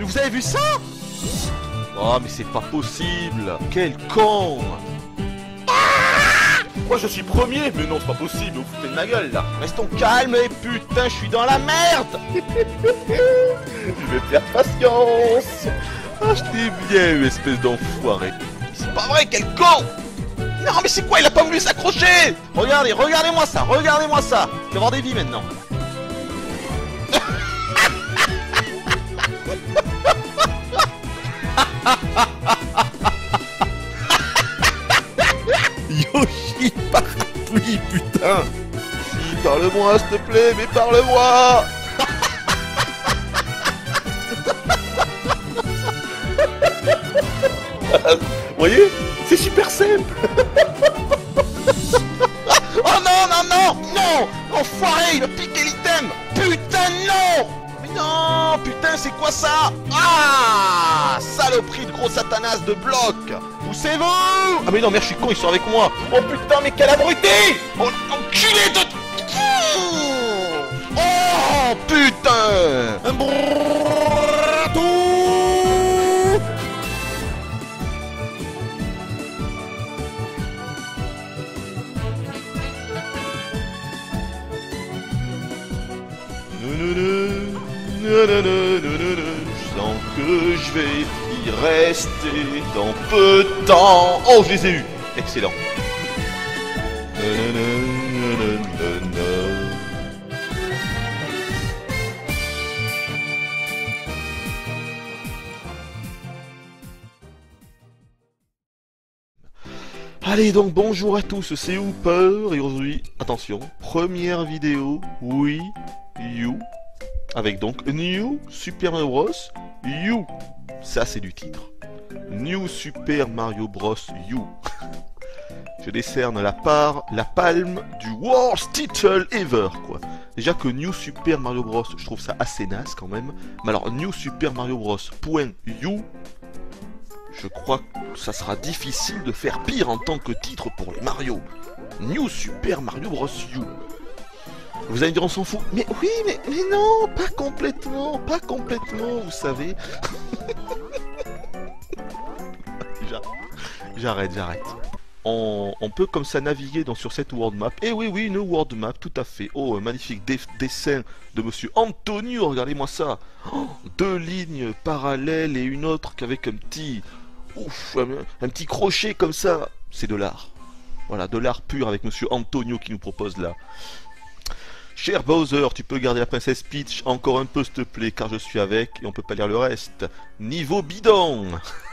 vous avez vu ça? Oh mais c'est pas possible. Quel con. Moi je suis premier. Mais non c'est pas possible, vous foutez de ma gueule là. Restons calmes et putain je suis dans la merde. Je vais faire patience. Ah je t'ai bien eu espèce d'enfoiré. C'est pas vrai, quel con. Non mais c'est quoi, il a pas voulu s'accrocher. Regardez, regardez-moi ça, regardez-moi ça. Je vais avoir des vies maintenant. Yoshi parapluie, putain. Si, parle-moi s'il te plaît, mais parle-moi. Vous voyez, c'est super simple. Oh non, non, non, non. Enfoiré, il a piqué l'item. Putain, non. Mais non, putain, c'est quoi ça? Ah, saloperie de gros satanas de bloc. Poussez-vous. Ah mais non, merde, je suis con, ils sont avec moi. Oh putain, mais quel abruti. Oh, enculé de... Oh, putain. Un bratou. Je sens que je vais y rester dans peu de temps. Oh, je les ai eus. Excellent. Allez donc bonjour à tous, c'est Hooper et aujourd'hui, attention, première vidéo Wii U avec donc New Super Mario Bros. U. Ça c'est du titre. New Super Mario Bros. U. Je décerne la palme du worst title ever quoi. Déjà que New Super Mario Bros. Je trouve ça assez naze quand même. Mais alors New Super Mario Bros. .U. Je crois que ça sera difficile de faire pire en tant que titre pour les Mario. New Super Mario Bros. U. Vous allez me dire on s'en fout. Mais oui, mais non, pas complètement, vous savez. J'arrête. On peut comme ça naviguer sur cette world map. Et oui, une world map, tout à fait. Oh, un magnifique dessin de monsieur Antonio, regardez-moi ça. Oh, 2 lignes parallèles et une autre qu'avec un petit... Ouf, un petit crochet comme ça. C'est de l'art. Voilà, de l'art pur avec monsieur Antonio qui nous propose là. Cher Bowser, tu peux garder la princesse Peach encore un peu s'il te plaît, car je suis avec et on peut pas lire le reste. Niveau bidon.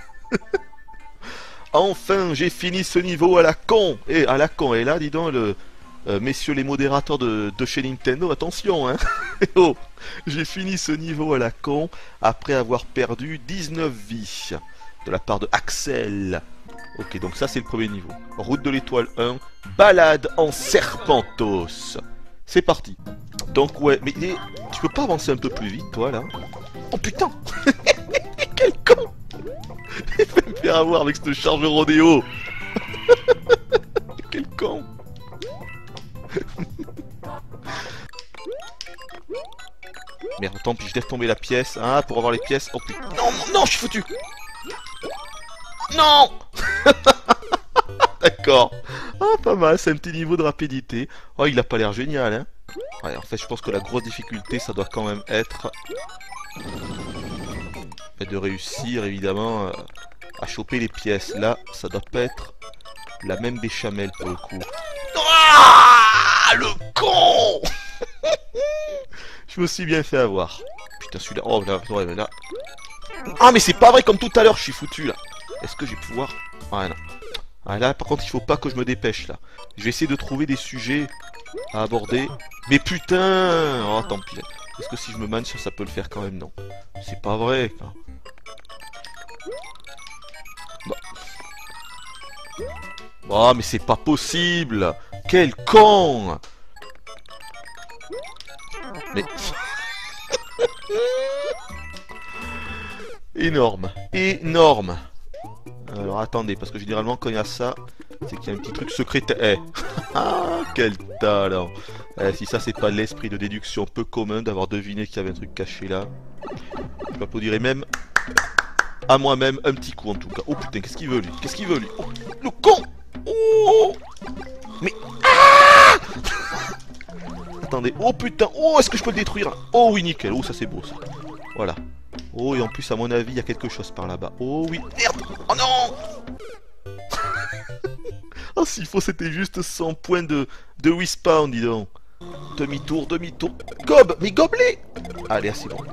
Enfin, j'ai fini ce niveau à la con. Et là, dis donc, messieurs les modérateurs de chez Nintendo, attention, hein. Oh, j'ai fini ce niveau à la con après avoir perdu 19 vies de la part de Axel. Ok, donc ça c'est le premier niveau. Route de l'étoile 1, balade en Serpentos. C'est parti. Donc ouais, mais tu peux pas avancer un peu plus vite, toi, là? Oh putain. Quel con. Il va me faire avoir avec ce charge rodéo. Quel con. Merde, tant pis, je laisse tomber la pièce, hein, pour avoir les pièces. Oh putain. Non, non, je suis foutu. Non. D'accord. Ah, pas mal, c'est un petit niveau de rapidité. Oh, il a pas l'air génial, hein. Ouais, en fait, je pense que la grosse difficulté, ça doit quand même être... de réussir, évidemment, à choper les pièces. Là, ça doit pas être la même béchamel, pour le coup. Ah, le con. Je me suis bien fait avoir. Putain, celui-là... Oh, là, ouais, mais là... Ah, mais c'est pas vrai, comme tout à l'heure, je suis foutu, là. Est-ce que je vais pouvoir... Ah, non. Ah, là, par contre, il faut pas que je me dépêche, là. Je vais essayer de trouver des sujets à aborder. Mais putain. Oh, tant pis. Est-ce que si je me manne, ça peut le faire quand même? Non. C'est pas vrai. Bon. Oh, mais c'est pas possible. Quel con. Mais... Énorme. Énorme. Alors attendez, parce que généralement quand il y a ça, c'est qu'il y a un petit truc secret. Eh. Ah, quel talent. Si ça c'est pas l'esprit de déduction peu commun d'avoir deviné qu'il y avait un truc caché là, je m'applaudirais même À moi-même, un petit coup en tout cas. Oh putain, qu'est-ce qu'il veut lui? Qu'est-ce qu'il veut lui? Oh, le con! Oh! Mais... Ah! Attendez, oh putain! Oh, est-ce que je peux le détruire? Oh oui, nickel. Oh, ça c'est beau ça. Voilà. Oh, et en plus, à mon avis, il y a quelque chose par là-bas. Oh oui, merde! Oh non! Oh, s'il faut, c'était juste 100 points de respawn, dis donc. Demi-tour, demi-tour. Gob! Mais gobelet! Allez, c'est bon.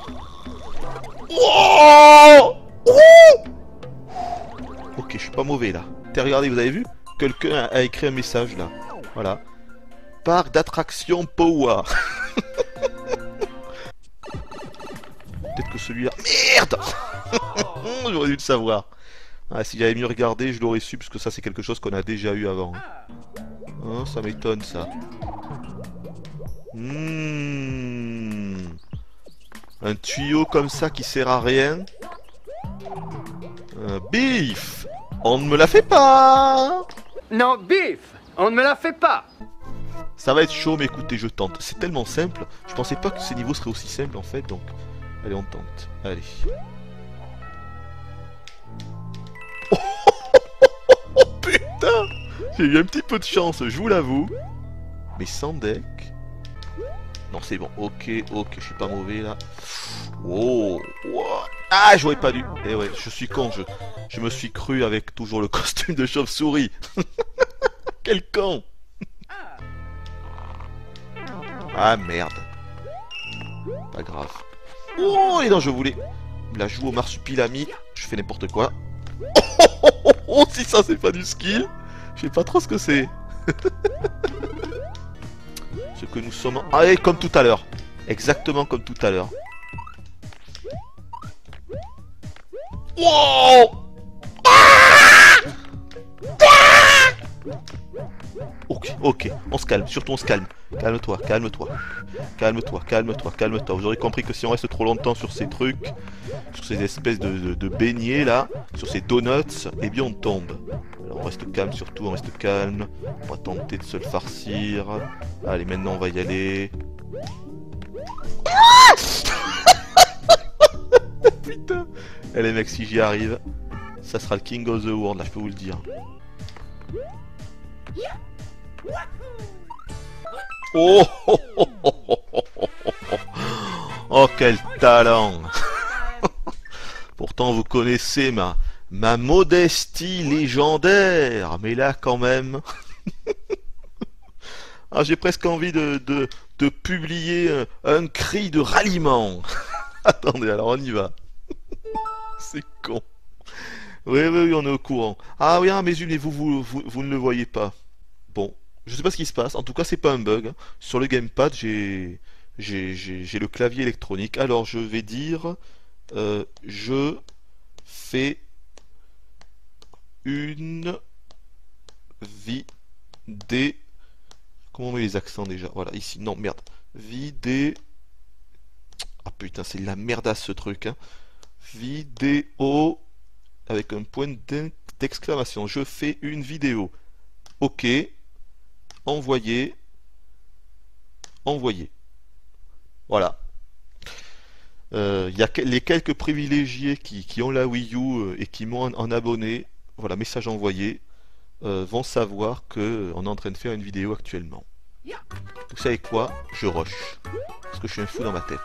Oh! Oh! Ok, je suis pas mauvais là. Regardez, vous avez vu? Quelqu'un a écrit un message là. Voilà. Parc d'attraction Powa. Peut-être que celui-là... Merde! J'aurais dû le savoir. Ah, si j'avais mieux regardé, je l'aurais su, parce que ça c'est quelque chose qu'on a déjà eu avant. Hein, ça m'étonne ça. Un tuyau comme ça qui sert à rien. Bif! On ne me la fait pas! Non, bif! On ne me la fait pas! Ça va être chaud, mais écoutez, je tente. C'est tellement simple. Je pensais pas que ces niveaux seraient aussi simples en fait, donc... Allez, on tente. Allez. Oh putain! J'ai eu un petit peu de chance, je vous l'avoue. Mais sans deck... Non, c'est bon. Ok, ok, je suis pas mauvais là. Oh, oh. Ah, j'aurais pas dû. Eh ouais, je suis con, je me suis cru avec toujours le costume de chauve-souris. Quel con. Ah merde. Pas grave. Oh, et non, je voulais la jouer au marsupilami. Je fais n'importe quoi. Oh, si ça c'est pas du skill. Je sais pas trop ce que c'est. Ce que nous sommes... Allez, comme tout à l'heure. Exactement comme tout à l'heure. Wow! Ok, ok, on se calme, surtout on se calme. Calme-toi, calme-toi. Calme-toi, calme-toi, calme-toi. Vous aurez compris que si on reste trop longtemps sur ces trucs, sur ces espèces de beignets là, sur ces donuts, eh bien on tombe. Alors on reste calme surtout, on reste calme. On va tenter de se le farcir. Allez, maintenant on va y aller. Putain. Eh les mecs, si j'y arrive, ça sera le King of the World, là, je peux vous le dire. Oh, oh, oh, oh, oh, oh, oh. Oh, quel talent. Pourtant, vous connaissez ma modestie légendaire. Mais là, quand même... Ah, j'ai presque envie de publier un cri de ralliement. Attendez, alors on y va. C'est con. Oui, oui, oui, on est au courant. Ah oui, ah, mais vous ne le voyez pas. Bon, je sais pas ce qui se passe. En tout cas, c'est pas un bug. Sur le gamepad, j'ai le clavier électronique. Alors, je vais dire... je fais une vidéo... Comment on met les accents déjà? Voilà, ici. Non, merde. Vidéo... Ah putain, c'est la merdasse ce truc. Hein. Vidéo... Avec un point d'exclamation. Je fais une vidéo. Ok. Envoyer. Envoyer. Voilà. Il y a les quelques privilégiés qui ont la Wii U et qui m'ont en abonné. Voilà, message envoyé. Vont savoir que on est en train de faire une vidéo actuellement. Vous savez quoi? Je rush. Parce que je suis un fou dans ma tête.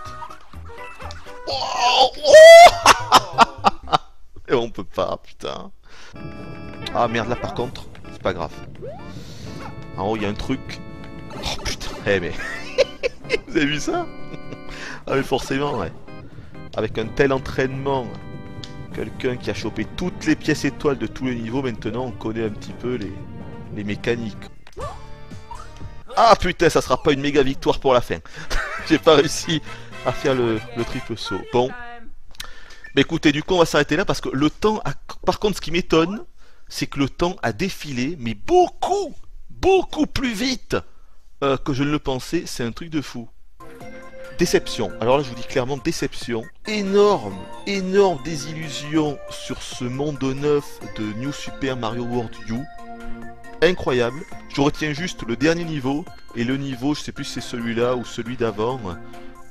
Oh, oh. Et on peut pas, putain. Ah merde, là par contre, c'est pas grave. En haut, il y a un truc. Oh putain, eh mais... Vous avez vu ça? Ah mais forcément, ouais. Avec un tel entraînement, quelqu'un qui a chopé toutes les pièces étoiles de tous les niveaux, maintenant on connaît un petit peu les mécaniques. Ah putain, ça sera pas une méga victoire pour la fin. J'ai pas réussi à faire le triple saut. Bon. Mais écoutez, du coup on va s'arrêter là parce que le temps a... Par contre, ce qui m'étonne, c'est que le temps a défilé, mais beaucoup plus vite que je ne le pensais. C'est un truc de fou. Déception. Alors là, je vous dis clairement déception. Énorme désillusion sur ce monde neuf de New Super Mario World U. Incroyable. Je retiens juste le dernier niveau et le niveau, je sais plus si c'est celui-là ou celui d'avant,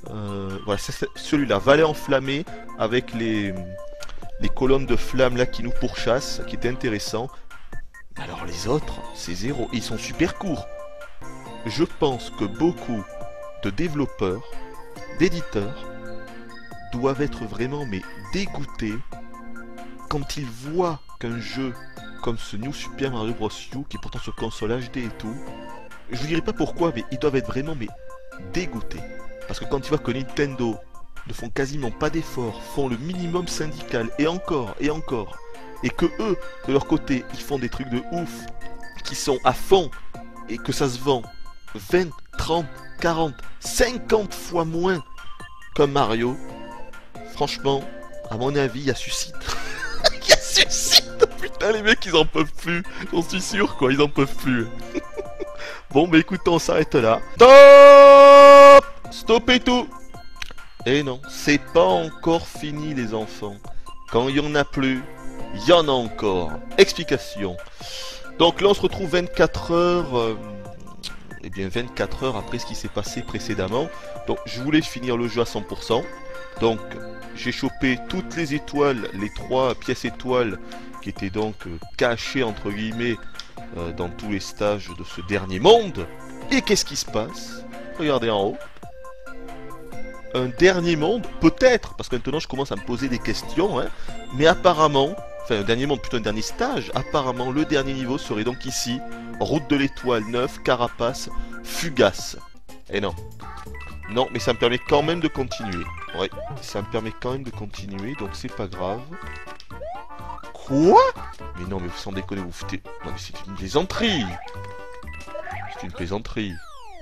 Voilà, celui-là, Vallée enflammée, avec les colonnes de flammes là qui nous pourchassent, qui était intéressant. Alors les autres, c'est zéro. Ils sont super courts. Je pense que beaucoup de développeurs, d'éditeurs, doivent être vraiment mais dégoûtés quand ils voient qu'un jeu comme ce New Super Mario Bros. U, qui est pourtant sur console HD et tout, je vous dirai pas pourquoi, mais ils doivent être vraiment mais dégoûtés. Parce que quand tu vois que Nintendo ne font quasiment pas d'efforts, font le minimum syndical, et encore, et que eux, de leur côté, ils font des trucs de ouf, qui sont à fond, et que ça se vend 20, 30, 40, 50 fois moins qu'un Mario, franchement, à mon avis, il y a suicide. Il y a suicide. Putain, les mecs, ils en peuvent plus. J'en suis sûr, quoi, ils en peuvent plus. Bon, bah écoute, on s'arrête là. Stop! Stoppez tout! Et non, c'est pas encore fini, les enfants. Quand il y en a plus, il y en a encore. Explication. Donc là, on se retrouve 24 heures... eh bien 24 heures après ce qui s'est passé précédemment. Donc je voulais finir le jeu à 100%. Donc j'ai chopé toutes les étoiles, les 3 pièces étoiles qui étaient donc cachées entre guillemets dans tous les stages de ce dernier monde. Et qu'est-ce qui se passe? Regardez en haut. Un dernier monde, peut-être, parce que maintenant je commence à me poser des questions, hein, mais apparemment, enfin un dernier monde, plutôt un dernier stage, apparemment le dernier niveau serait donc ici, route de l'étoile 9, carapace, fugace. Et non. Non, mais ça me permet quand même de continuer. Ouais, ça me permet quand même de continuer, donc c'est pas grave. Quoi? Mais non, mais vous sans déconner, vous foutez... Non, mais c'est une plaisanterie. C'est une plaisanterie.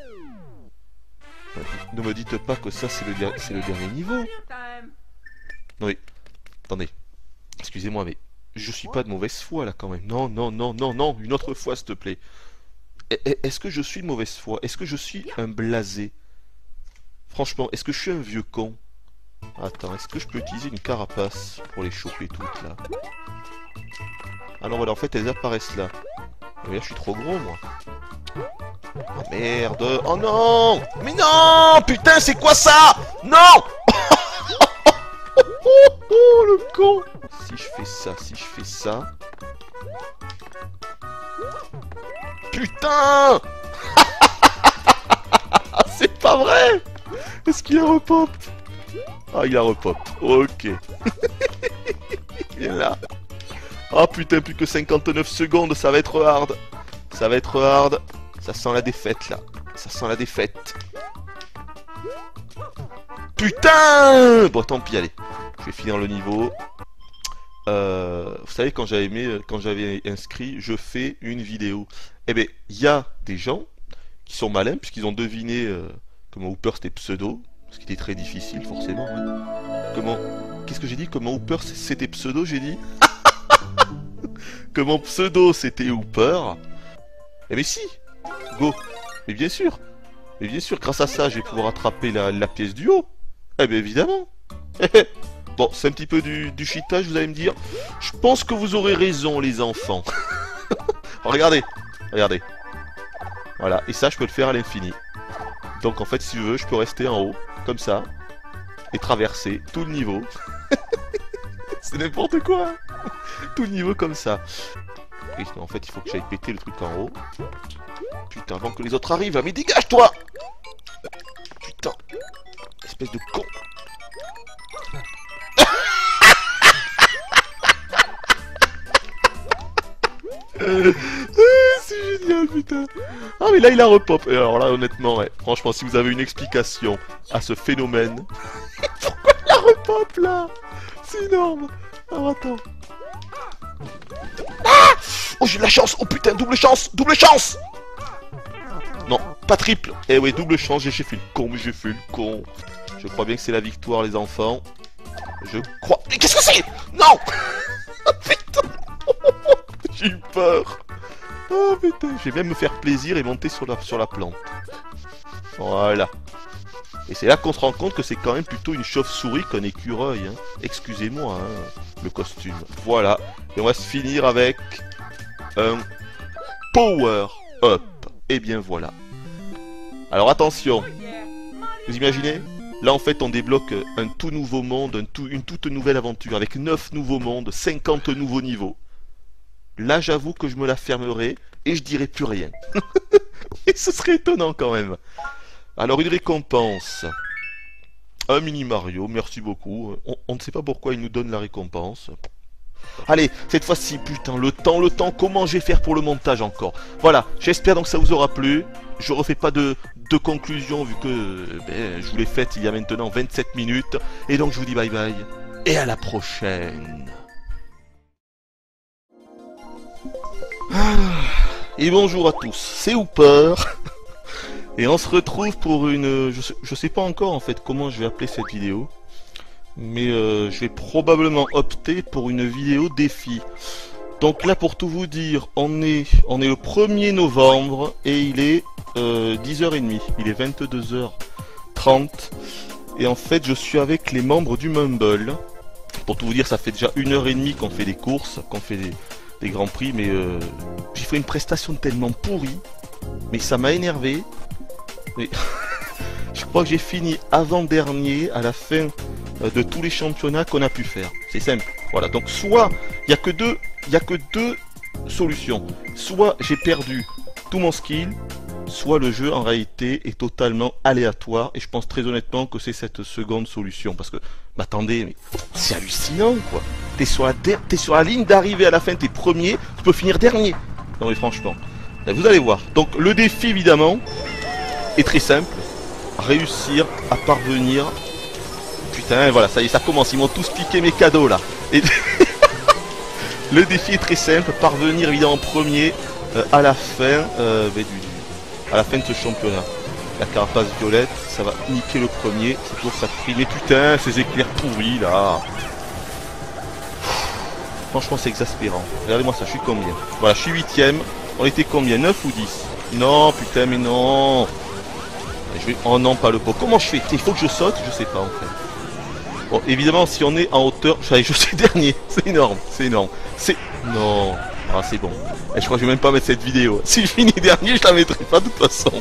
Ne me dites pas que ça, c'est le dernier niveau. Oui, attendez. Excusez-moi, mais je suis pas de mauvaise foi, là, quand même. Non, non, non, non, non, une autre fois, s'il te plaît. Est-ce que je suis de mauvaise foi? Est-ce que je suis un blasé? Franchement, est-ce que je suis un vieux con? Attends, est-ce que je peux utiliser une carapace pour les choper toutes, là? Ah non, voilà, en fait, elles apparaissent là. Mais là, je suis trop gros, moi. Oh merde! Oh non! Mais non! Putain, c'est quoi ça? Non! Oh, le con! Si je fais ça... Putain! C'est pas vrai! Est-ce qu'il a repop? Ah, il a repop. Ok. Il est là. Oh putain, plus que 59 secondes, ça va être hard. Ça va être hard. Ça sent la défaite, là. Ça sent la défaite. Putain! Bon, tant pis, allez. Je vais finir le niveau. Vous savez, quand j'avais inscrit, je fais une vidéo. Eh bien, il y a des gens qui sont malins, puisqu'ils ont deviné comment Hooper c'était pseudo. Ce qui était très difficile, forcément. Hein. Comment... Qu'est-ce que j'ai dit? Comment Hooper c'était pseudo, j'ai dit? Comment pseudo c'était Hooper? Eh mais si! Go! Mais bien sûr! Mais bien sûr, grâce à ça, je vais pouvoir attraper la pièce du haut! Eh bien évidemment! Bon, c'est un petit peu du cheatage, vous allez me dire. Je pense que vous aurez raison, les enfants. Regardez! Regardez! Voilà, et ça, je peux le faire à l'infini. Donc en fait, si je veux, je peux rester en haut, comme ça, et traverser tout le niveau. C'est n'importe quoi. Tout le niveau comme ça. Et en fait, il faut que j'aille péter le truc en haut. Putain, avant que les autres arrivent, mais dégage-toi! Putain, espèce de con. C'est génial, putain. Ah mais là il a repop. Et alors là honnêtement, ouais, franchement, si vous avez une explication à ce phénomène, pourquoi il a repop là? C'est énorme. Alors attends. Ah, oh j'ai de la chance. Oh putain, double chance, double chance. Non, pas triple. Eh ouais, double chance. J'ai fait le con, mais j'ai fait le con. Je crois bien que c'est la victoire, les enfants. Je crois. Mais qu'est-ce que c'est? Non. Putain. J'ai eu peur. Oh putain, je vais même me faire plaisir et monter sur la plante. Voilà. Et c'est là qu'on se rend compte que c'est quand même plutôt une chauve-souris qu'un écureuil. Hein. Excusez-moi, hein, le costume. Voilà. Et on va se finir avec un power-up. Et bien voilà. Alors attention. Vous imaginez? Là en fait on débloque un tout nouveau monde, une toute nouvelle aventure avec 9 nouveaux mondes, 50 nouveaux niveaux. Là j'avoue que je me la fermerai et je dirai plus rien. Et ce serait étonnant quand même. Alors une récompense. Un mini Mario, merci beaucoup. On ne sait pas pourquoi il nous donne la récompense. Allez, cette fois-ci, putain, le temps, comment je vais faire pour le montage encore? Voilà, j'espère donc que ça vous aura plu. Je refais pas de conclusion vu que je vous l'ai faite il y a maintenant 27 minutes. Et donc je vous dis bye bye et à la prochaine. Et bonjour à tous, c'est Hooper. Et on se retrouve pour une... Je sais pas encore en fait comment je vais appeler cette vidéo. Mais je vais probablement opter pour une vidéo défi. Donc là pour tout vous dire, on est le 1er novembre et il est 10h30. Il est 22h30. Et en fait je suis avec les membres du Mumble. Pour tout vous dire, ça fait déjà 1h30 qu'on fait des courses, qu'on fait des grands prix. Mais j'ai fait une prestation tellement pourrie. Mais ça m'a énervé. Mais je crois que j'ai fini avant-dernier à la fin de tous les championnats qu'on a pu faire. C'est simple. Voilà. Donc soit il y a que deux solutions. Soit j'ai perdu tout mon skill, soit le jeu en réalité est totalement aléatoire. Et je pense très honnêtement que c'est cette seconde solution. Parce que, mais attendez, mais c'est hallucinant quoi. T'es sur la ligne d'arrivée à la fin, t'es premier, tu peux finir dernier. Non mais franchement, là, vous allez voir. Donc le défi évidemment est très simple. Réussir à parvenir. Putain, voilà, ça y est, ça commence. Ils m'ont tous piqué mes cadeaux là. Et le défi est très simple. Parvenir évidemment premier à la fin à la fin de ce championnat. La carapace violette, ça va niquer le premier. C'est toujours ça prix. Mais putain, ces éclairs pourris là. Franchement, c'est exaspérant. Regardez-moi ça, je suis combien? Voilà, je suis 8ème. On était combien? 9 ou 10? Non, putain, mais non. Oh non, pas le pot. Comment je fais? Il faut que je saute? Je sais pas en fait. Bon, évidemment, si on est en hauteur... Je suis dernier. C'est énorme. C'est énorme. Non. Ah, c'est bon. Et je crois que je vais même pas mettre cette vidéo. Si je finis dernier, je la mettrai pas de toute façon.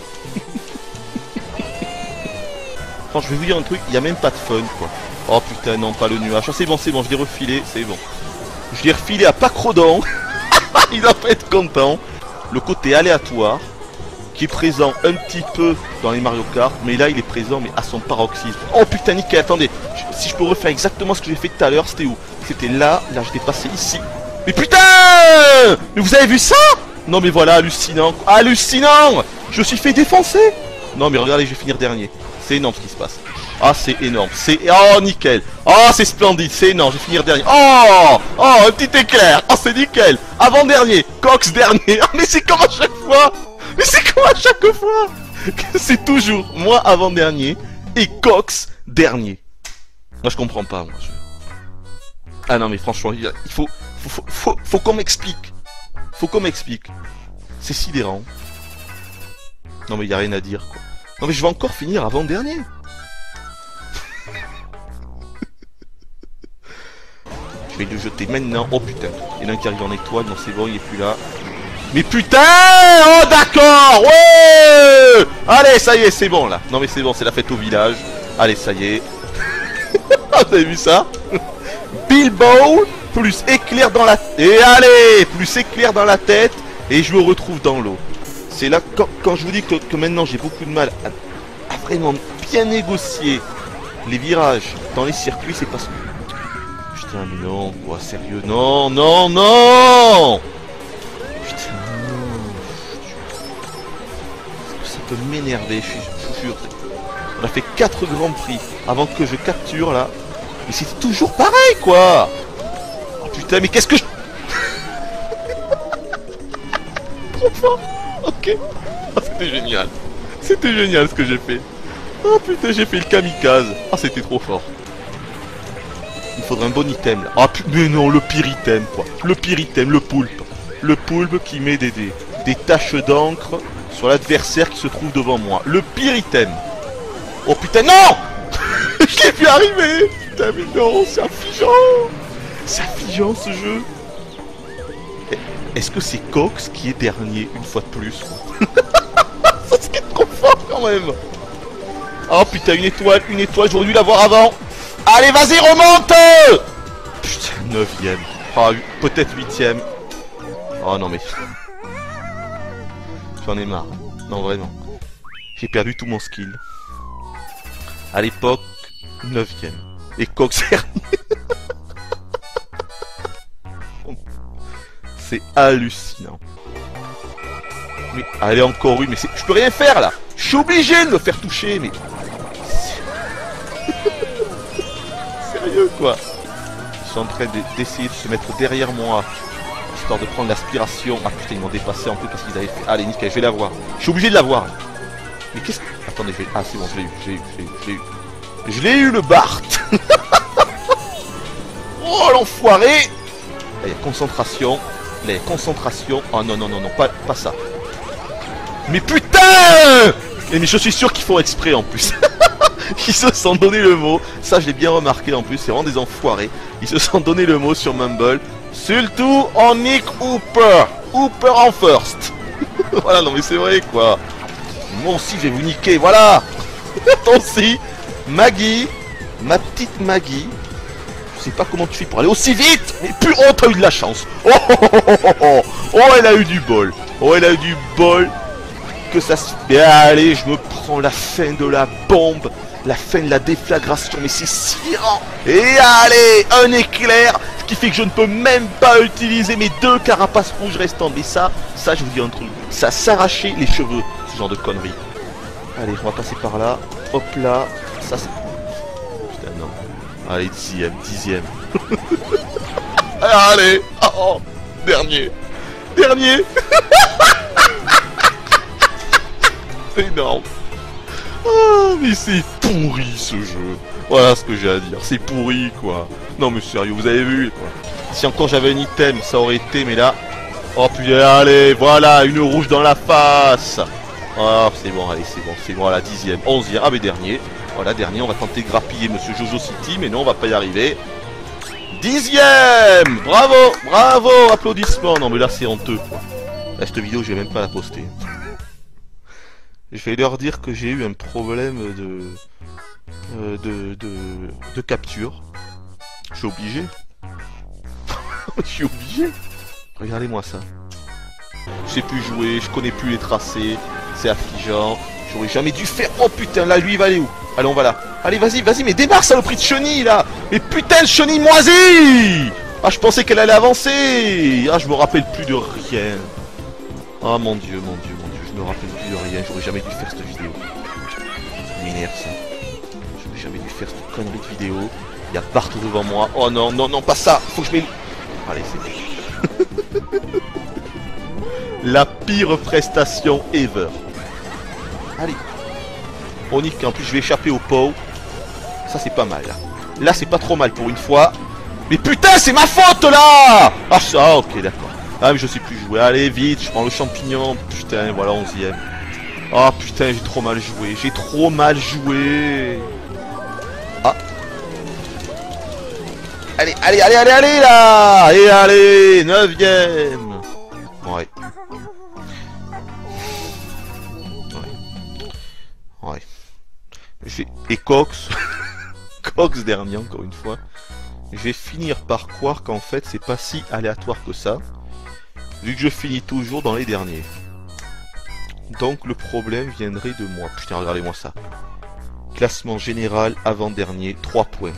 Franchement, je vais vous dire un truc. Il n'y a même pas de fun, quoi. Oh putain, non, pas le nuage. Ah, c'est bon. Je l'ai refilé. C'est bon. Je l'ai refilé à Pacrodon. Il va pas être content. Le côté aléatoire qui est présent un petit peu dans les Mario Kart, mais là il est présent mais à son paroxysme. Oh putain nickel, attendez, si je peux refaire exactement ce que j'ai fait tout à l'heure, c'était où? C'était là j'étais passé ici. Mais putain! Mais vous avez vu ça? Non mais voilà, hallucinant, hallucinant! Je me suis fait défoncer! Non mais regardez, je vais finir dernier. C'est énorme ce qui se passe. Ah c'est énorme, oh nickel. Oh c'est splendide, c'est énorme, je vais finir dernier. Oh un petit éclair. Oh c'est nickel. Avant dernier, Cox dernier. Oh, mais c'est comme à chaque fois. Mais c'est comme à chaque fois. C'est toujours moi avant dernier et Cox dernier. Moi je comprends pas moi. Ah non mais franchement il faut qu'on m'explique. Faut qu'on m'explique. C'est sidérant. Non mais il y a rien à dire quoi. Non mais je vais encore finir avant dernier. Je vais le jeter maintenant. Oh putain, il y en a un qui arrive en étoile, non c'est bon, il est plus là. Mais putain! Oh d'accord! Ouais! Allez, ça y est, c'est bon là. Non mais c'est bon, c'est la fête au village. Allez, ça y est. Vous avez vu ça? Bilbo plus éclair dans la... Et allez! Plus éclair dans la tête et je me retrouve dans l'eau. C'est là, quand je vous dis que maintenant j'ai beaucoup de mal à vraiment bien négocier les virages dans les circuits, c'est parce que... Putain mais non quoi, sérieux, non. Putain non. Ça peut m'énerver, je vous jure. On a fait 4 grands prix avant que je capture là. Mais c'est toujours pareil quoi. Oh putain mais qu'est-ce que je... Trop fort. Ok. Oh, c'était génial. C'était génial ce que j'ai fait. Oh putain j'ai fait le kamikaze. Ah c'était trop fort. Il faudrait un bon item là. Ah mais non, le pire item quoi. Le pire item, le poulpe. Le poulpe qui met des taches d'encre sur l'adversaire qui se trouve devant moi. Le pire item. Oh putain non. Je l'ai vu arriver. Putain mais non, c'est affligeant. C'est affligeant ce jeu. Est-ce que c'est Cox qui est dernier une fois de plus quoi? Ça serait trop fort quand même. Oh putain, une étoile, j'aurais dû l'avoir avant. Allez, vas-y, remonte. Putain, 9ème. Oh, peut-être 8ème. Oh non mais... J'en ai marre. Non, vraiment. J'ai perdu tout mon skill. À l'époque, 9ème. Et Cox c'est hallucinant. Mais allez, encore une, mais je peux rien faire là. Je suis obligé de me faire toucher, mais... Sérieux quoi. Ils sont en train d'essayer de se mettre derrière moi, histoire de prendre l'aspiration. Ah putain, ils m'ont dépassé un peu parce qu'ils avaient fait... Allez, nickel, je vais l'avoir. Je suis obligé de l'avoir. Mais qu'est-ce que... Attendez, je vais... Ah c'est bon, je l'ai eu. Je l'ai eu le Bart. Oh l'enfoiré. Là, il y a concentration. Là, il y a concentration. Oh non, pas ça. Mais putain. Mais je suis sûr qu'ils font exprès en plus. Ils se sont donné le mot. Ça, je l'ai bien remarqué en plus. C'est vraiment des enfoirés. Ils se sont donné le mot sur Mumble. Surtout en Nick Hooper. Hooper en first. Voilà, non mais c'est vrai quoi. Moi aussi, je vais vous niquer. Voilà. Toi aussi. Maggie. Ma petite Maggie. Je sais pas comment tu fais pour aller aussi vite. Mais plus oh, t'as eu de la chance. Oh, elle a eu du bol. Oh, elle a eu du bol. Que ça se fait. Allez, je me prends la fin de la bombe. La fin de la déflagration. Mais c'est si rare. Et allez, un éclair. Ce qui fait que je ne peux même pas utiliser mes 2 carapaces rouges restantes. Mais ça, je vous dis un truc. Ça s'arrachait les cheveux. Ce genre de conneries. Allez, on va passer par là. Hop là. Ça c'est... Putain, non. Allez, 10ème. Allez. Oh, dernier. C'est énorme. Oh, mais c'est pourri ce jeu. Voilà ce que j'ai à dire. C'est pourri quoi. Non mais sérieux, vous avez vu quoi. Si encore j'avais un item, ça aurait été, mais là... Oh putain, allez, voilà, une rouge dans la face. Oh, c'est bon, allez, c'est bon, voilà, 10ème, 11ème, ah mais dernier. Voilà, dernier, on va tenter de grappiller Monsieur Jojo City, mais non, on va pas y arriver. 10ème. Bravo, applaudissements. Non mais là c'est honteux quoi. Là, cette vidéo, je vais même pas la poster. Je vais leur dire que j'ai eu un problème de capture. Je suis obligé. Je suis obligé. Regardez-moi ça. Je sais plus jouer, je connais plus les tracés. C'est affligeant. J'aurais jamais dû faire... Oh putain, là, lui, il va aller où? Allez, on va là. Allez, vas-y, mais démarre, saloperie de chenille, là. Mais putain, de chenille moisie. Ah, je pensais qu'elle allait avancer. Ah, je me rappelle plus de rien. Ah, mon dieu. Je me rappelle plus de rien. J'aurais jamais dû faire cette vidéo. Ça m'énerve, ça. J'aurais jamais dû faire cette connerie de vidéo. Il y a Bart devant moi. Oh non, pas ça. Faut que je mette... Allez, c'est bon. La pire prestation ever. Allez. On y... En plus, je vais échapper au pot. Ça, c'est pas mal. Là, c'est pas trop mal pour une fois. Mais putain, c'est ma faute, là. Ah, ça, ok, d'accord. Ah, mais je sais plus jouer. Allez, vite, je prends le champignon. Putain, voilà, 11ème. Ah, putain, j'ai trop mal joué. Ah. Allez, là. Et allez, 9ème. Ouais. Et Cox. Cox dernier, encore une fois. Je vais finir par croire qu'en fait, c'est pas si aléatoire que ça. Vu que je finis toujours dans les derniers. Donc le problème viendrait de moi. Putain, regardez-moi ça. Classement général, avant-dernier, 3 points.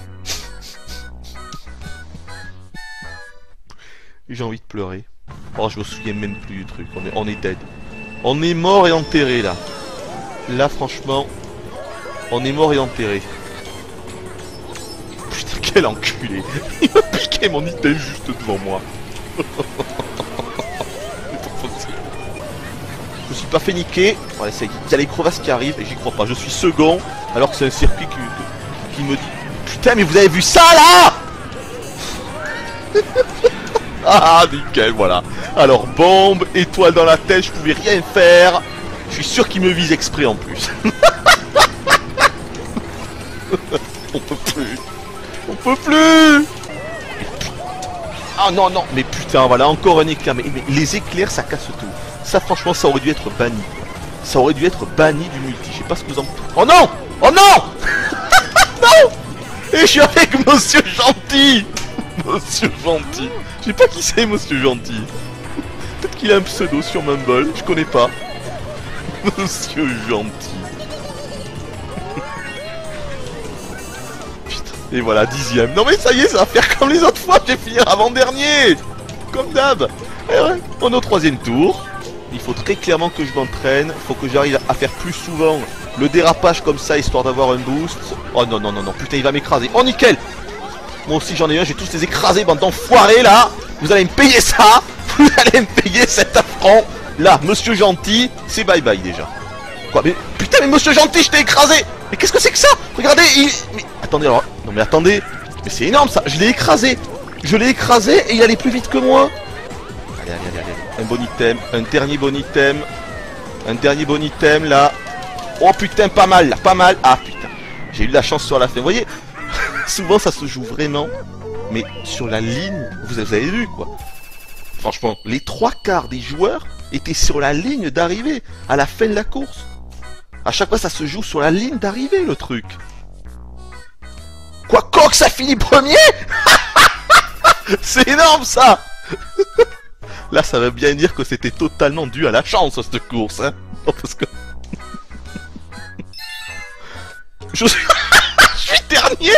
J'ai envie de pleurer. Oh, je me souviens même plus du truc. On est dead. On est mort et enterré, là. Là, franchement, on est mort et enterré. Putain, quel enculé. Il m'a piqué mon item juste devant moi. Je me suis pas fait niquer. Voilà, il y a les crevasses qui arrivent et j'y crois pas. Je suis second alors que c'est un circuit qui me dit... Putain, mais vous avez vu ça là? Ah, nickel, voilà. Alors, bombe, étoile dans la tête, je pouvais rien faire. Je suis sûr qu'il me vise exprès en plus. On peut plus. Ah non, mais putain, voilà, encore un éclair. Mais les éclairs, ça casse tout. Ça, franchement, ça aurait dû être banni. Ça aurait dû être banni du multi. Je sais pas ce que vous en... Oh non. Oh non. Non. Et je suis avec Monsieur Gentil. Monsieur Gentil. Je sais pas qui c'est Monsieur Gentil. Peut-être qu'il a un pseudo sur Mumble, je connais pas. Monsieur Gentil. Putain. Et voilà, 10ème. Non mais ça y est, ça va faire comme les autres fois, je vais finir avant-dernier. Comme d'hab. Et ouais, on est au 3ème tour. Il faut très clairement que je m'entraîne. Il faut que j'arrive à faire plus souvent le dérapage comme ça, histoire d'avoir un boost. Oh non, non, non, non, putain, il va m'écraser. Oh nickel. Moi aussi j'en ai un, j'ai tous les écrasés, bande d'enfoirés là. Vous allez me payer ça. Vous allez me payer cet affront. Là, Monsieur Gentil, c'est bye bye déjà. Quoi, mais putain, mais Monsieur Gentil, je t'ai écrasé. Mais qu'est-ce que c'est que ça? Regardez, mais attendez alors. Non mais attendez. Mais c'est énorme ça, je l'ai écrasé. Je l'ai écrasé et il allait plus vite que moi. Allez, allez, allez, allez. Un bon item, un dernier bon item. Un dernier bon item là. Oh putain, pas mal là, pas mal. Ah putain, j'ai eu de la chance sur la fin. Vous voyez, souvent ça se joue vraiment. Mais sur la ligne, vous avez vu quoi. Franchement, les 3/4 des joueurs étaient sur la ligne d'arrivée à la fin de la course. À chaque fois, ça se joue sur la ligne d'arrivée, le truc. Quoi, Cox a fini premier? C'est énorme, ça. Là, ça veut bien dire que c'était totalement dû à la chance, cette course, hein. Non, parce que... Je suis dernier.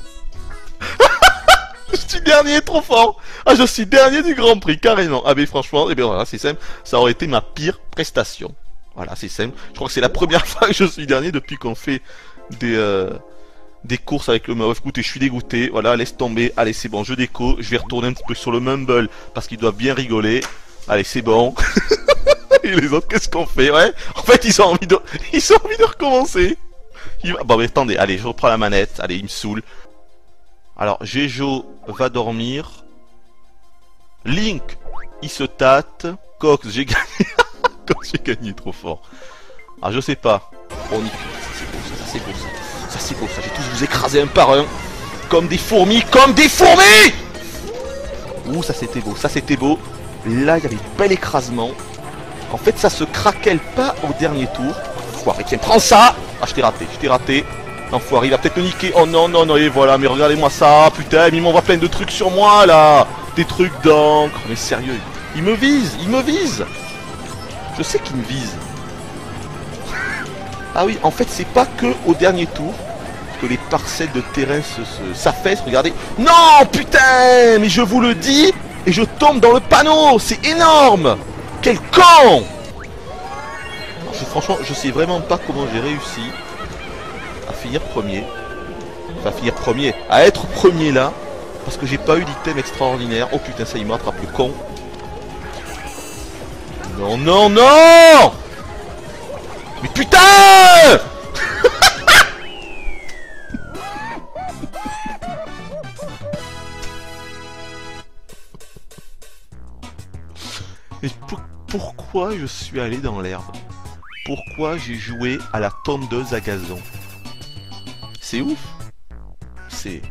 Je suis dernier, trop fort. Ah, je suis dernier du Grand Prix, carrément. Ah mais franchement, eh bien voilà, c'est simple. Ça aurait été ma pire prestation. Voilà, c'est simple. Je crois que c'est la première fois que je suis dernier depuis qu'on fait des courses avec le Meuf. Écoutez, je suis dégoûté. Voilà, laisse tomber. Allez, c'est bon, je déco. Je vais retourner un petit peu sur le Mumble parce qu'ils doivent bien rigoler. Allez, c'est bon. Et les autres, qu'est-ce qu'on fait? Ouais. En fait, ils ont envie de recommencer. Bon, mais attendez. Allez, je reprends la manette. Allez, il me saoule. Alors, Jejo va dormir. Link, il se tâte. Cox, j'ai gagné. Cox, j'ai gagné, trop fort. Ah, je sais pas. On y... Ça, c'est beau, ça, c'est beau, ça. Ça, c'est beau, ça. J'ai tous vous écrasé un par un. Comme des fourmis, comme des fourmis. Ouh, ça, c'était beau, ça, c'était beau. Là, il y avait du bel écrasement. En fait, ça se craquelle pas au dernier tour. Foiré, tiens, prends ça. Ah, je t'ai raté. L'enfoiré, il va peut-être me niquer. Oh non, non, non, et voilà, mais regardez-moi ça. Putain, il m'envoie plein de trucs sur moi, là. Des trucs d'encre. Mais sérieux, il me vise, il me vise. Je sais qu'il me vise. Ah oui, en fait, c'est pas que au dernier tour que les parcelles de terrain s'affaissent. Regardez. Non, putain, mais je vous le dis, et je tombe dans le panneau. C'est énorme. Quel con. Franchement, je sais vraiment pas comment j'ai réussi à finir premier. Enfin, finir premier. À être premier là. Parce que j'ai pas eu d'item extraordinaire. Oh putain, ça il m'attrape le con. Non, non, non. Mais putain. Mais pourquoi je suis allé dans l'herbe? Pourquoi j'ai joué à la tondeuse à gazon? C'est ouf. C'est...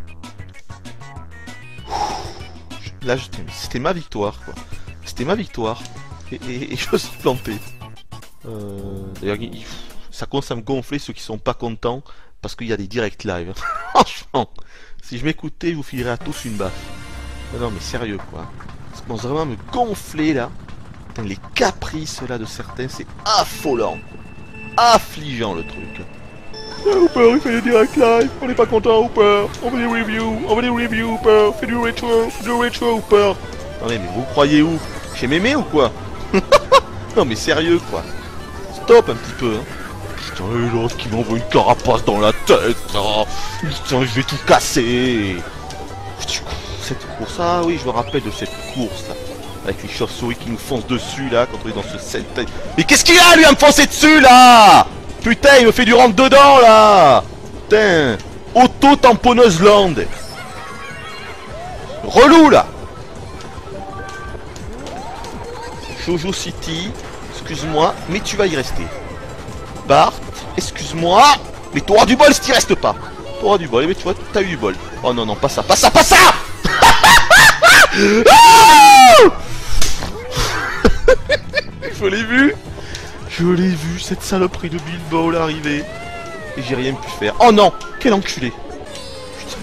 Là, c'était ma victoire, quoi. C'était ma victoire. Et je me suis planté. D'ailleurs, ça commence à me gonfler ceux qui sont pas contents parce qu'il y a des directs live. Franchement, si je m'écoutais, je vous filerais à tous une baffe. Non, mais sérieux, quoi. Ça commence vraiment à me gonfler, là. Putain, les caprices, là, de certains, c'est affolant. Affligeant, le truc. Hooper, il fait des directs live, on n'est pas content, Hooper. On veut des reviews, Hooper. Fais du retro, Hooper. Non mais vous croyez où? Chez Mémé ou quoi? Non mais sérieux quoi. Stop un petit peu hein. Putain, l'autre qui m'envoie une carapace dans la tête. Oh. Putain, je vais tout casser. Cette course, ah oui, je me rappelle de cette course là. Avec les chauves-souris qui nous foncent dessus là, quand on est dans ce set. Mais qu'est-ce qu'il a lui à me foncer dessus là? Putain, il me fait du rentre dedans là. Putain, auto-tamponneuse land. Relou là. Jojo City, excuse-moi, mais tu vas y rester. Bart, excuse-moi, mais t'auras du bol si t'y restes pas. T'auras du bol, mais tu vois, t'as eu du bol. Oh non, non, pas ça, pas ça, pas ça. Je l'ai vu, cette saloperie de Bilbo l'arrivée. et j'ai rien pu faire. Oh non! Quel enculé! Putain.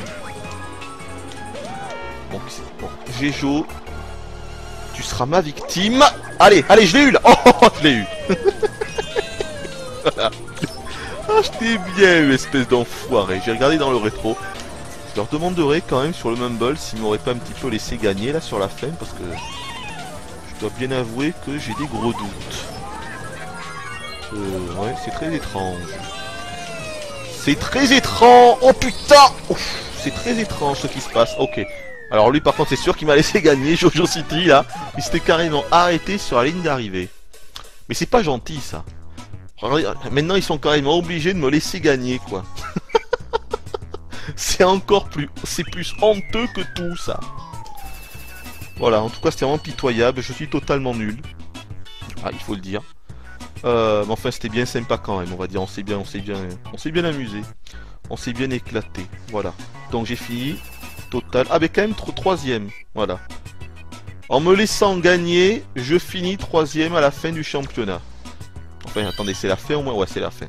Bon, bon. Géjo, tu seras ma victime. Allez, allez, je l'ai eu là! Oh, je l'ai eu! Voilà. Ah, je t'ai bien eu, espèce d'enfoiré. J'ai regardé dans le rétro. Je leur demanderai quand même sur le Mumble s'ils m'auraient pas un petit peu laissé gagner là sur la fin, parce que je dois bien avouer que j'ai des gros doutes. Ouais, c'est très étrange. C'est très étrange. Oh putain. C'est très étrange ce qui se passe. Ok. Alors lui par contre c'est sûr qu'il m'a laissé gagner. Jojo City là, il s'était carrément arrêté sur la ligne d'arrivée. Mais c'est pas gentil ça. Maintenant ils sont carrément obligés de me laisser gagner quoi. C'est encore plus... C'est plus honteux que tout ça. Voilà, en tout cas c'était vraiment pitoyable. Je suis totalement nul. Ah, il faut le dire. Mais enfin c'était bien sympa quand même, on va dire. On s'est bien amusé. On s'est bien éclaté. Voilà. Donc j'ai fini. Total. Ah mais quand même troisième. Voilà. En me laissant gagner, je finis troisième à la fin du championnat. Enfin attendez, c'est la fin au moins? Ouais, c'est la fin.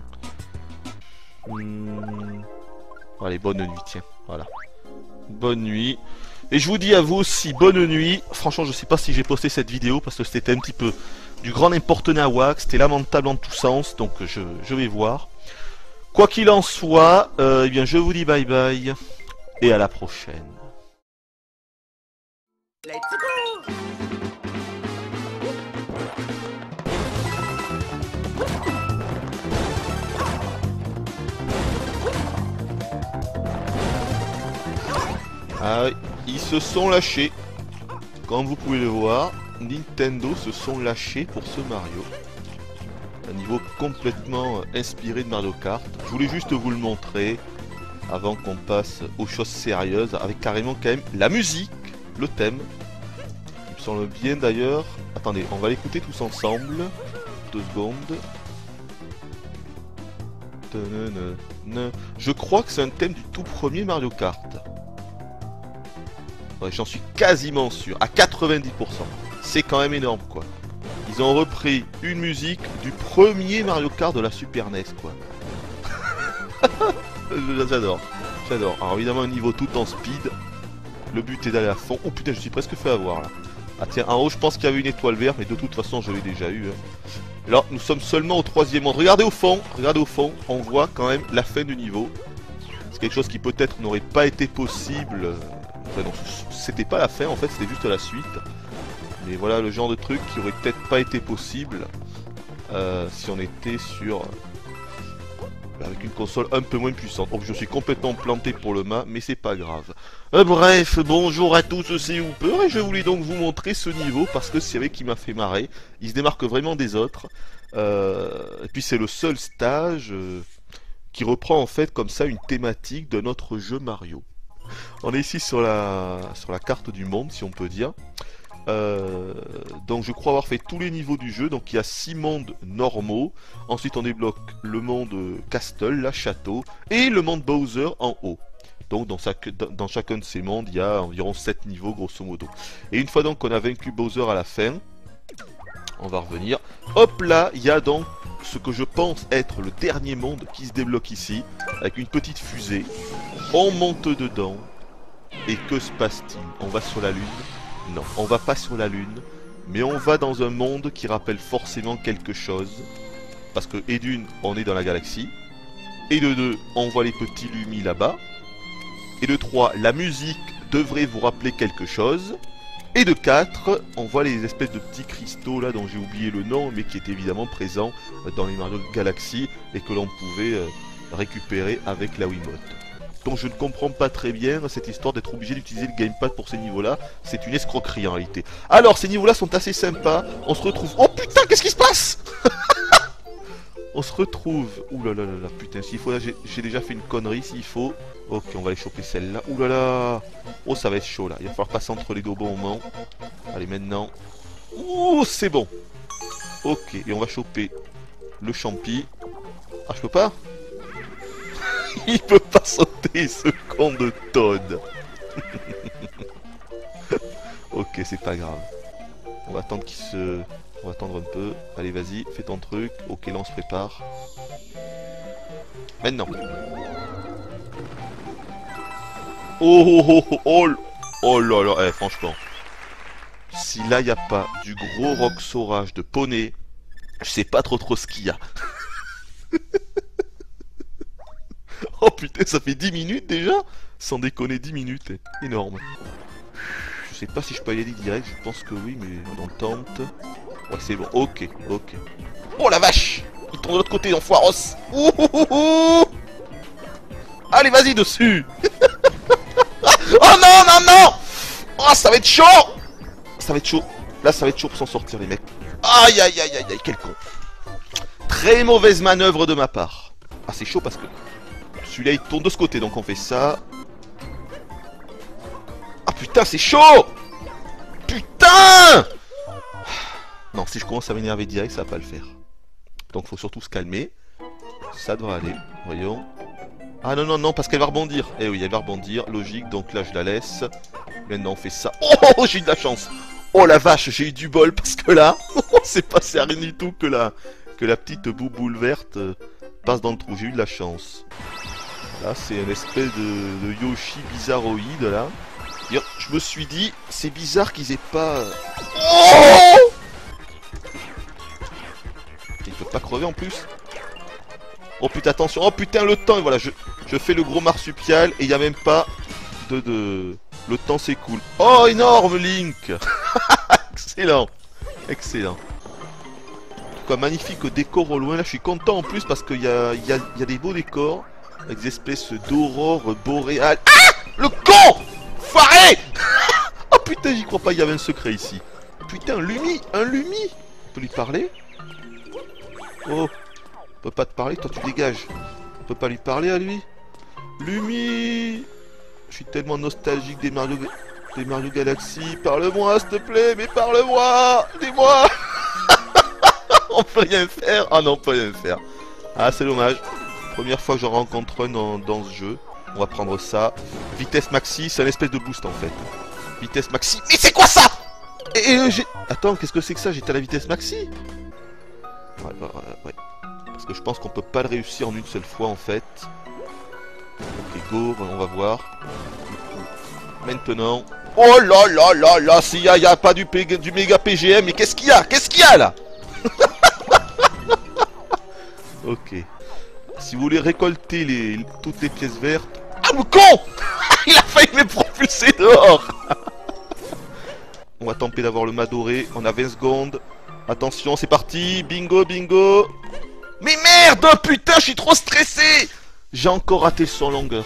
Allez, bonne nuit, tiens, voilà. Bonne nuit. Et je vous dis à vous aussi, bonne nuit. Franchement, je sais pas si j'ai posté cette vidéo parce que c'était un petit peu du grand n'importe nawak. C'était lamentable en tous sens, donc je vais voir. Quoi qu'il en soit, eh bien, je vous dis bye bye et à la prochaine. Let's go! Ah, ils se sont lâchés. Comme vous pouvez le voir, Nintendo se sont lâchés pour ce Mario. Un niveau complètement inspiré de Mario Kart. Je voulais juste vous le montrer avant qu'on passe aux choses sérieuses, avec carrément quand même la musique, le thème. Il me semble bien d'ailleurs. Attendez, on va l'écouter tous ensemble. 2 secondes. Je crois que c'est un thème du tout premier Mario Kart. Ouais, j'en suis quasiment sûr, à 90%. C'est quand même énorme, quoi. Ils ont repris une musique du premier Mario Kart de la Super NES, quoi. J'adore, j'adore. Alors évidemment, un niveau tout en speed. Le but est d'aller à fond. Oh putain, je suis presque fait avoir, là. Ah tiens, en haut, je pense qu'il y avait une étoile verte, mais de toute façon, je l'ai déjà eu. Hein. Là, nous sommes seulement au 3e monde. Regardez au fond, on voit quand même la fin du niveau. C'est quelque chose qui peut-être n'aurait pas été possible... Enfin non, c'était pas la fin en fait, c'était juste la suite. Mais voilà le genre de truc qui aurait peut-être pas été possible si on était sur... avec une console un peu moins puissante. Donc je suis complètement planté pour le mât, mais c'est pas grave. Bref, bonjour à tous, c'est Hooper et je voulais donc vous montrer ce niveau parce que c'est vrai qu'il m'a fait marrer. Il se démarque vraiment des autres. Et puis c'est le seul stage qui reprend en fait comme ça une thématique de notre jeu Mario. On est ici sur la carte du monde, si on peut dire. Donc je crois avoir fait tous les niveaux du jeu. Donc il y a 6 mondes normaux. Ensuite on débloque le monde Castle, la château, et le monde Bowser en haut. Donc dans chacun de ces mondes, il y a environ 7 niveaux grosso modo. Et une fois donc qu'on a vaincu Bowser à la fin, on va revenir. Hop là, il y a donc ce que je pense être le dernier monde qui se débloque ici, avec une petite fusée. On monte dedans, et que se passe-t-il? On va sur la Lune? Non, on va pas sur la Lune, mais on va dans un monde qui rappelle forcément quelque chose. Parce que, et d'une, on est dans la galaxie, et de deux, on voit les petits lumis là-bas, et de trois, la musique devrait vous rappeler quelque chose. Et de 4, on voit les espèces de petits cristaux là dont j'ai oublié le nom, mais qui étaient évidemment présents dans les Mario Galaxy et que l'on pouvait récupérer avec la Wiimote. Donc je ne comprends pas très bien cette histoire d'être obligé d'utiliser le gamepad pour ces niveaux-là. C'est une escroquerie en réalité. Alors ces niveaux-là sont assez sympas. On se retrouve... Oh putain, qu'est-ce qui se passe? On se retrouve... Ouh là là là là, putain, s'il faut... J'ai déjà fait une connerie, s'il faut... Ok, on va aller choper celle-là. Ouh là là. Oh, ça va être chaud, là. Il va falloir passer entre les deux au bon moment. Allez, maintenant. Ouh, c'est bon. Ok, et on va choper le champi. Ah, je peux pas? Il peut pas sauter, ce con de Toad. Ok, c'est pas grave. On va attendre qu'il se... On va attendre un peu. Allez, vas-y, fais ton truc. Ok, là, on se prépare. Maintenant. Oh oh oh oh oh là là, franchement. Si là y a pas du gros rock saurage de poney, je sais pas trop ce qu'il y a. Oh putain, ça fait 10 minutes déjà? Sans déconner, 10 minutes, énorme. Je sais pas si je peux y aller direct, je pense que oui, mais on tente. Ouais, c'est bon, ok. Oh la vache! Il tourne de l'autre côté, enfoiros! Ouh, ouh, ouh, ouh. Allez, vas-y dessus! Oh non! Oh, ça va être chaud! Ça va être chaud. Là, ça va être chaud pour s'en sortir, les mecs. Aïe, quel con. Très mauvaise manœuvre de ma part. Ah, c'est chaud parce que celui-là, il tourne de ce côté, donc on fait ça. Ah, putain, c'est chaud! Putain! Non, si je commence à m'énerver direct, ça va pas le faire. Donc, faut surtout se calmer. Ça devrait aller. Voyons. Ah non, parce qu'elle va rebondir. Eh oui, elle va rebondir, logique, donc là je la laisse. Maintenant on fait ça. Oh, j'ai eu de la chance. Oh la vache, j'ai eu du bol parce que là, c'est passé à rien du tout que la petite bouboule verte passe dans le trou. J'ai eu de la chance. Là, c'est une espèce de Yoshi bizarroïde là. Et je me suis dit, c'est bizarre qu'ils aient pas... Oh! Il peut pas crever en plus. Oh putain, attention, oh putain, le temps, et voilà, je fais le gros marsupial et il n'y a même pas de... Le temps s'écoule. Oh, énorme Link. Excellent. En tout cas, magnifique décor au loin, là, je suis content en plus parce qu'il y a des beaux décors avec des espèces d'aurores boréales. Ah! Le con! Foiré. Oh putain, j'y crois pas, il y avait un secret ici. Putain, un Lumi. On peut lui parler? Oh. On peut pas te parler, toi tu dégages. On peut pas lui parler à lui. Lumi. Je suis tellement nostalgique des Mario Galaxy. Parle-moi s'il te plaît, mais parle-moi. Dis-moi. On peut rien faire. Ah non, on peut rien faire. Ah, c'est dommage. Première fois que j'en rencontre un dans ce jeu. On va prendre ça. Vitesse maxi, c'est un espèce de boost en fait. Vitesse maxi. Mais c'est quoi ça? Attends, qu'est-ce que c'est que ça? J'étais à la vitesse maxi. Ouais. Parce que je pense qu'on peut pas le réussir en une seule fois en fait. Ok, go, on va voir. Maintenant. Oh là, s'il y a pas du méga PGM, mais qu'est-ce qu'il y a là? Ok. Si vous voulez récolter toutes les pièces vertes. Ah le con! Il a failli me propulser dehors. On va tenter d'avoir le mât doré. On a 20 secondes. Attention, c'est parti. Bingo. Mais merde, putain, je suis trop stressé. J'ai encore raté le son longueur.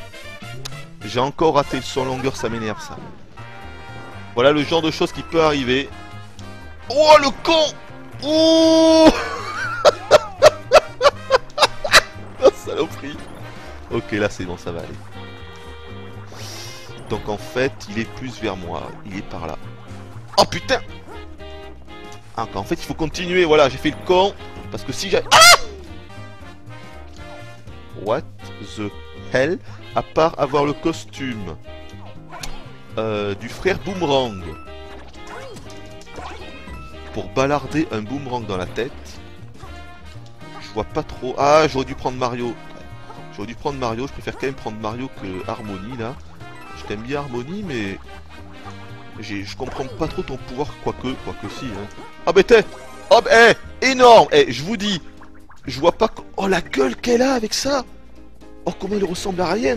Ça m'énerve ça. Voilà le genre de choses qui peut arriver. Oh le con. Oh. Oh saloperie. Ok, là c'est bon, ça va aller. Donc en fait, il est plus vers moi. Il est par là. Oh putain. Ah, en fait, il faut continuer. Voilà, j'ai fait le con. Parce que si j'ai... Ah! What the hell? À part avoir le costume du frère Boomerang pour balarder un boomerang dans la tête, je vois pas trop... Ah, j'aurais dû prendre Mario. Je préfère quand même prendre Mario que Harmony là. Je t'aime bien Harmony, mais... Je comprends pas trop ton pouvoir, quoique si. Hein. Ah bah t'es... Oh bah, énorme. Je vous dis, je vois pas... Oh la gueule qu'elle a avec ça. Oh comment elle ressemble à rien.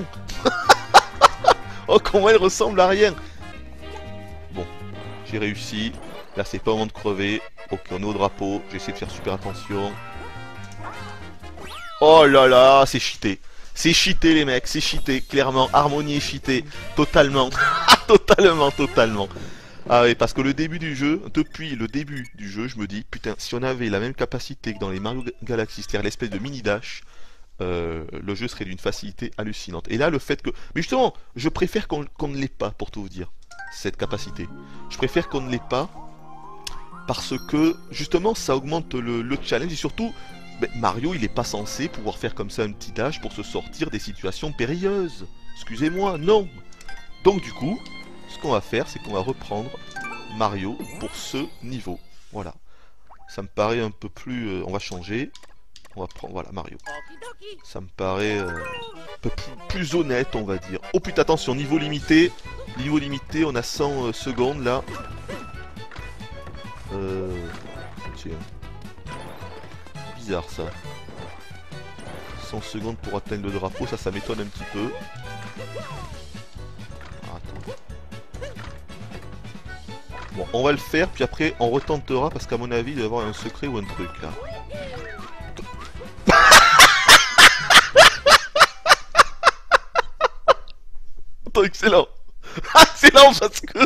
Oh comment elle ressemble à rien. Bon, j'ai réussi. Là c'est pas le moment de crever. Ok, on est au drapeau. J'essaie de faire super attention. Oh là là, c'est cheaté. C'est cheaté les mecs, c'est cheaté. Clairement, Harmony est cheaté. Totalement. Totalement. Ah oui, parce que le début du jeu, depuis le début du jeu, je me dis, putain, si on avait la même capacité que dans les Mario Galaxy, c'est-à-dire l'espèce de mini-dash, le jeu serait d'une facilité hallucinante. Et là, le fait que... Mais justement, je préfère qu'on ne l'ait pas, pour tout vous dire, cette capacité. Je préfère qu'on ne l'ait pas, parce que, justement, ça augmente le challenge, et surtout, ben, Mario, il n'est pas censé pouvoir faire comme ça un petit dash pour se sortir des situations périlleuses. Excusez-moi, non. Donc du coup... Ce qu'on va faire, c'est qu'on va reprendre Mario pour ce niveau. Voilà. Ça me paraît un peu plus... on va changer. On va prendre, voilà, Mario. Ça me paraît un peu plus honnête, on va dire. Oh putain, attention, niveau limité. Niveau limité, on a 100 secondes, là. Tiens. Bizarre, ça. 100 secondes pour atteindre le drapeau, ça m'étonne un petit peu. Ah, attends. Bon, on va le faire, puis après, on retentera, parce qu'à mon avis, il doit y avoir un secret ou un truc, là. Excellent. Excellent parce que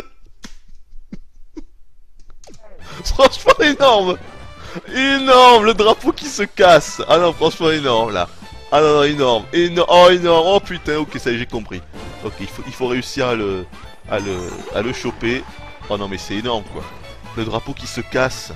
franchement énorme. Énorme, le drapeau qui se casse. Ah non, franchement énorme là. Ah non, non, énorme. Oh énorme. Oh putain, ok, ça y est, j'ai compris. Ok, il faut réussir à le choper. Oh non mais c'est énorme quoi. Le drapeau qui se casse.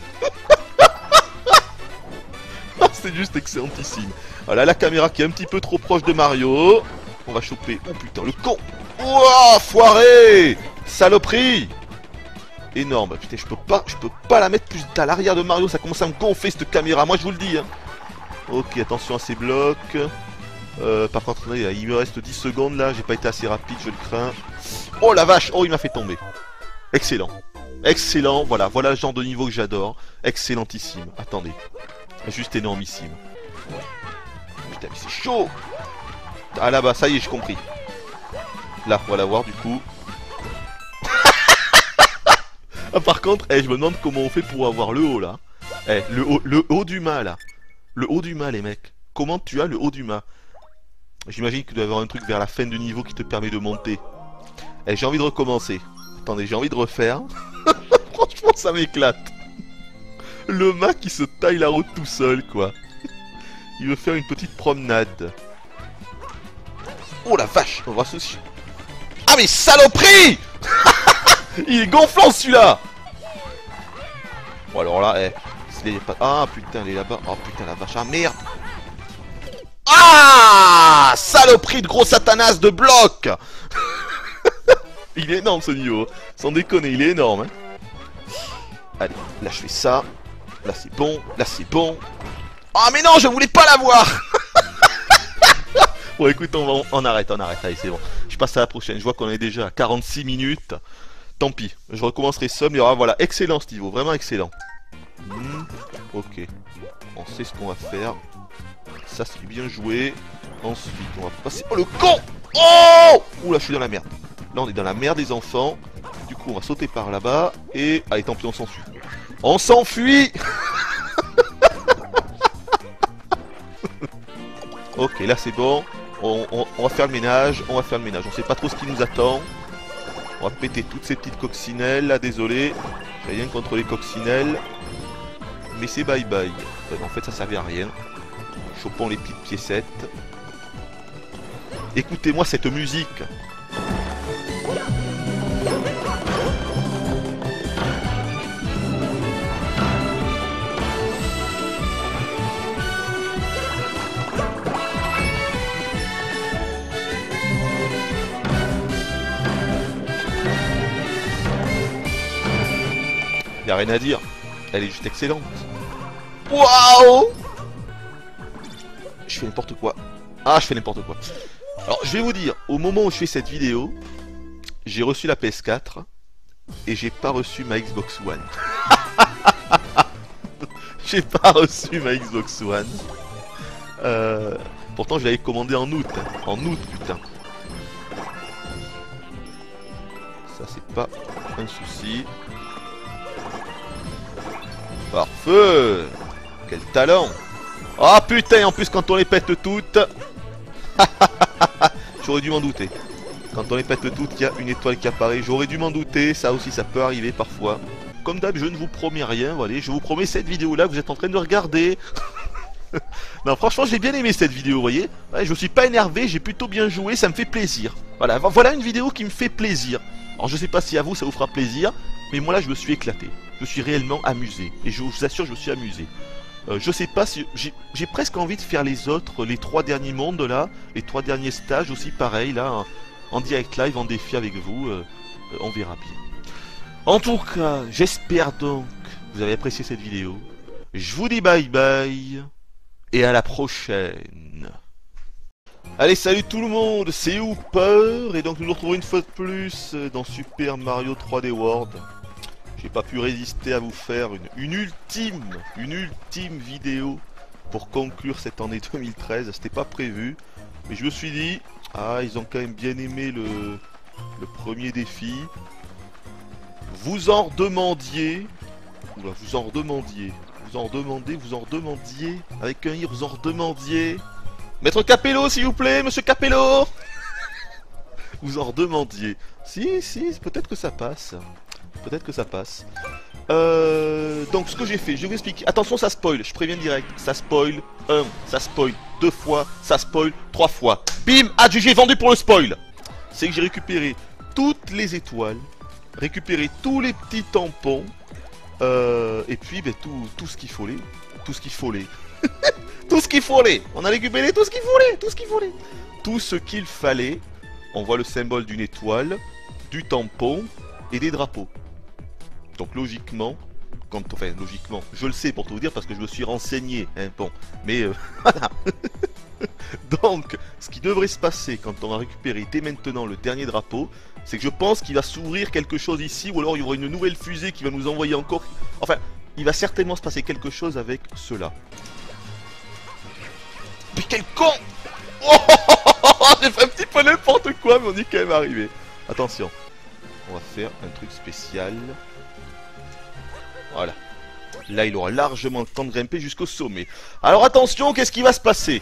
C'est juste excellentissime. Voilà la caméra qui est un petit peu trop proche de Mario. On va choper. Oh putain, le con. Ouah, foiré. Saloperie. Énorme. Putain, je peux pas la mettre plus à l'arrière de Mario. Ça commence à me gonfler cette caméra. Moi, je vous le dis. Hein. Ok, attention à ces blocs. Par contre, il me reste 10 secondes là. J'ai pas été assez rapide, je le crains. Oh la vache. Oh, il m'a fait tomber. Excellent. Excellent. Voilà le genre de niveau que j'adore. Excellentissime. Attendez. Juste énormissime. Putain, mais c'est chaud. Ah là-bas, ça y est, j'ai compris. Là, on va la voir du coup. Ah, par contre, je me demande comment on fait pour avoir le haut là. Le haut du mât là. Le haut du mât, les mecs. Comment tu as le haut du mât? J'imagine que tu dois avoir un truc vers la fin du niveau qui te permet de monter. J'ai envie de recommencer. Attendez, j'ai envie de refaire. Franchement, ça m'éclate. Le mât qui se taille la route tout seul, quoi. Il veut faire une petite promenade. Oh la vache, on va se... Ah mais saloperie. Il est gonflant celui-là. Bon alors là, ah putain, il est là-bas. Oh putain la vache, ah merde. Ah saloperie de gros satanas de bloc. Il est énorme ce niveau. Sans déconner, il est énorme. Hein. Allez, là je fais ça. Là c'est bon, là c'est bon. Ah mais non, je voulais pas l'avoir. Bon écoute, on arrête, allez c'est bon. Je passe à la prochaine, je vois qu'on est déjà à 46 minutes. Tant pis, je recommencerai ça, mais voilà, excellent ce niveau, vraiment excellent. Ok, on sait ce qu'on va faire. Ça c'est bien joué. Ensuite, on va passer... Oh le con. Oh. Oula, je suis dans la merde. Là on est dans la merde les enfants. Du coup on va sauter par là-bas. Et... allez tant pis, on s'enfuit. On s'enfuit. Ok, là c'est bon. On va faire le ménage, on sait pas trop ce qui nous attend. On va péter toutes ces petites coccinelles là, désolé. J'ai rien contre les coccinelles. Mais c'est bye bye. En fait ça servait à rien. Chopons les petites piécettes. Écoutez-moi cette musique. Y'a rien à dire, elle est juste excellente. Waouh! Je fais n'importe quoi. Ah, je fais n'importe quoi. Alors, je vais vous dire, au moment où je fais cette vidéo, j'ai reçu la PS4 et j'ai pas reçu ma Xbox One. J'ai pas reçu ma Xbox One. Pourtant, je l'avais commandé en août. En août, putain. Ça, c'est pas un souci. Parfait. Quel talent. Oh putain, en plus quand on les pète toutes. J'aurais dû m'en douter. Quand on les pète toutes, il y a une étoile qui apparaît. J'aurais dû m'en douter, ça aussi ça peut arriver parfois. Comme d'hab, je ne vous promets rien, voilà, je vous promets cette vidéo là que vous êtes en train de regarder. Non franchement j'ai bien aimé cette vidéo, vous voyez. Ouais, je me suis pas énervé, j'ai plutôt bien joué, ça me fait plaisir. Voilà une vidéo qui me fait plaisir. Alors je sais pas si à vous ça vous fera plaisir, mais moi là je me suis éclaté. Je me suis réellement amusé. Et je vous assure je me suis amusé. Je sais pas si... J'ai presque envie de faire les autres, les 3 derniers mondes là. Les 3 derniers stages aussi pareil là. En direct live, en défi avec vous. On verra bien. En tout cas, j'espère donc que vous avez apprécié cette vidéo. Je vous dis bye bye. et à la prochaine. Allez, salut tout le monde, c'est Hooper, et donc nous nous retrouvons une fois de plus dans Super Mario 3D World. J'ai pas pu résister à vous faire une ultime vidéo pour conclure cette année 2013, c'était pas prévu, mais je me suis dit, ah, ils ont quand même bien aimé le premier défi. Vous en redemandiez, oula, vous en redemandiez, avec un i, vous en redemandiez. Maître Capello, s'il vous plaît, monsieur Capello. Vous en redemandiez. Si, peut-être que ça passe. Peut-être que ça passe. Donc ce que j'ai fait, je vais vous expliquer. Attention, ça spoil, je préviens direct. Ça spoil 1, ça spoil 2 fois, ça spoil 3 fois. Bim, adjugé, vendu pour le spoil. C'est que j'ai récupéré toutes les étoiles, récupéré tous les petits tampons, et puis ben, tout ce qu'il fallait. Tout ce qu'il fallait. Tout ce qu'il fallait. On a récupéré tout ce qu'il fallait. Tout ce qu'il fallait. On voit le symbole d'une étoile, du tampon et des drapeaux. Donc logiquement, logiquement, je le sais pour tout vous dire parce que je me suis renseigné, hein, bon, mais voilà. Donc, ce qui devrait se passer quand on va récupérer dès maintenant le dernier drapeau, c'est que je pense qu'il va s'ouvrir quelque chose ici, ou alors il y aura une nouvelle fusée qui va nous envoyer encore... Enfin, il va certainement se passer quelque chose avec cela. Mais quel con! Oh, j'ai fait un petit peu n'importe quoi, mais on y est quand même arrivé. Attention, on va faire un truc spécial. Voilà. Là, il aura largement le temps de grimper jusqu'au sommet. Alors attention, qu'est-ce qui va se passer?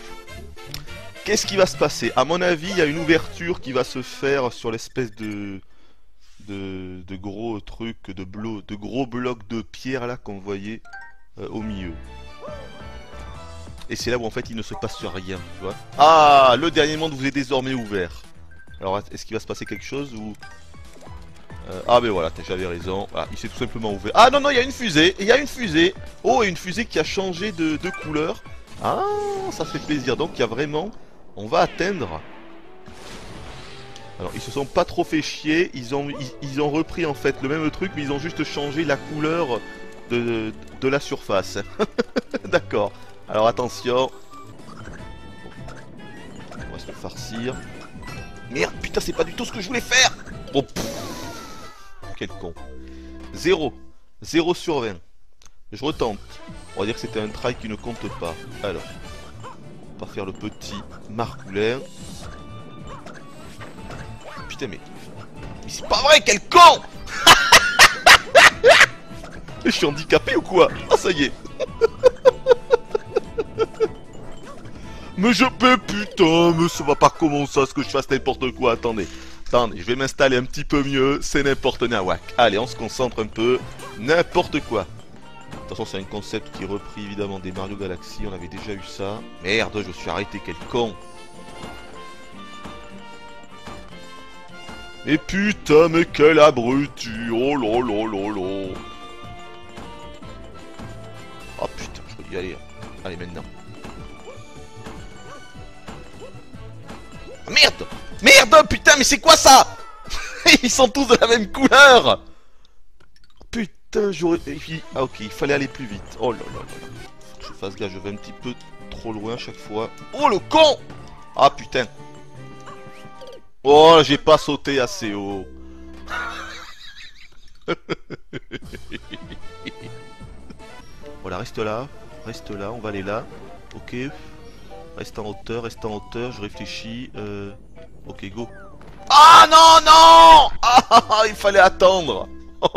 À mon avis, il y a une ouverture qui va se faire sur l'espèce de gros trucs, de gros blocs de pierre là qu'on voyait au milieu. Et c'est là où en fait il ne se passe rien, tu vois. Ah, le dernier monde vous est désormais ouvert. Alors, est-ce qu'il va se passer quelque chose ou... ah ben voilà, j'avais raison, voilà, il s'est tout simplement ouvert. Ah non, il y a une fusée, Oh, et une fusée qui a changé de couleur. Ah, ça fait plaisir, donc il y a vraiment... On va atteindre... Alors, ils se sont pas trop fait chier, ils ont repris en fait le même truc, mais ils ont juste changé la couleur de la surface. D'accord, alors attention. On va se le farcir. Merde, putain, c'est pas du tout ce que je voulais faire. Oh, quel con. 0 sur 20. Je retente. On va dire que c'était un try qui ne compte pas. Alors, on va faire le petit Marcoulin. Putain, mais c'est pas vrai, quel con. Je suis handicapé ou quoi? Ah, ça y est. Mais je peux, putain, mais ça va pas commencer à ce que je fasse n'importe quoi. Attendez, je vais m'installer un petit peu mieux. C'est n'importe nawak. Allez, on se concentre un peu. N'importe quoi. De toute façon, c'est un concept qui est repris évidemment des Mario Galaxy. On avait déjà eu ça. Merde, je suis arrêté, quel con. Mais putain, mais quel abruti. Oh lolo. Oh putain, je peux y aller. Allez, maintenant. Merde, putain, mais c'est quoi ça? Ils sont tous de la même couleur. Putain, j'aurais... Ah ok, il fallait aller plus vite. Oh là là. Faut que je fasse gaffe, je vais un petit peu trop loin à chaque fois. Oh le con. Ah putain. Oh, j'ai pas sauté assez haut. Voilà, reste là, on va aller là. Ok. Reste en hauteur, je réfléchis. Ok, go. Ah non. Ah, il fallait attendre.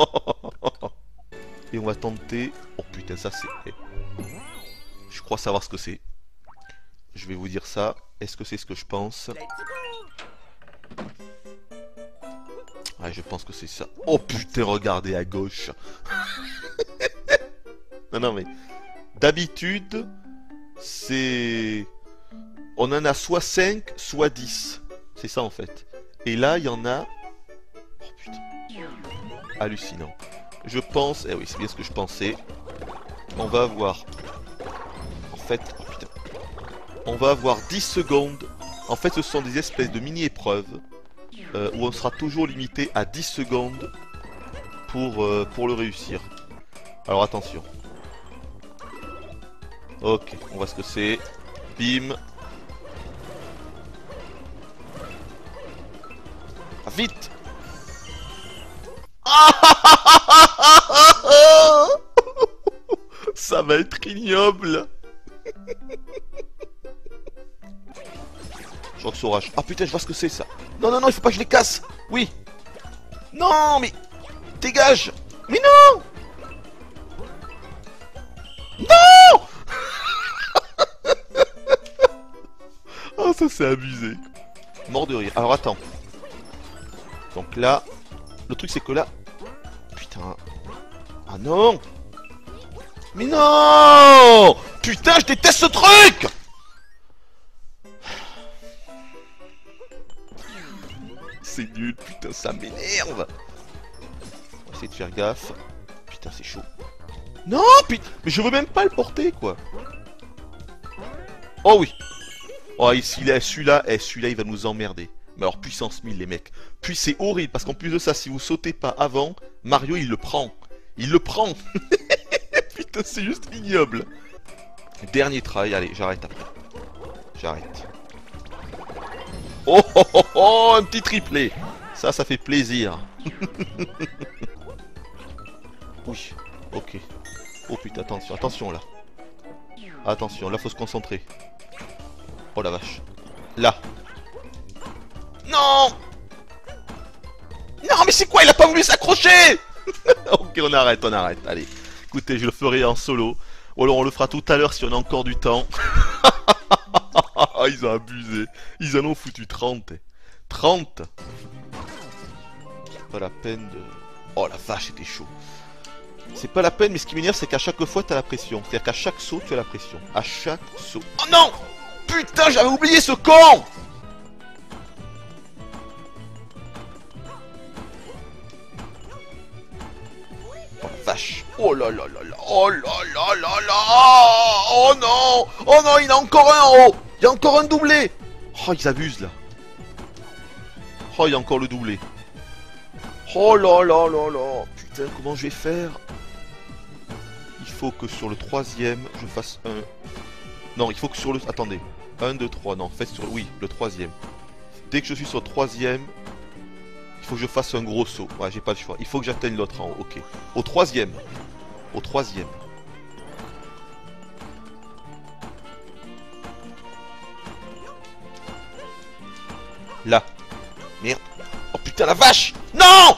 Et on va tenter... Oh putain, ça c'est... Je crois savoir ce que c'est. Je vais vous dire ça. Est-ce que c'est ce que je pense? Ouais, je pense que c'est ça. Oh putain, regardez à gauche. Non mais... D'habitude, c'est... On en a soit 5, soit 10. C'est ça en fait. Et là, il y en a... Oh putain. Hallucinant. Je pense... Eh oui, c'est bien ce que je pensais. On va avoir... En fait... Oh putain. On va avoir 10 secondes. En fait, ce sont des espèces de mini-épreuves. Où on sera toujours limité à 10 secondes pour le réussir. Alors attention. Ok, on voit ce que c'est. Bim. Ah, vite. Ça va être ignoble. Je crois que c'est orage. Ah putain, je vois ce que c'est ça. Non, non, non, il faut pas que je les casse. Oui. Non, mais... Dégage. Mais non. Non. Oh, ça c'est abusé. Mort de rire. Alors attends. Donc là... Le truc c'est que là... Putain... Ah non. Mais non. Putain, je déteste ce truc. C'est nul, putain, ça m'énerve. On va essayer de faire gaffe. Putain, c'est chaud. Non, putain, mais je veux même pas le porter, quoi. Oh oui. Oh, ici, là, celui-là, celui-là, il va nous emmerder. Mais alors, puissance 1000, les mecs. Puis c'est horrible, parce qu'en plus de ça, si vous sautez pas avant, Mario, il le prend. Il le prend. Putain, c'est juste ignoble. Dernier try, allez, j'arrête après. J'arrête. Oh, oh, oh, oh, un petit triplé. Ça fait plaisir. Oui, ok. Oh putain, attention, attention là. Attention, là faut se concentrer. Oh la vache. Là. Non. Non, mais c'est quoi? Il a pas voulu s'accrocher. Ok, on arrête, on arrête. Allez, écoutez, je le ferai en solo. Ou alors on le fera tout à l'heure si on a encore du temps. Ils ont abusé. Ils en ont foutu 30. 30. C'est pas la peine de... Oh la vache, c'était chaud. C'est pas la peine, mais ce qui m'énerve, c'est qu'à chaque fois, t'as la pression. C'est-à-dire qu'à chaque saut, tu as la pression. À chaque saut. Oh non. Putain, j'avais oublié ce con. Oh la vache. Oh là là là là. Oh là là là là. Oh non. Oh non, il y en a encore un en haut. Il y a encore un doublé. Oh, ils abusent là. Oh, il y a encore le doublé. Oh là là là là. Putain, comment je vais faire? Il faut que sur le troisième, je fasse un... Non, il faut que sur le... Attendez. 1, 2, 3. Non, faites sur... Oui, le troisième. Dès que je suis sur le troisième, il faut que je fasse un gros saut. Ouais, j'ai pas le choix. Il faut que j'atteigne l'autre en haut. Ok. Au troisième. Au troisième. Là. Merde. Oh putain la vache. Non.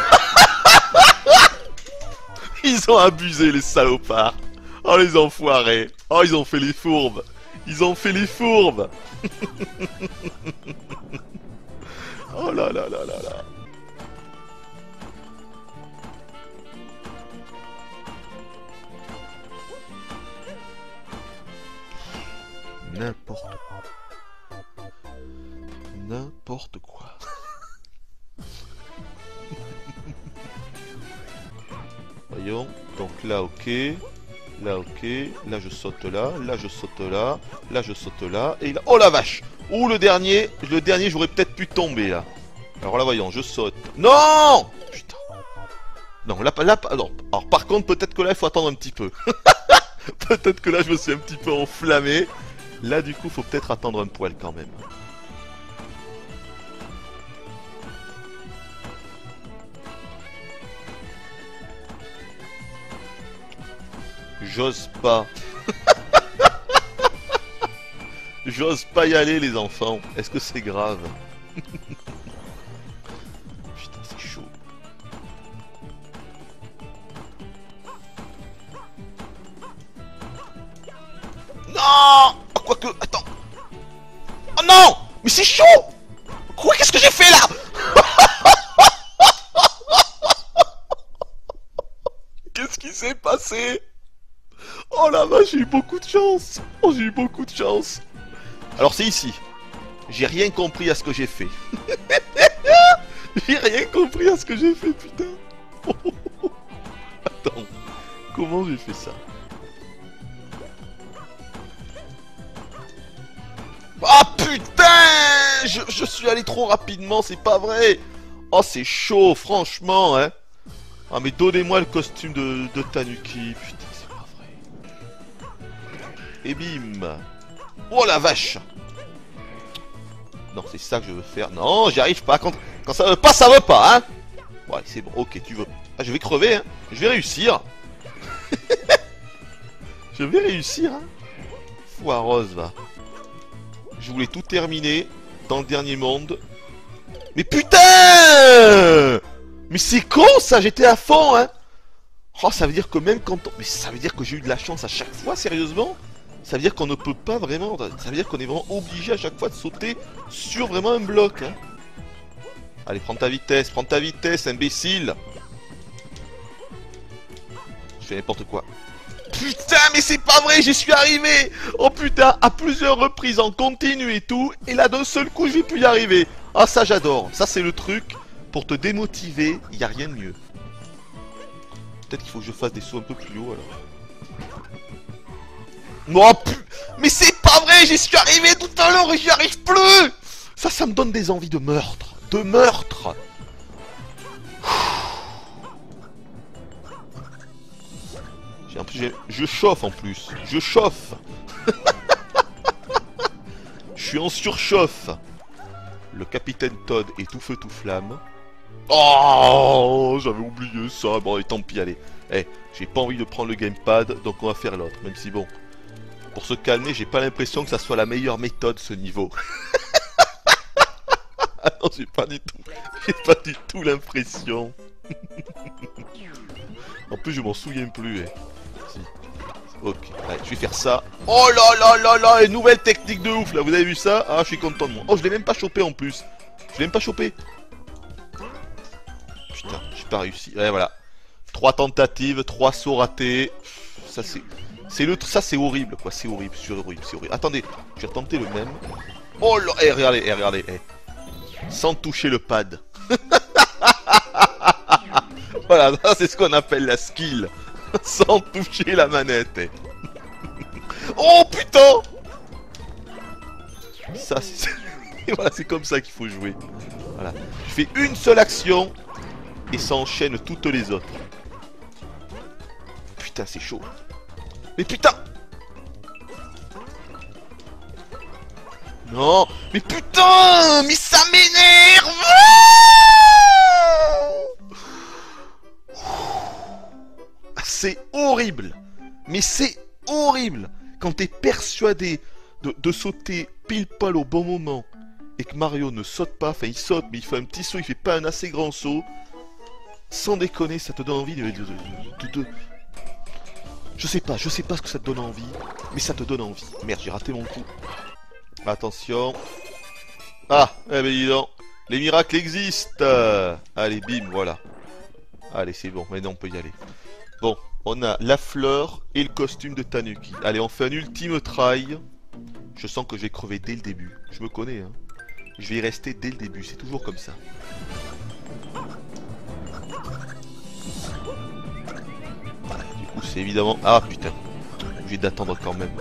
Ils ont abusé les salopards. Oh les enfoirés. Oh ils ont fait les fourbes. Ils ont fait les fourbes. Oh là là là là là. N'importe quoi. N'importe quoi. Voyons. Donc là, ok. Là, ok. Là, je saute là. Là, je saute là. Là, je saute là. Et là... Oh la vache. Ouh, le dernier, j'aurais peut-être pu tomber là. Alors là, voyons, je saute. Non. Putain. Non, là, alors par contre, peut-être que là, il faut attendre un petit peu. Peut-être que là, je me suis un petit peu enflammé. Là, du coup, faut peut-être attendre un poil quand même. J'ose pas. J'ose pas y aller, les enfants. Est-ce que c'est grave? Putain, c'est chaud. Non. Quoique, attends. Oh non. Mais c'est chaud. Quoi? Qu'est-ce que j'ai fait là? Qu'est-ce qui s'est passé? Oh la vache, j'ai eu beaucoup de chance. Oh, j'ai eu beaucoup de chance. Alors c'est ici. J'ai rien compris à ce que j'ai fait. J'ai rien compris à ce que j'ai fait, putain. Attends. Comment j'ai fait ça? Ah putain, je suis allé trop rapidement, c'est pas vrai. Oh, c'est chaud, franchement, hein. Ah, mais donnez-moi le costume de Tanuki. Putain, c'est pas vrai. Et bim. Oh la vache. Non, c'est ça que je veux faire. Non, j'y arrive pas. Quand ça veut pas, ça veut pas, hein. Ouais, c'est bon. Ok, tu veux. Ah, je vais crever, hein. Je vais réussir. Je vais réussir, hein. Foireuse, va. Je voulais tout terminer dans le dernier monde. Mais putain! Mais c'est con, ça. J'étais à fond, hein. Oh, ça veut dire que même quand on... Mais ça veut dire que j'ai eu de la chance à chaque fois, sérieusement? Ça veut dire qu'on ne peut pas vraiment... Ça veut dire qu'on est vraiment obligé à chaque fois de sauter sur vraiment un bloc, hein. Allez, prends ta vitesse, imbécile. Je fais n'importe quoi. Putain, mais c'est pas vrai, j'y suis arrivé. Oh putain, à plusieurs reprises en continu et tout. Et là, d'un seul coup, je vais plus y arriver. Ah, ça, j'adore. Ça, c'est le truc pour te démotiver. Il n'y a rien de mieux. Peut-être qu'il faut que je fasse des sauts un peu plus haut, alors. Non, mais c'est pas vrai, j'y suis arrivé tout à l'heure et j'y arrive plus. Ça me donne des envies de meurtre. De meurtre. En plus, je chauffe en plus. Je chauffe. Je suis en surchauffe. Le capitaine Todd est tout feu tout flamme. Oh, j'avais oublié ça. Bon, et tant pis, allez. Eh, j'ai pas envie de prendre le gamepad, donc on va faire l'autre. Même si bon, pour se calmer, j'ai pas l'impression que ça soit la meilleure méthode ce niveau. Ah non, j'ai pas du tout l'impression. En plus, je m'en souviens plus. Si. Ok, allez, je vais faire ça. Oh là là là là, une nouvelle technique de ouf là, vous avez vu ça? Ah, je suis content de moi. Oh, je l'ai même pas chopé en plus. Je l'ai même pas chopé. Putain, j'ai pas réussi. Ouais, voilà. 3 tentatives, 3 sauts ratés. Ça c'est... Ça c'est horrible quoi, c'est horrible, c'est horrible, c'est horrible. Attendez, je vais retenter le même. Oh là, regardez. Sans toucher le pad. Voilà, ça c'est ce qu'on appelle la skill. Sans toucher la manette. Oh putain. Ça c'est... Voilà, c'est comme ça qu'il faut jouer. Voilà. Je fais une seule action et ça enchaîne toutes les autres. Putain, c'est chaud. Mais putain. Non, mais putain, mais ça m'énerve. C'est horrible. Mais c'est horrible quand t'es persuadé de sauter pile poil au bon moment et que Mario ne saute pas. Enfin, il saute, mais il fait un petit saut, il fait pas un assez grand saut. Sans déconner, ça te donne envie de... Je sais pas ce que ça te donne envie, mais ça te donne envie. Merde, j'ai raté mon coup. Attention. Ah, eh ben dis donc, les miracles existent. Allez, bim, voilà. Allez, c'est bon, maintenant on peut y aller. Bon, on a la fleur et le costume de Tanuki. Allez, on fait un ultime try. Je sens que je vais crever dès le début. Je me connais, hein. Je vais y rester dès le début, c'est toujours comme ça. Du coup, c'est évidemment... Ah, putain. Obligé d'attendre quand même.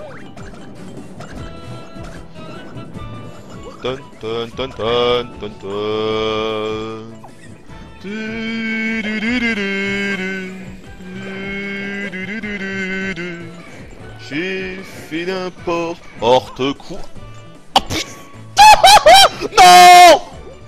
Ton ton ton ton ton ton. J'ai fait n'importe quoi. Oh putain. Non.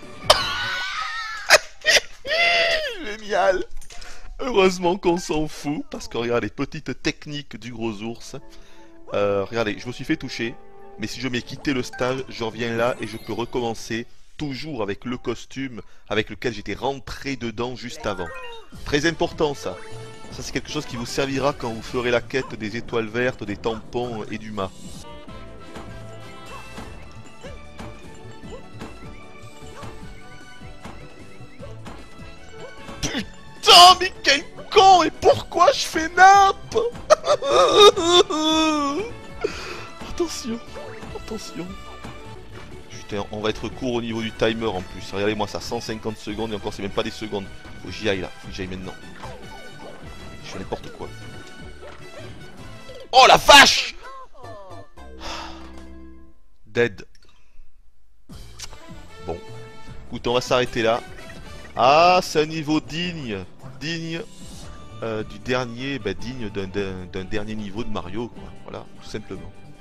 Génial. Heureusement qu'on s'en fout, parce que regarde les petites techniques du gros ours. Regardez, je me suis fait toucher. Mais si je m'ai quitté le stage, je reviens là et je peux recommencer toujours avec le costume avec lequel j'étais rentré dedans juste avant. Très important ça. Ça c'est quelque chose qui vous servira quand vous ferez la quête des étoiles vertes, des tampons et du mât. Putain, mais quel con! Et pourquoi je fais nappe? Attention. Attention. Putain, on va être court au niveau du timer en plus. Regardez-moi ça, 150 secondes et encore c'est même pas des secondes. Faut que j'y aille là, faut que j'y aille maintenant. Je fais n'importe quoi. Oh la vache! Dead. Bon. Écoute, on va s'arrêter là. Ah, c'est un niveau digne. Digne du dernier, digne d'un dernier niveau de Mario, quoi. Voilà, tout simplement.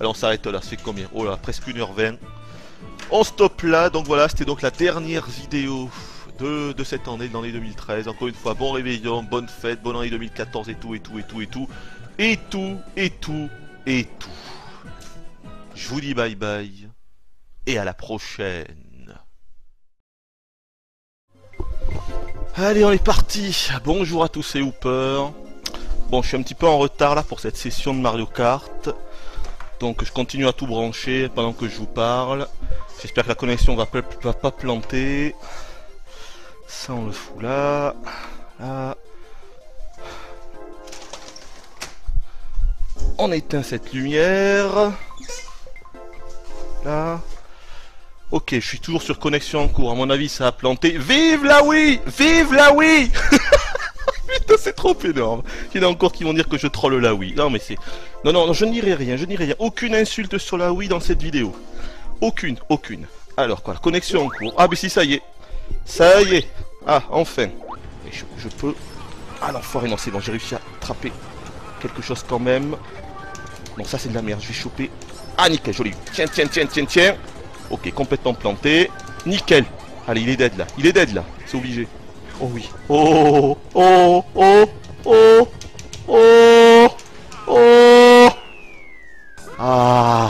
Allez, on s'arrête là, c'est combien? Oh là, presque 1h20. On stoppe là, donc voilà, c'était donc la dernière vidéo de cette année, de l'année 2013. Encore une fois, bon réveillon, bonne fête, bonne année 2014 et tout, et tout, et tout, et tout. Et tout, et tout, et tout. Je vous dis bye bye, et à la prochaine. Allez, on est parti. Bonjour à tous, c'est Hooper. Bon, je suis un petit peu en retard là pour cette session de Mario Kart. Donc je continue à tout brancher pendant que je vous parle. J'espère que la connexion va pas planter. Ça on le fout là. Là. On éteint cette lumière. Là. Ok, je suis toujours sur connexion en cours. À mon avis, ça a planté. Vive la Wii! Vive la Wii! Putain, c'est trop énorme. Il y en a encore qui vont dire que je troll la Wii. Non, mais c'est... Non, non, non, je n'irai rien, je n'irai rien. Aucune insulte sur la Wii dans cette vidéo. Aucune, aucune. Alors, quoi, la connexion en cours. Ah, mais si, ça y est. Ça y est. Ah, enfin. Et je peux... Ah, l'enfoiré, non, c'est bon, j'ai réussi à attraper quelque chose quand même. Non, ça, c'est de la merde, je vais choper... Ah, nickel, joli. Tiens, tiens, tiens, tiens, tiens. Ok, complètement planté. Nickel. Allez, il est dead, là. Il est dead, là. C'est obligé. Oh oui. Oh, oh, oh, oh, oh, oh. Ah.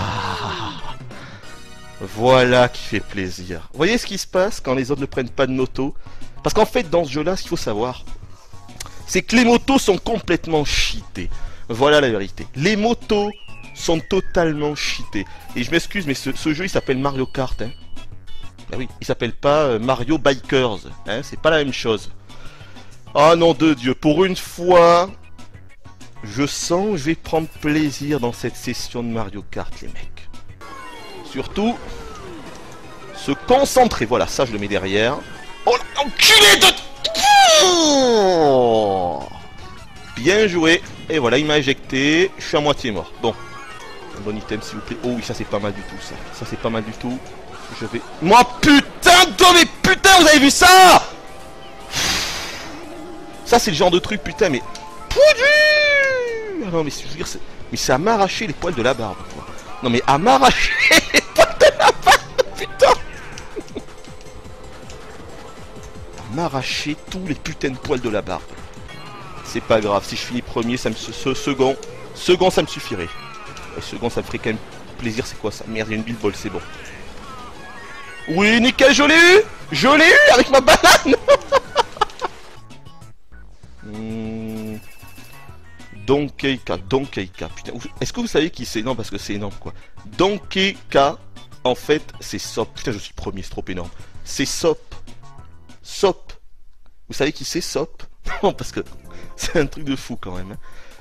Voilà qui fait plaisir. Vous voyez ce qui se passe quand les autres ne prennent pas de moto? Parce qu'en fait, dans ce jeu-là, ce qu'il faut savoir, c'est que les motos sont complètement cheatées. Voilà la vérité. Les motos sont totalement cheatées. Et je m'excuse, mais ce jeu, il s'appelle Mario Kart, hein. Ah oui, il s'appelle pas Mario Bikers, hein, c'est pas la même chose. Ah non de Dieu, pour une fois, je sens que je vais prendre plaisir dans cette session de Mario Kart, les mecs. Surtout, se concentrer, voilà, ça je le mets derrière. Oh l'enculé de... Oh, bien joué, et voilà, il m'a éjecté, je suis à moitié mort. Bon, un bon item s'il vous plaît. Oh oui, ça c'est pas mal du tout, ça c'est pas mal du tout. Je vais... Moi putain de... Mais putain, vous avez vu ça? Ça c'est le genre de truc, putain, mais... Ah non mais je veux dire, mais ça m'a arraché les poils de la barbe, quoi. Non mais à m'arracher les poils de la barbe, putain. À m'arracher tous les putains de poils de la barbe. C'est pas grave, si je finis premier, ça me... second, ça me suffirait. Et second, ça me ferait quand même plaisir, c'est quoi ça? Merde, il y a une Bill Ball, c'est bon. Oui, nickel, je l'ai eu! Je l'ai eu avec ma banane. Donkey K, putain. Est-ce que vous savez qui c'est? Non, parce que c'est énorme, quoi. Donkey K, en fait, c'est Sop. Putain, je suis premier, c'est trop énorme. C'est Sop. Sop. Vous savez qui c'est, Sop? Non, parce que c'est un truc de fou, quand même.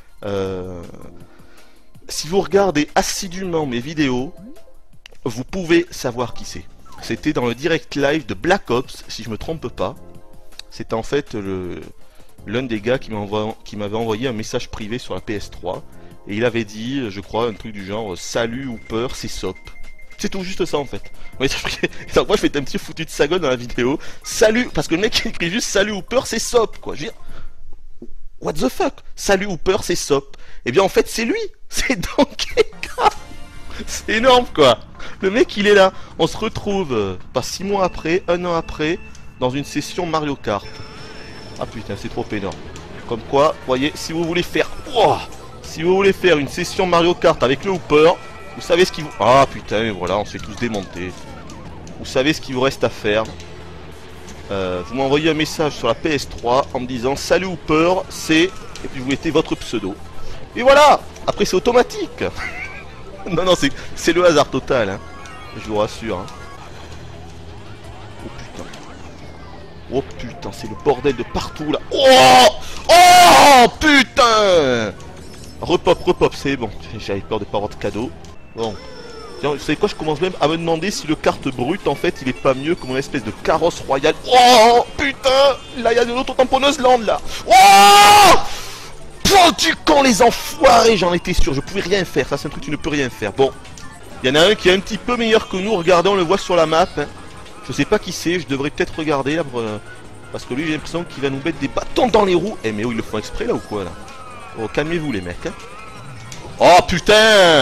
Si vous regardez assidûment mes vidéos, vous pouvez savoir qui c'est. C'était dans le direct live de Black Ops, si je me trompe pas. C'était en fait l'un des gars qui m'avait envoyé un message privé sur la PS3. Et il avait dit, je crois, un truc du genre « Salut Hooper, c'est Sop ». C'est tout juste ça en fait. Moi je fais un petit foutu de sa gueule dans la vidéo. Salut, parce que le mec il écrit juste « Salut Hooper, c'est Sop » quoi. Je veux dire, what the fuck? Salut Hooper, c'est Sop. Et bien en fait c'est lui. C'est Donkey Kong. C'est énorme quoi. Le mec il est là. On se retrouve pas 6 mois après, 1 an après, dans une session Mario Kart. Ah putain c'est trop énorme. Comme quoi, voyez, si vous voulez faire... Oh, si vous voulez faire une session Mario Kart avec le Hooper, vous savez ce qu'il vous... Ah putain, voilà, on se fait tous démonter. Vous savez ce qu'il vous reste à faire. Vous m'envoyez un message sur la PS3 en me disant « Salut Hooper, c'est... » Et puis vous mettez votre pseudo. Et voilà. Après c'est automatique. Non, non, c'est le hasard total, hein. Je vous rassure, hein. Oh putain. Oh putain, c'est le bordel de partout, là. Oh, oh putain. Repop, c'est bon. J'avais peur de pas avoir de cadeau. Bon. Vous savez quoi, je commence même à me demander si le kart brut, en fait, il est pas mieux que mon espèce de carrosse royale. Oh putain. Là, il y a de l'auto-tamponneuse land, là. Oh, du camp les enfoirés, j'en étais sûr, je pouvais rien faire, ça c'est un truc tu ne peux rien faire. Bon, il y en a un qui est un petit peu meilleur que nous, regardez, on le voit sur la map, hein. Je sais pas qui c'est, je devrais peut-être regarder là, parce que lui j'ai l'impression qu'il va nous mettre des bâtons dans les roues. Eh mais oh, ils le font exprès là ou quoi là? Oh calmez-vous les mecs, hein. Oh putain.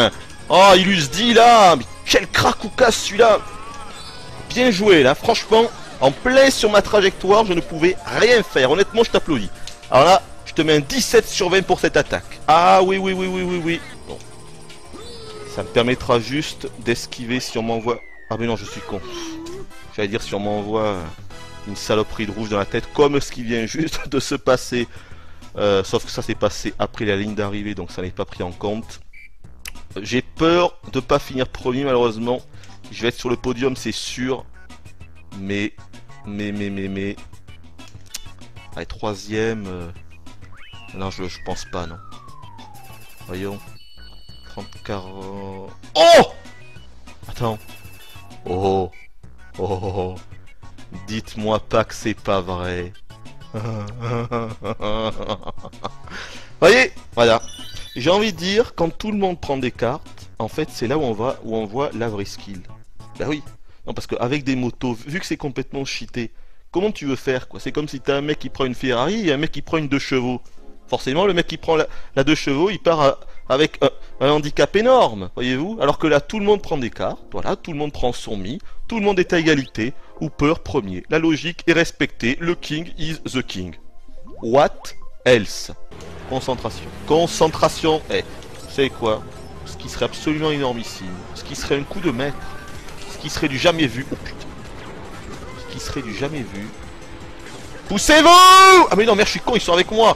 Oh, il use dit là. Mais quel cracoucas celui-là. Bien joué là, franchement. En plein sur ma trajectoire, je ne pouvais rien faire. Honnêtement, je t'applaudis. Alors là, je te mets un 17 sur 20 pour cette attaque. Ah oui, oui, oui, oui, oui, oui. Bon. Ça me permettra juste d'esquiver si on m'envoie... Ah mais non, je suis con. J'allais dire si on m'envoie une saloperie de rouge dans la tête, comme ce qui vient juste de se passer. Sauf que ça s'est passé après la ligne d'arrivée, donc ça n'est pas pris en compte. J'ai peur de pas finir premier, malheureusement. Je vais être sur le podium, c'est sûr. Mais... Allez, troisième... Non, je pense pas, non. Voyons. 30, 40... Oh! Attends. Oh. Oh. Dites-moi pas que c'est pas vrai. Voyez, voilà. J'ai envie de dire, quand tout le monde prend des cartes, en fait, c'est là où on voit la vraie skill. Bah oui. Non, parce qu'avec des motos, vu que c'est complètement cheaté, comment tu veux faire, quoi? C'est comme si t'as un mec qui prend une Ferrari et un mec qui prend une 2 chevaux. Forcément, le mec qui prend la 2 chevaux, il part avec un handicap énorme, voyez-vous? Alors que là, tout le monde prend des cartes, voilà, tout le monde prend son mi, tout le monde est à égalité, Hooper premier. La logique est respectée, le king is the king. What else? Concentration. Concentration, vous savez quoi? Ce qui serait absolument énormissime, ce qui serait un coup de maître, ce qui serait du jamais vu, oh putain. Ce qui serait du jamais vu. Poussez-vous! Ah mais non, merde, je suis con, ils sont avec moi.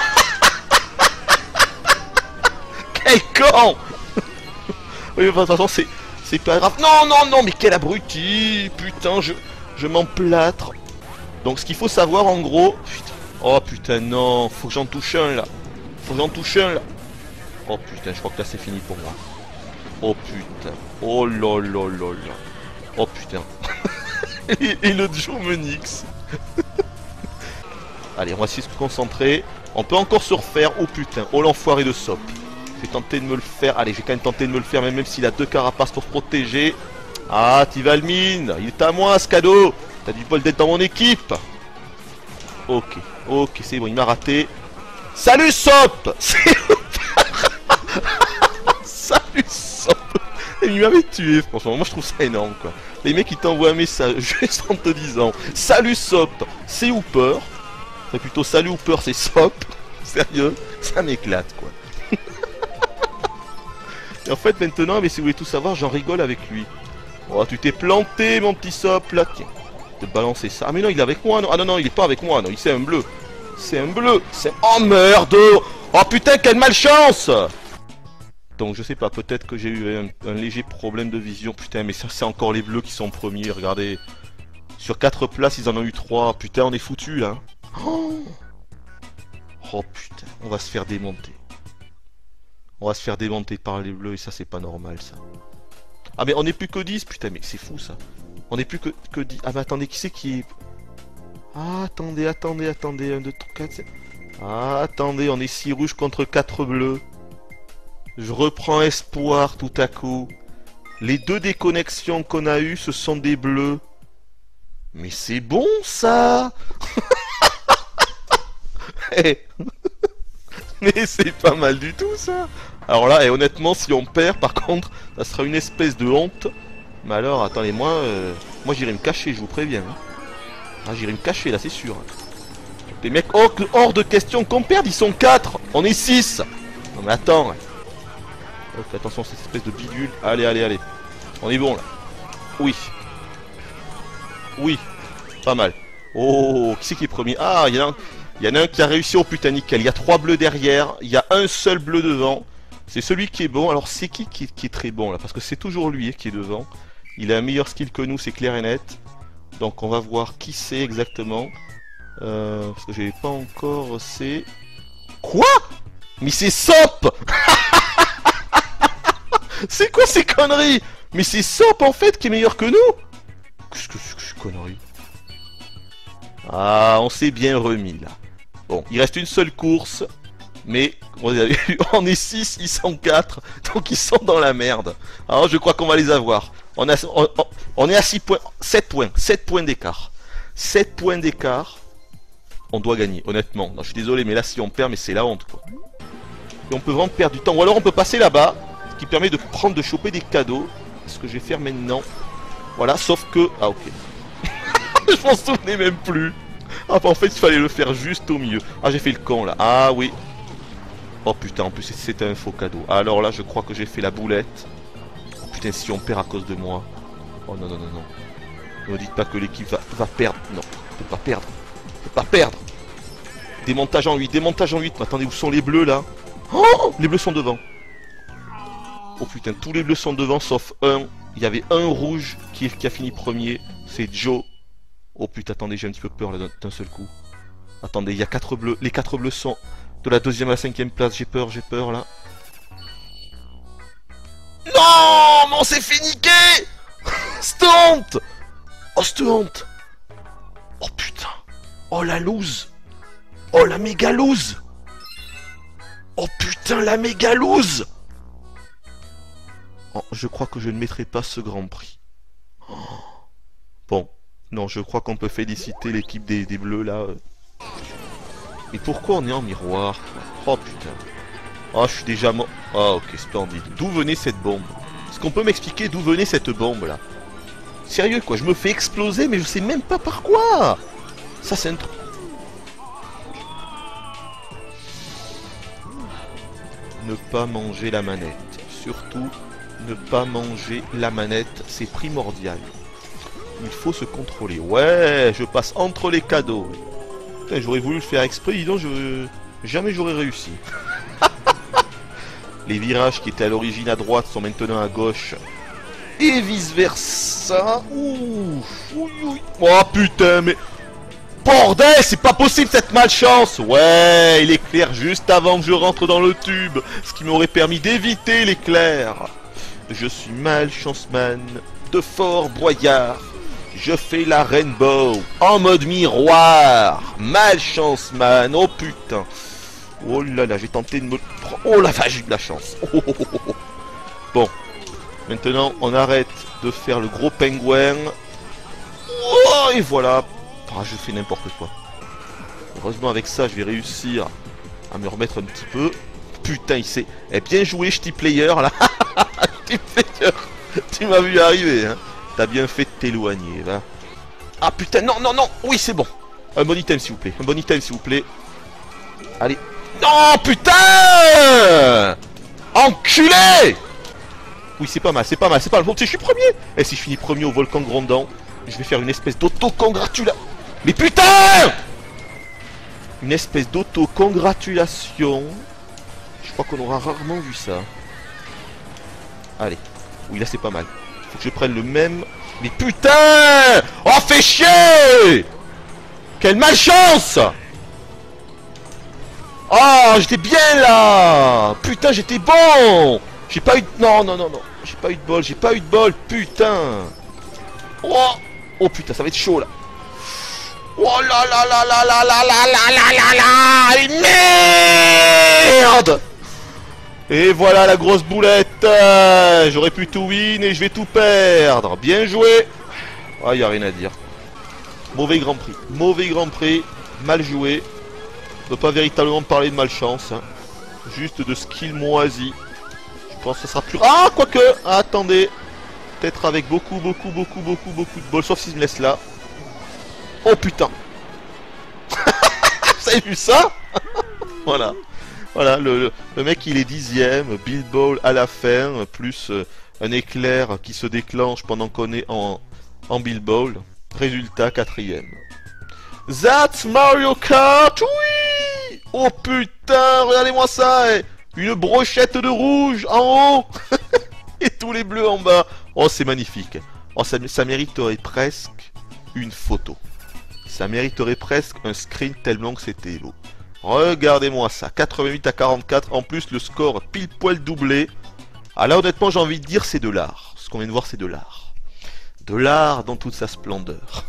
Quel con. Oui, de toute façon, c'est pas grave. Non, non, non, mais quel abruti. Putain, je m'emplâtre. Donc, ce qu'il faut savoir, en gros... Putain. Oh, putain, non. Faut que j'en touche un, là. Faut que j'en touche un, là. Oh, putain, je crois que là, c'est fini pour moi. Oh, putain. Oh, là, là, là, là. Oh, putain. et le Joe me nixe. Allez, on va essayer de se concentrer. On peut encore se refaire. Oh, putain. Oh, l'enfoiré de Sop. Je vais tenter de me le faire. Allez, j'ai quand même tenté de me le faire, même s'il a 2 carapaces pour se protéger. Ah, Tivalmine, il est à moi ce cadeau. T'as du bol d'être dans mon équipe. Ok, ok, c'est bon, il m'a raté. Salut Sop. Salut Sop. Il m'avait tué, franchement. Moi, je trouve ça énorme, quoi. Les mecs, ils t'envoient un message juste en te disant salut Sop, c'est Hooper. C'est plutôt salut Hooper, c'est Sop. Sérieux, ça m'éclate, quoi. Et en fait, maintenant, mais si vous voulez tout savoir, j'en rigole avec lui. Oh, tu t'es planté, mon petit Sop, là. Tiens, te balancer ça. Ah, mais non, il est avec moi, non. Ah, non, non, il est pas avec moi, non. Il c'est un bleu. C'est un bleu. C'est... Oh, merde. Oh, putain, quelle malchance. Donc, je sais pas, peut-être que j'ai eu un léger problème de vision. Putain, mais ça, c'est encore les bleus qui sont premiers, regardez. Sur 4 places, ils en ont eu 3. Putain, on est foutus, là. Oh, putain, on va se faire démonter. On va se faire démonter par les bleus et ça c'est pas normal ça. Ah mais on est plus que 10, putain mais c'est fou ça. On est plus que 10. Ah mais attendez, qui c'est qui est... Ah attendez, attendez, attendez, 1, 2, 3, 4, 5... Ah attendez, on est 6 rouges contre 4 bleus. Je reprends espoir tout à coup. Les 2 déconnexions qu'on a eues, ce sont des bleus. Mais c'est bon ça. Mais c'est pas mal du tout ça. Alors là, et honnêtement, si on perd, par contre, ça sera une espèce de honte. Mais alors, attendez, moi j'irai me cacher, je vous préviens. Hein. Ah, j'irai me cacher, là, c'est sûr. Les mecs, hors de question qu'on perde, ils sont 4. On est 6. Non mais attends. Ok, attention, cette espèce de bidule. Allez, allez, allez. On est bon, là. Oui. Oui. Pas mal. Oh, qui c'est qui est premier? Ah, il y en a un qui a réussi, oh putain nickel, il y a 3 bleus derrière, il y a un seul bleu devant. C'est celui qui est bon, alors c'est qui est très bon là? Parce que c'est toujours lui qui est devant. Il a un meilleur skill que nous, c'est clair et net. Donc on va voir qui c'est exactement. Parce que j'ai pas encore... C'est... Quoi? Mais c'est Sop. C'est quoi ces conneries? Mais c'est Sop en fait qui est meilleur que nous. Qu'est-ce que c'est que ces conneries? Ah, on s'est bien remis là. Bon, il reste une seule course, mais on est 6, ils sont 4, donc ils sont dans la merde. Alors je crois qu'on va les avoir. On est à 6 points, 7 points d'écart. 7 points d'écart, on doit gagner, honnêtement. Non, je suis désolé, mais là si on perd, mais c'est la honte quoi. Et on peut vraiment perdre du temps, ou alors on peut passer là-bas, Ce qui permet de choper des cadeaux. Ce que je vais faire maintenant. Voilà, sauf que... Ah, ok. Je m'en souvenais même plus. Ah, bah, en fait, il fallait le faire juste au milieu. Ah, j'ai fait le con, là. Ah, oui. Oh, putain, en plus, c'était un faux cadeau. Alors là, je crois que j'ai fait la boulette. Oh, putain, si on perd à cause de moi. Oh, non, non, non, non. Ne me dites pas que l'équipe va perdre. Non, on peut pas perdre. On peut pas perdre. Démontage en 8, démontage en 8. Mais attendez, où sont les bleus, là? Oh, les bleus sont devant. Oh, putain, tous les bleus sont devant, sauf un. Il y avait un rouge qui a fini premier. C'est Joe. Oh, putain, attendez, j'ai un petit peu peur, là, d'un seul coup. Attendez, il y a 4 bleus. Les 4 bleus sont de la 2e à la 5e place. J'ai peur, là. Non, mais on s'est fait niquer. Cette honte. Oh, cette honte. Oh, putain. Oh, la loose. Oh, la méga loose. Oh, putain, la méga loose. Oh, je crois que je ne mettrai pas ce Grand Prix. Oh. Bon. Non, je crois qu'on peut féliciter l'équipe des Bleus, là. Mais pourquoi on est en miroir? Oh, putain. Oh, je suis déjà mort. Oh, ok, splendide. D'où venait cette bombe? Est-ce qu'on peut m'expliquer d'où venait cette bombe, là? Sérieux, quoi, je me fais exploser, mais je sais même pas par quoi. Ça, c'est un truc... Ne pas manger la manette. Surtout, ne pas manger la manette, c'est primordial. Il faut se contrôler. Ouais, je passe entre les cadeaux. J'aurais voulu le faire exprès, dis donc, jamais j'aurais réussi. Les virages qui étaient à l'origine à droite sont maintenant à gauche. Et vice versa. Ouf. Oh putain, mais... Bordel, c'est pas possible cette malchance. Ouais, il éclaire juste avant que je rentre dans le tube. Ce qui m'aurait permis d'éviter l'éclair. Je suis malchance-man de Fort Boyard. Je fais la Rainbow en mode miroir. Malchance-man, oh putain. Oh là là, j'ai tenté de me... Oh la vache, j'ai eu de la chance. Oh, oh, oh, oh. Bon, maintenant on arrête de faire le gros pingouin. Oh, et voilà. Ah, je fais n'importe quoi. Heureusement avec ça, je vais réussir à me remettre un petit peu. Putain, il s'est... Eh, bien joué, ch'ti player, là. Ch'ti player. Tu m'as vu arriver, hein. T'as bien fait de t'éloigner, va. Ah, putain, non, non, non. Oui, c'est bon. Un bon item, s'il vous plaît. Un bon item, s'il vous plaît. Allez. Non, putain. Enculé. Oui, c'est pas mal, c'est pas mal, c'est pas mal. Bon, tu sais, je suis premier. Et si je finis premier au volcan grondant, je vais faire une espèce d'auto-congratulation. Mais putain! Une espèce d'auto-congratulation. Je crois qu'on aura rarement vu ça. Allez. Oui, là, c'est pas mal. Faut que je prenne le même... Mais putain! Oh, fais chier! Quelle malchance! Oh, j'étais bien, là! Putain, j'étais bon! J'ai pas eu de... Non, non, non, non. J'ai pas eu de bol, j'ai pas eu de bol, putain! Oh! Oh, putain, ça va être chaud, là. Oh là là là là là là là là là là là. Merde. Et voilà la grosse boulette. J'aurais pu tout win et je vais tout perdre. Bien joué. Ah, y a rien à dire. Mauvais Grand Prix. Mauvais Grand Prix. Mal joué. On peut pas véritablement parler de malchance. Hein. Juste de skill moisi. Je pense que ça sera plus... Ah, quoique. Ah, attendez. Peut-être avec beaucoup de bol. Sauf si je me laisse là. Oh putain. Vous avez vu ça? Voilà. Voilà, le mec il est 10ème, Bill Ball à la fin, plus un éclair qui se déclenche pendant qu'on est en Bill Ball. Résultat 4ème. That's Mario Kart, oui. Oh putain, regardez-moi ça. Une brochette de rouge en haut. Et tous les bleus en bas. Oh, c'est magnifique. Oh, ça mériterait presque une photo. Ça mériterait presque un screen tellement que c'était beau. Regardez-moi ça, 88 à 44, en plus le score pile poil doublé. Ah là honnêtement j'ai envie de dire c'est de l'art. Ce qu'on vient de voir c'est de l'art. De l'art dans toute sa splendeur.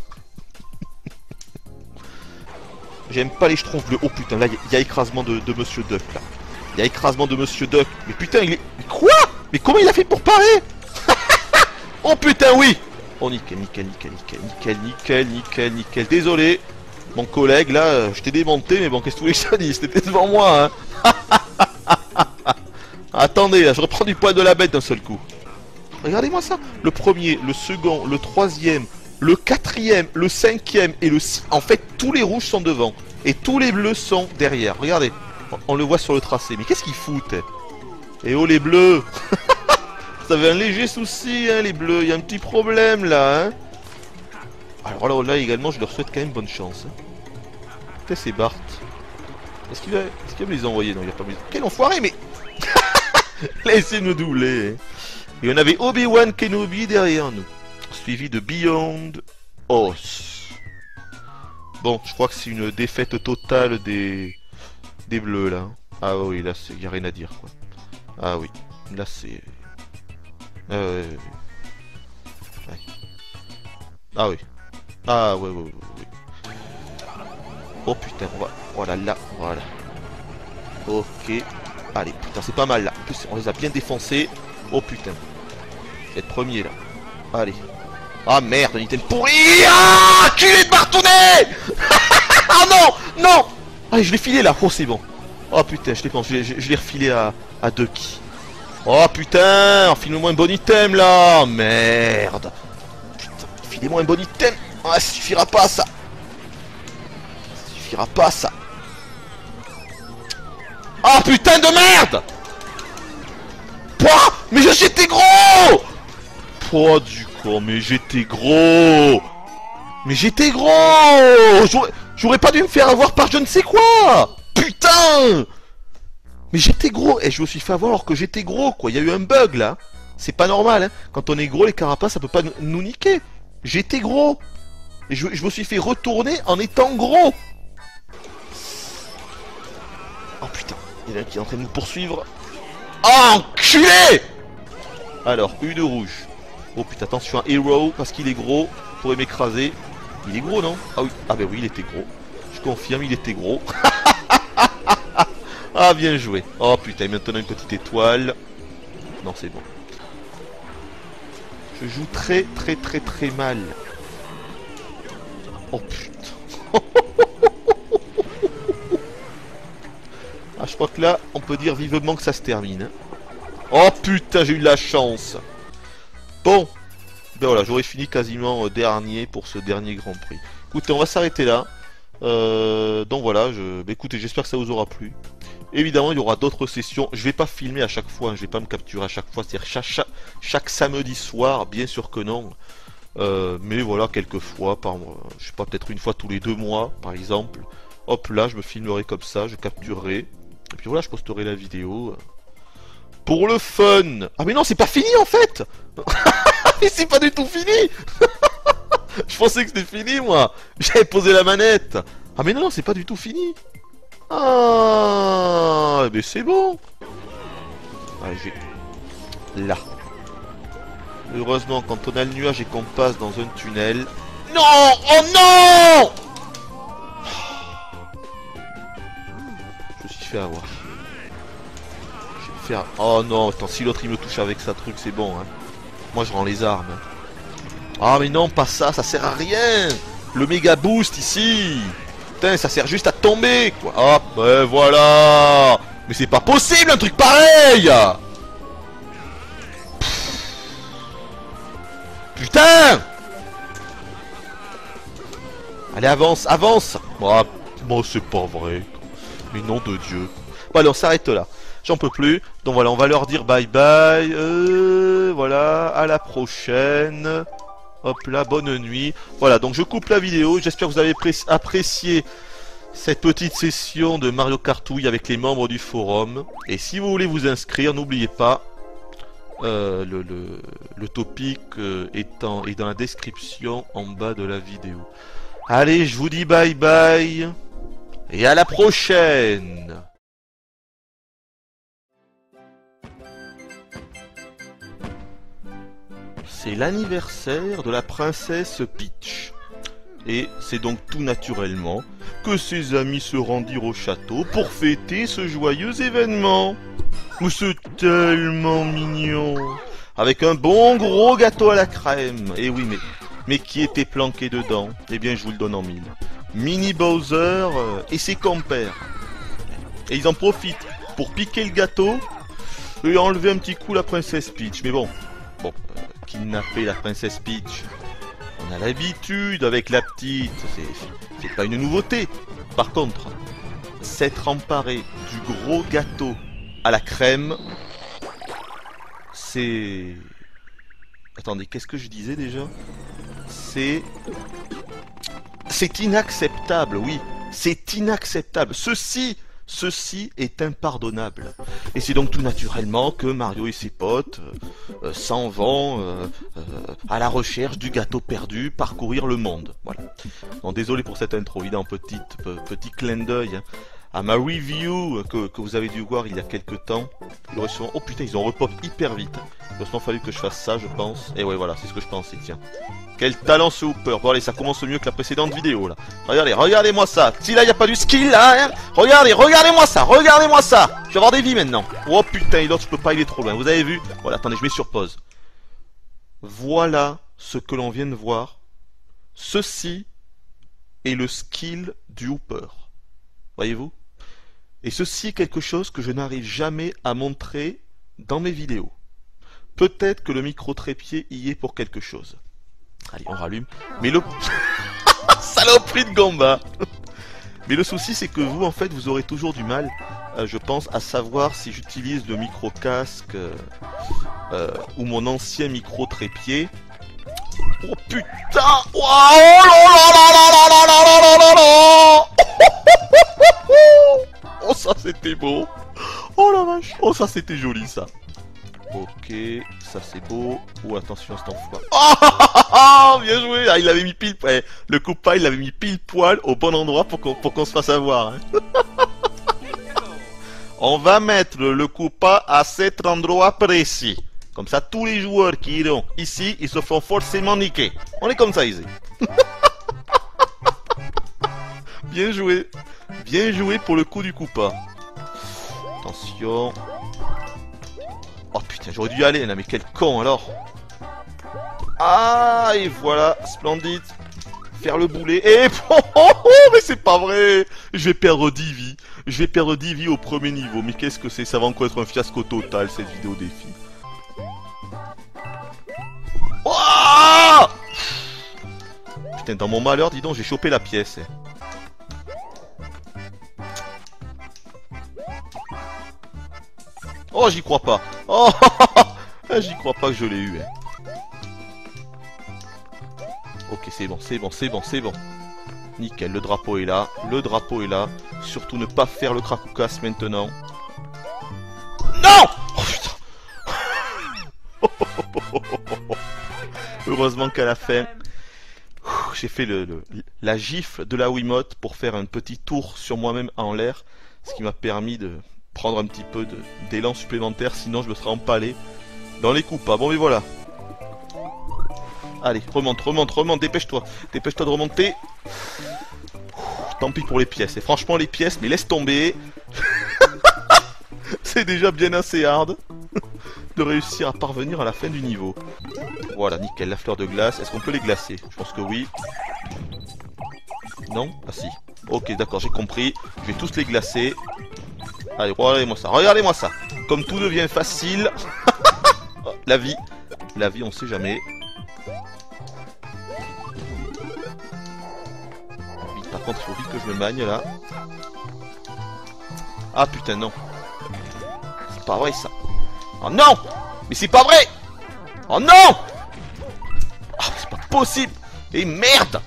J'aime pas les schtroumpfs bleus. Oh putain là il y a écrasement de Monsieur Duck là. Il y a écrasement de Monsieur Duck. Mais putain il est... Mais quoi? Mais comment il a fait pour parer? Oh putain oui. Oh nickel, nickel, nickel, nickel, nickel, nickel, nickel, nickel. Désolé, mon collègue là, je t'ai démonté, mais bon, qu'est-ce que tu voulais que je te dise? C'était devant moi, hein. Ah, Attendez, là, je reprends du poil de la bête d'un seul coup. Regardez-moi ça. Le premier, le second, le troisième, le quatrième, le cinquième et le six. En fait, tous les rouges sont devant. Et tous les bleus sont derrière. Regardez. On le voit sur le tracé. Mais qu'est-ce qu'ils foutent? Et oh les bleus. Vous avez un léger souci, hein, les bleus. Il y a un petit problème là, hein. Alors là également, je leur souhaite quand même bonne chance. Qu'est-ce que c'est Bart? Est-ce qu'il va me les envoyer? Non, il va pas me les... Quel enfoiré, mais... Laissez nous doubler. Hein. Et on avait Obi-Wan Kenobi derrière nous. Suivi de Beyond Oz. Bon, je crois que c'est une défaite totale des bleus, là. Ah oui, là, il n'y a rien à dire, quoi. Ah oui, là, c'est... Ouais. Ah oui. Ah ouais. Oh putain, voilà, là, voilà. Ok. Allez, putain, c'est pas mal là. En plus, on les a bien défoncés. Oh putain. Être premier là. Allez. Ah merde, un item pourri. Ah, culé de Bartounet. Ah non, non. Allez, je l'ai filé là. Oh, c'est bon. Oh putain, je l'ai refilé à Ducky. Oh putain, enfile-moi un bon item là. Merde. Putain, filez-moi un bon item. Ah, ça suffira pas ça. Ça suffira pas ça. Ah putain de merde. Pouah. Mais j'étais gros. Pouah du con, mais j'étais gros. Mais j'étais gros. J'aurais pas dû me faire avoir par je ne sais quoi. Putain. Mais j'étais gros. Et je me suis fait avoir alors que j'étais gros quoi. Il y a eu un bug là. C'est pas normal hein. Quand on est gros les carapaces ça peut pas nous niquer. J'étais gros. Et je me suis fait retourner en étant gros. Oh putain. Il y en a qui est en train de nous poursuivre. Oh enculé. Alors, une rouge. Oh putain, attention, un hero, parce qu'il est gros. Il pourrait m'écraser. Il est gros, non? Ah oui, ah ben oui, il était gros. Je confirme, il était gros. Ah, bien joué. Oh putain, maintenant une petite étoile. Non, c'est bon. Je joue très mal. Oh putain. Ah, je crois que là, on peut dire vivement que ça se termine. Hein. Oh putain, j'ai eu de la chance. Bon, ben voilà, j'aurais fini quasiment dernier pour ce dernier Grand Prix. Écoutez, on va s'arrêter là. Donc voilà, ben écoutez, j'espère que ça vous aura plu. Évidemment, il y aura d'autres sessions. Je vais pas filmer à chaque fois, hein, je vais pas me capturer à chaque fois. C'est-à-dire chaque samedi soir, bien sûr que non. Mais voilà, quelques fois, je sais pas, peut-être une fois tous les 2 mois, par exemple. Hop là, je me filmerai comme ça, je capturerai. Et puis voilà, je posterai la vidéo. Pour le fun. Ah mais non, c'est pas fini en fait. Mais c'est pas du tout fini. Je pensais que c'était fini moi. J'avais posé la manette. Ah mais non, c'est pas du tout fini. Ah mais c'est bon. Allez, là. Heureusement, quand on a le nuage et qu'on passe dans un tunnel... Non. Oh non. Je me suis fait avoir. Je vais faire... Oh non, attends, si l'autre il me touche avec sa truc, c'est bon, hein. Moi je rends les armes. Ah mais non, pas ça, ça sert à rien. Le méga boost ici. Putain, ça sert juste à tomber, quoi. Hop, ben voilà. Mais c'est pas possible un truc pareil. Putain. Allez, avance, avance. Oh, bon, c'est pas vrai. Mais nom de Dieu. Bon, allez, on s'arrête là. J'en peux plus. Donc voilà, on va leur dire bye bye. Voilà, à la prochaine. Hop là, bonne nuit. Voilà, donc je coupe la vidéo. J'espère que vous avez apprécié cette petite session de Mario Kart Wii avec les membres du forum. Et si vous voulez vous inscrire, n'oubliez pas, le topic est dans la description en bas de la vidéo. Allez, je vous dis bye bye. Et à la prochaine. C'est l'anniversaire de la princesse Peach. Et c'est donc tout naturellement que ses amis se rendirent au château pour fêter ce joyeux événement. Mais c'est tellement mignon. Avec un bon gros gâteau à la crème. Et oui, mais qui était planqué dedans? Eh bien, je vous le donne en mille. Mini Bowser et ses compères. Et ils en profitent pour piquer le gâteau. et enlever un petit coup la princesse Peach. Mais bon, kidnapper la princesse Peach, on a l'habitude avec la petite, c'est pas une nouveauté. Par contre, s'être emparé du gros gâteau à la crème, c'est... Attendez, qu'est-ce que je disais déjà? C'est inacceptable, oui. C'est inacceptable. Ceci est impardonnable. Et c'est donc tout naturellement que Mario et ses potes s'en vont à la recherche du gâteau perdu, parcourir le monde. Voilà. Bon, désolé pour cette intro, évidemment, petit clin d'œil à ma review que vous avez dû voir il y a quelques temps. Oh putain, ils ont repop hyper vite. Il aurait fallu que je fasse ça, je pense. Et ouais, voilà, c'est ce que je pensais, tiens. Quel talent ce Hooper. Bon allez, ça commence mieux que la précédente vidéo là. Regardez-moi ça. Si là, il n'y a pas du skill là, hein. Regardez-moi ça. Je vais avoir des vies maintenant. Oh putain, et l'autre, je peux pas, il est trop loin. Vous avez vu? Voilà, attendez, je mets sur pause. Voilà ce que l'on vient de voir. Ceci est le skill du Hooper. Voyez-vous? Et ceci est quelque chose que je n'arrive jamais à montrer dans mes vidéos. Peut-être que le micro-trépied y est pour quelque chose. Allez, on rallume. Mais le... Saloperie de Gamba. Mais le souci, c'est que vous, en fait, vous aurez toujours du mal, je pense, à savoir si j'utilise le micro-casque ou mon ancien micro-trépied. Oh putain! Oh là là. Oh, ça, c'était beau. Oh la vache. Oh, ça, c'était joli, ça. Ok, ça c'est beau. Oh attention, cet enfoiré. Oh, bien joué. Ah, il avait mis pile. Ouais, le coupa, il l'avait mis pile poil au bon endroit pour qu'on se fasse avoir. Hein. On va mettre le coupa à cet endroit précis. Comme ça, tous les joueurs qui iront ici, ils se font forcément niquer. On est comme ça ici. Bien joué. Bien joué pour le coup du coupa. Attention. Oh putain, j'aurais dû y aller là, mais quel con alors. Ah, et voilà, splendide. Faire le boulet. Et mais c'est pas vrai. Je vais perdre 10 vies. Je vais perdre 10 vies au premier niveau. Mais qu'est-ce que c'est? Ça va encore être un fiasco total, cette vidéo défi. Oh putain, dans mon malheur, dis donc, j'ai chopé la pièce. Oh, j'y crois pas. Oh, j'y crois pas que je l'ai eu. Hein. Ok, c'est bon. Nickel, le drapeau est là. Surtout ne pas faire le Krakoukas maintenant. Non! Oh putain. Heureusement qu'à la fin, j'ai fait la gifle de la Wiimote pour faire un petit tour sur moi-même en l'air. Ce qui m'a permis de prendre un petit peu d'élan supplémentaire, sinon je me serais empalé dans les coups. Bon mais voilà. Allez, remonte, dépêche-toi de remonter. Tant pis pour les pièces, et franchement les pièces, mais laisse tomber. C'est déjà bien assez hard de réussir à parvenir à la fin du niveau. Voilà, nickel, la fleur de glace, est-ce qu'on peut les glacer? Je pense que oui. Non? Ah si. Ok, d'accord, j'ai compris, je vais tous les glacer. Allez, regardez-moi ça. Comme tout devient facile. La vie, on sait jamais. Vite, par contre, il faut vite que je me magne là. Ah putain, non. C'est pas vrai ça. Oh non! Mais c'est pas vrai! Oh non! Oh, c'est pas possible! Et merde!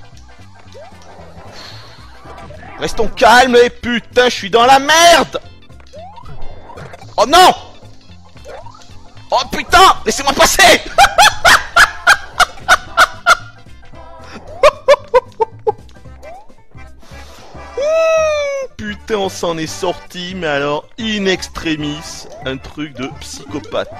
Restons calmes et putain, je suis dans la merde! Oh non! Oh putain! Laissez-moi passer! Putain, on s'en est sorti, mais alors in extremis, un truc de psychopathe.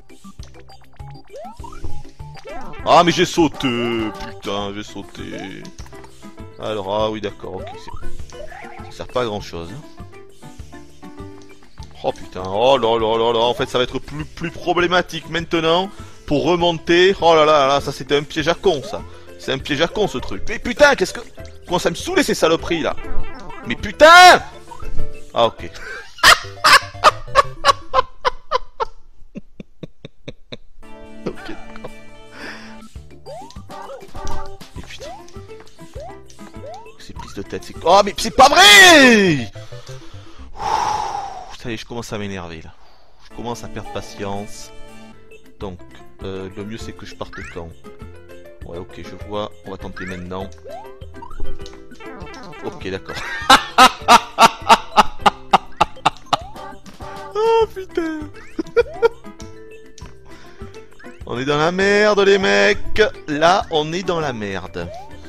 Ah mais j'ai sauté, putain, j'ai sauté. Alors, ah oui d'accord, ok, ça sert pas à grand chose. Oh putain, oh là là là là, en fait ça va être plus problématique maintenant pour remonter. Oh là là là, ça c'était un piège à con ça. C'est un piège à con ce truc. Mais putain, qu'est-ce que... Comment ça me saoule ces saloperies là? Mais putain! Ah ok. ces prises de tête, c'est... Oh mais c'est pas vrai! Ça y est, je commence à m'énerver là. Je commence à perdre patience. Donc, le mieux c'est que je parte quand? Ouais, ok, je vois. On va tenter maintenant. Ok, d'accord. Oh putain. On est dans la merde les mecs. Là, on est dans la merde.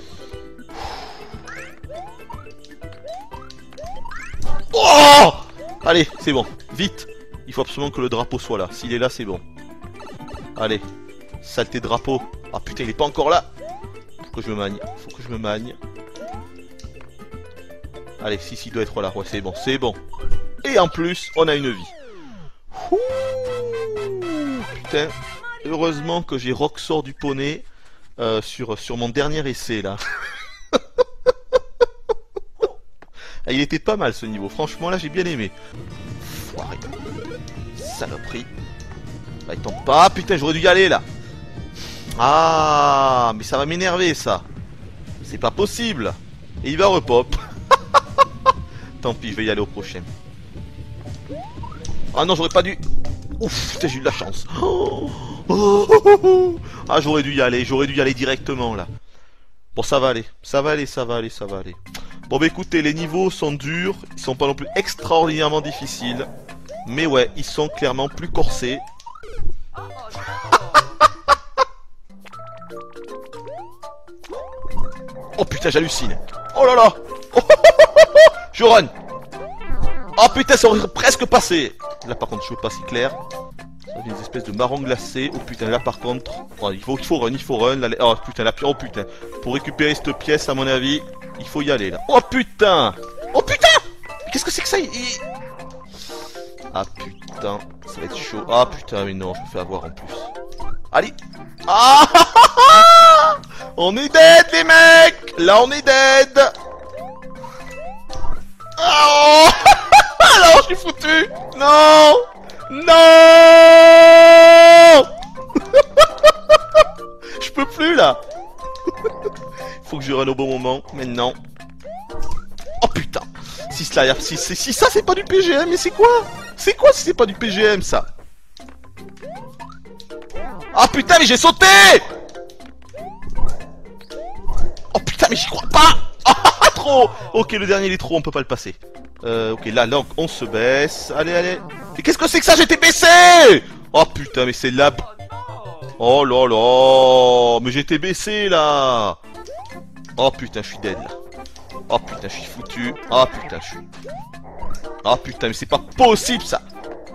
Oh! Allez, c'est bon. Vite. Il faut absolument que le drapeau soit là. S'il est là, c'est bon. Allez. Saleté de drapeau. Ah putain, il est pas encore là. Faut que je me magne. Faut que je me magne. Allez, si, il doit être là. Ouais, c'est bon, c'est bon. Et en plus, on a une vie. Ouh, putain. Heureusement que j'ai Roxor du poney sur mon dernier essai, là. Ah, il était pas mal, ce niveau. Franchement, là, j'ai bien aimé. Foiré. Saloperie. Bah, il tombe pas. Putain, j'aurais dû y aller, là. Ah, mais ça va m'énerver, ça. C'est pas possible. Et il va repop. Tant pis, je vais y aller au prochain. Ah non, j'aurais pas dû... Ouf, putain, j'ai eu de la chance. Oh, oh, oh, oh. Ah, j'aurais dû y aller directement, là. Bon, ça va aller. Ça va aller, ça va aller, ça va aller. Bon, bah écoutez, les niveaux sont durs. Ils sont pas non plus extraordinairement difficiles. Mais ouais, ils sont clairement plus corsés. Oh putain, j'hallucine. Oh là là. Oh, oh, oh, oh, oh. Je run. Oh putain, ça aurait presque passé. Là par contre, je veux pas si clair. Ça devient des espèces de marron glacé. Oh putain, là par contre, oh, il faut run. Là, oh putain, la pierre, oh putain. Pour récupérer cette pièce, à mon avis, il faut y aller là. Oh putain. Oh putain. Qu'est-ce que c'est que ça? Ah putain, ça va être chaud. Ah putain, mais non, je me fais avoir en plus. Allez. Ah. On est dead les mecs. Là on est dead. Oh. Alors je suis foutu. Non. Non. Je peux plus là. Faut que je run au bon moment. Maintenant. Oh putain. Si ça c'est pas du PGM, mais c'est quoi? C'est quoi si c'est pas du PGM ça? Ah putain, mais j'ai sauté. Oh putain, mais j'y crois pas. Ah, trop. Ok, le dernier il est trop, on peut pas le passer. Ok, là on se baisse. Allez, allez. Mais qu'est-ce que c'est que ça? J'étais baissé. Oh putain, mais c'est là. Oh là là. Mais j'étais baissé là. Oh putain, je suis dead là. Oh putain, je suis foutu. Oh putain, je suis... Oh putain, mais c'est pas possible ça.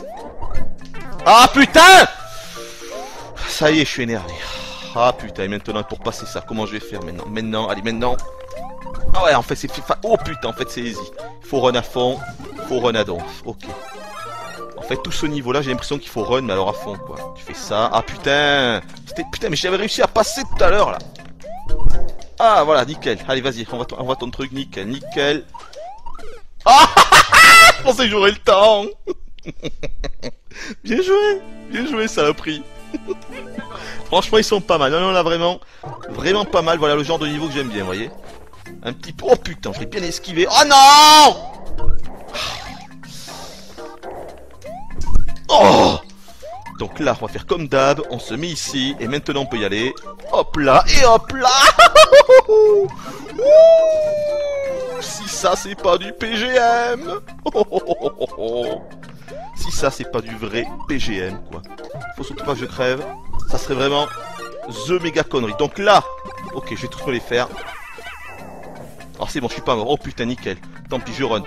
Ah putain. Ça y est, je suis énervé. Ah putain, et maintenant pour passer ça, comment je vais faire maintenant? Maintenant, allez, maintenant. Ah ouais, en fait c'est... Oh putain, en fait c'est easy. Faut run à fond, faut run à donf. Ok. En fait, tout ce niveau-là, j'ai l'impression qu'il faut run, mais alors à fond, quoi. Tu fais ça. Ah putain. Putain, mais j'avais réussi à passer tout à l'heure, là. Ah, voilà, nickel. Allez, vas-y, envoie ton truc, nickel, nickel. Ah. Je pensais que j'aurais le temps. Bien joué, saloperie. Franchement, ils sont pas mal. Non, non, là, vraiment pas mal. Voilà le genre de niveau que j'aime bien, vous voyez. Un petit peu... Oh putain, je l'ai bien esquivé. Oh non. Oh. Donc là, on va faire comme d'hab. On se met ici. Et maintenant, on peut y aller. Hop là, et hop là. Ouh. Si ça, c'est pas du PGM. Si ça, c'est pas du vrai PGM, quoi. Faut surtout pas que je crève. Ça serait vraiment the méga connerie. Donc là, ok, je vais tous me les faire. Alors c'est bon, je suis pas mort. Oh putain, nickel. Tant pis, je run.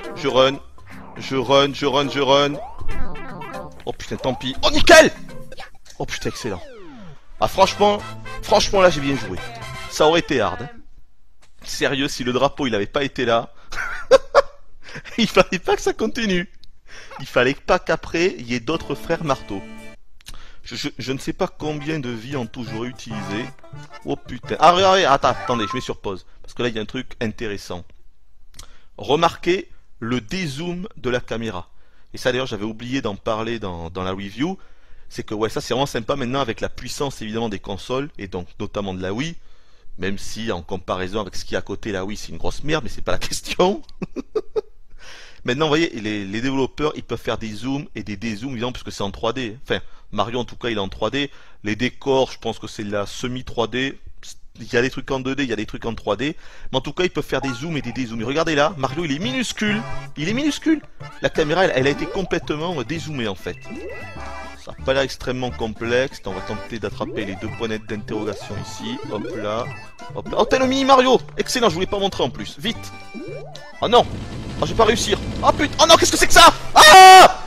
Oh putain, tant pis. Oh nickel. Oh putain, excellent. Ah franchement là, j'ai bien joué. Ça aurait été hard. Hein. Sérieux, si le drapeau il avait pas été là, il fallait pas que ça continue. Il fallait pas qu'après il y ait d'autres frères marteaux. Je ne sais pas combien de vies en tout j'aurais utilisé. Oh putain. Ah, attendez, je mets sur pause. Parce que là, il y a un truc intéressant. Remarquez le dézoom de la caméra. Et ça, d'ailleurs, j'avais oublié d'en parler dans la review. C'est que, ouais, ça, c'est vraiment sympa maintenant avec la puissance, évidemment, des consoles. Et donc, notamment de la Wii. Même si, en comparaison avec ce qu'il y a à côté, là, oui, c'est une grosse merde, mais c'est pas la question. Maintenant, vous voyez, les développeurs, ils peuvent faire des zooms et des dézooms, évidemment, parce que c'est en 3D. Enfin, Mario, en tout cas, il est en 3D. Les décors, je pense que c'est la semi-3D. Il y a des trucs en 2D, il y a des trucs en 3D. Mais en tout cas, ils peuvent faire des zooms et des dézooms. Et regardez là, Mario, il est minuscule. Il est minuscule. La caméra, elle a été complètement dézoomée, en fait. Ça n'a pas l'air extrêmement complexe. On va tenter d'attraper les deux poinnettes d'interrogation ici. Hop là. Hop là. Oh, t'as le mini Mario. Excellent, je voulais pas montrer en plus. Vite. Oh non. Oh, je vais pas réussir. Oh putain. Oh non, qu'est-ce que c'est que ça? Ah!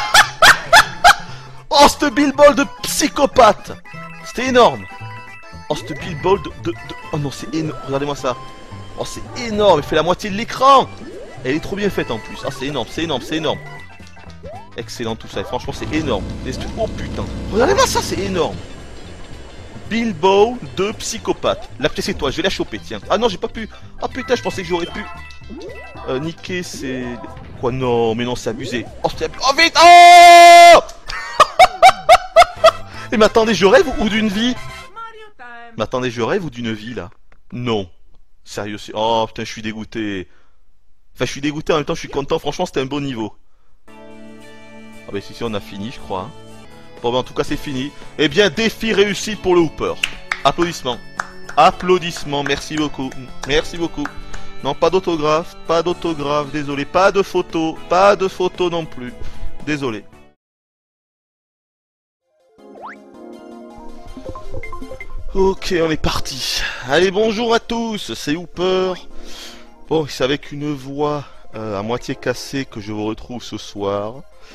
Oh, ce billboard de psychopathe. C'était énorme. Oh, ce billboard de... Oh non, c'est énorme. Regardez-moi ça. Oh, c'est énorme. Il fait la moitié de l'écran. Elle est trop bien faite en plus. Ah, c'est énorme, c'est énorme, c'est énorme. Excellent tout ça. Et franchement, c'est énorme. Oh putain. Regardez-moi ça, c'est énorme. Bilbo de psychopathe. La pièce c'est toi, je vais la choper, tiens. Ah non, j'ai pas pu. Ah putain, je pensais que j'aurais pu. Niquer, c'est... Quoi, non, mais non, c'est abusé. Oh, c'est abusé. Oh, vite. Oh. Et mais attendez, je rêve ou d'une vie? Mais attendez, je rêve ou d'une vie, là? Non. Sérieux, c'est... Oh, putain, je suis dégoûté. Enfin, je suis dégoûté, en même temps, je suis content. Franchement, c'était un bon niveau. Ah bah, si, on a fini, je crois. Hein. Bon, bah, en tout cas, c'est fini. Eh bien, défi réussi pour le Hooper. Applaudissements. Applaudissements, merci beaucoup. Merci beaucoup. Non, pas d'autographe, désolé. Pas de photo non plus. Désolé. Ok, on est parti. Allez, bonjour à tous, c'est Hooper. Bon, c'est avec une voix à moitié cassée que je vous retrouve ce soir.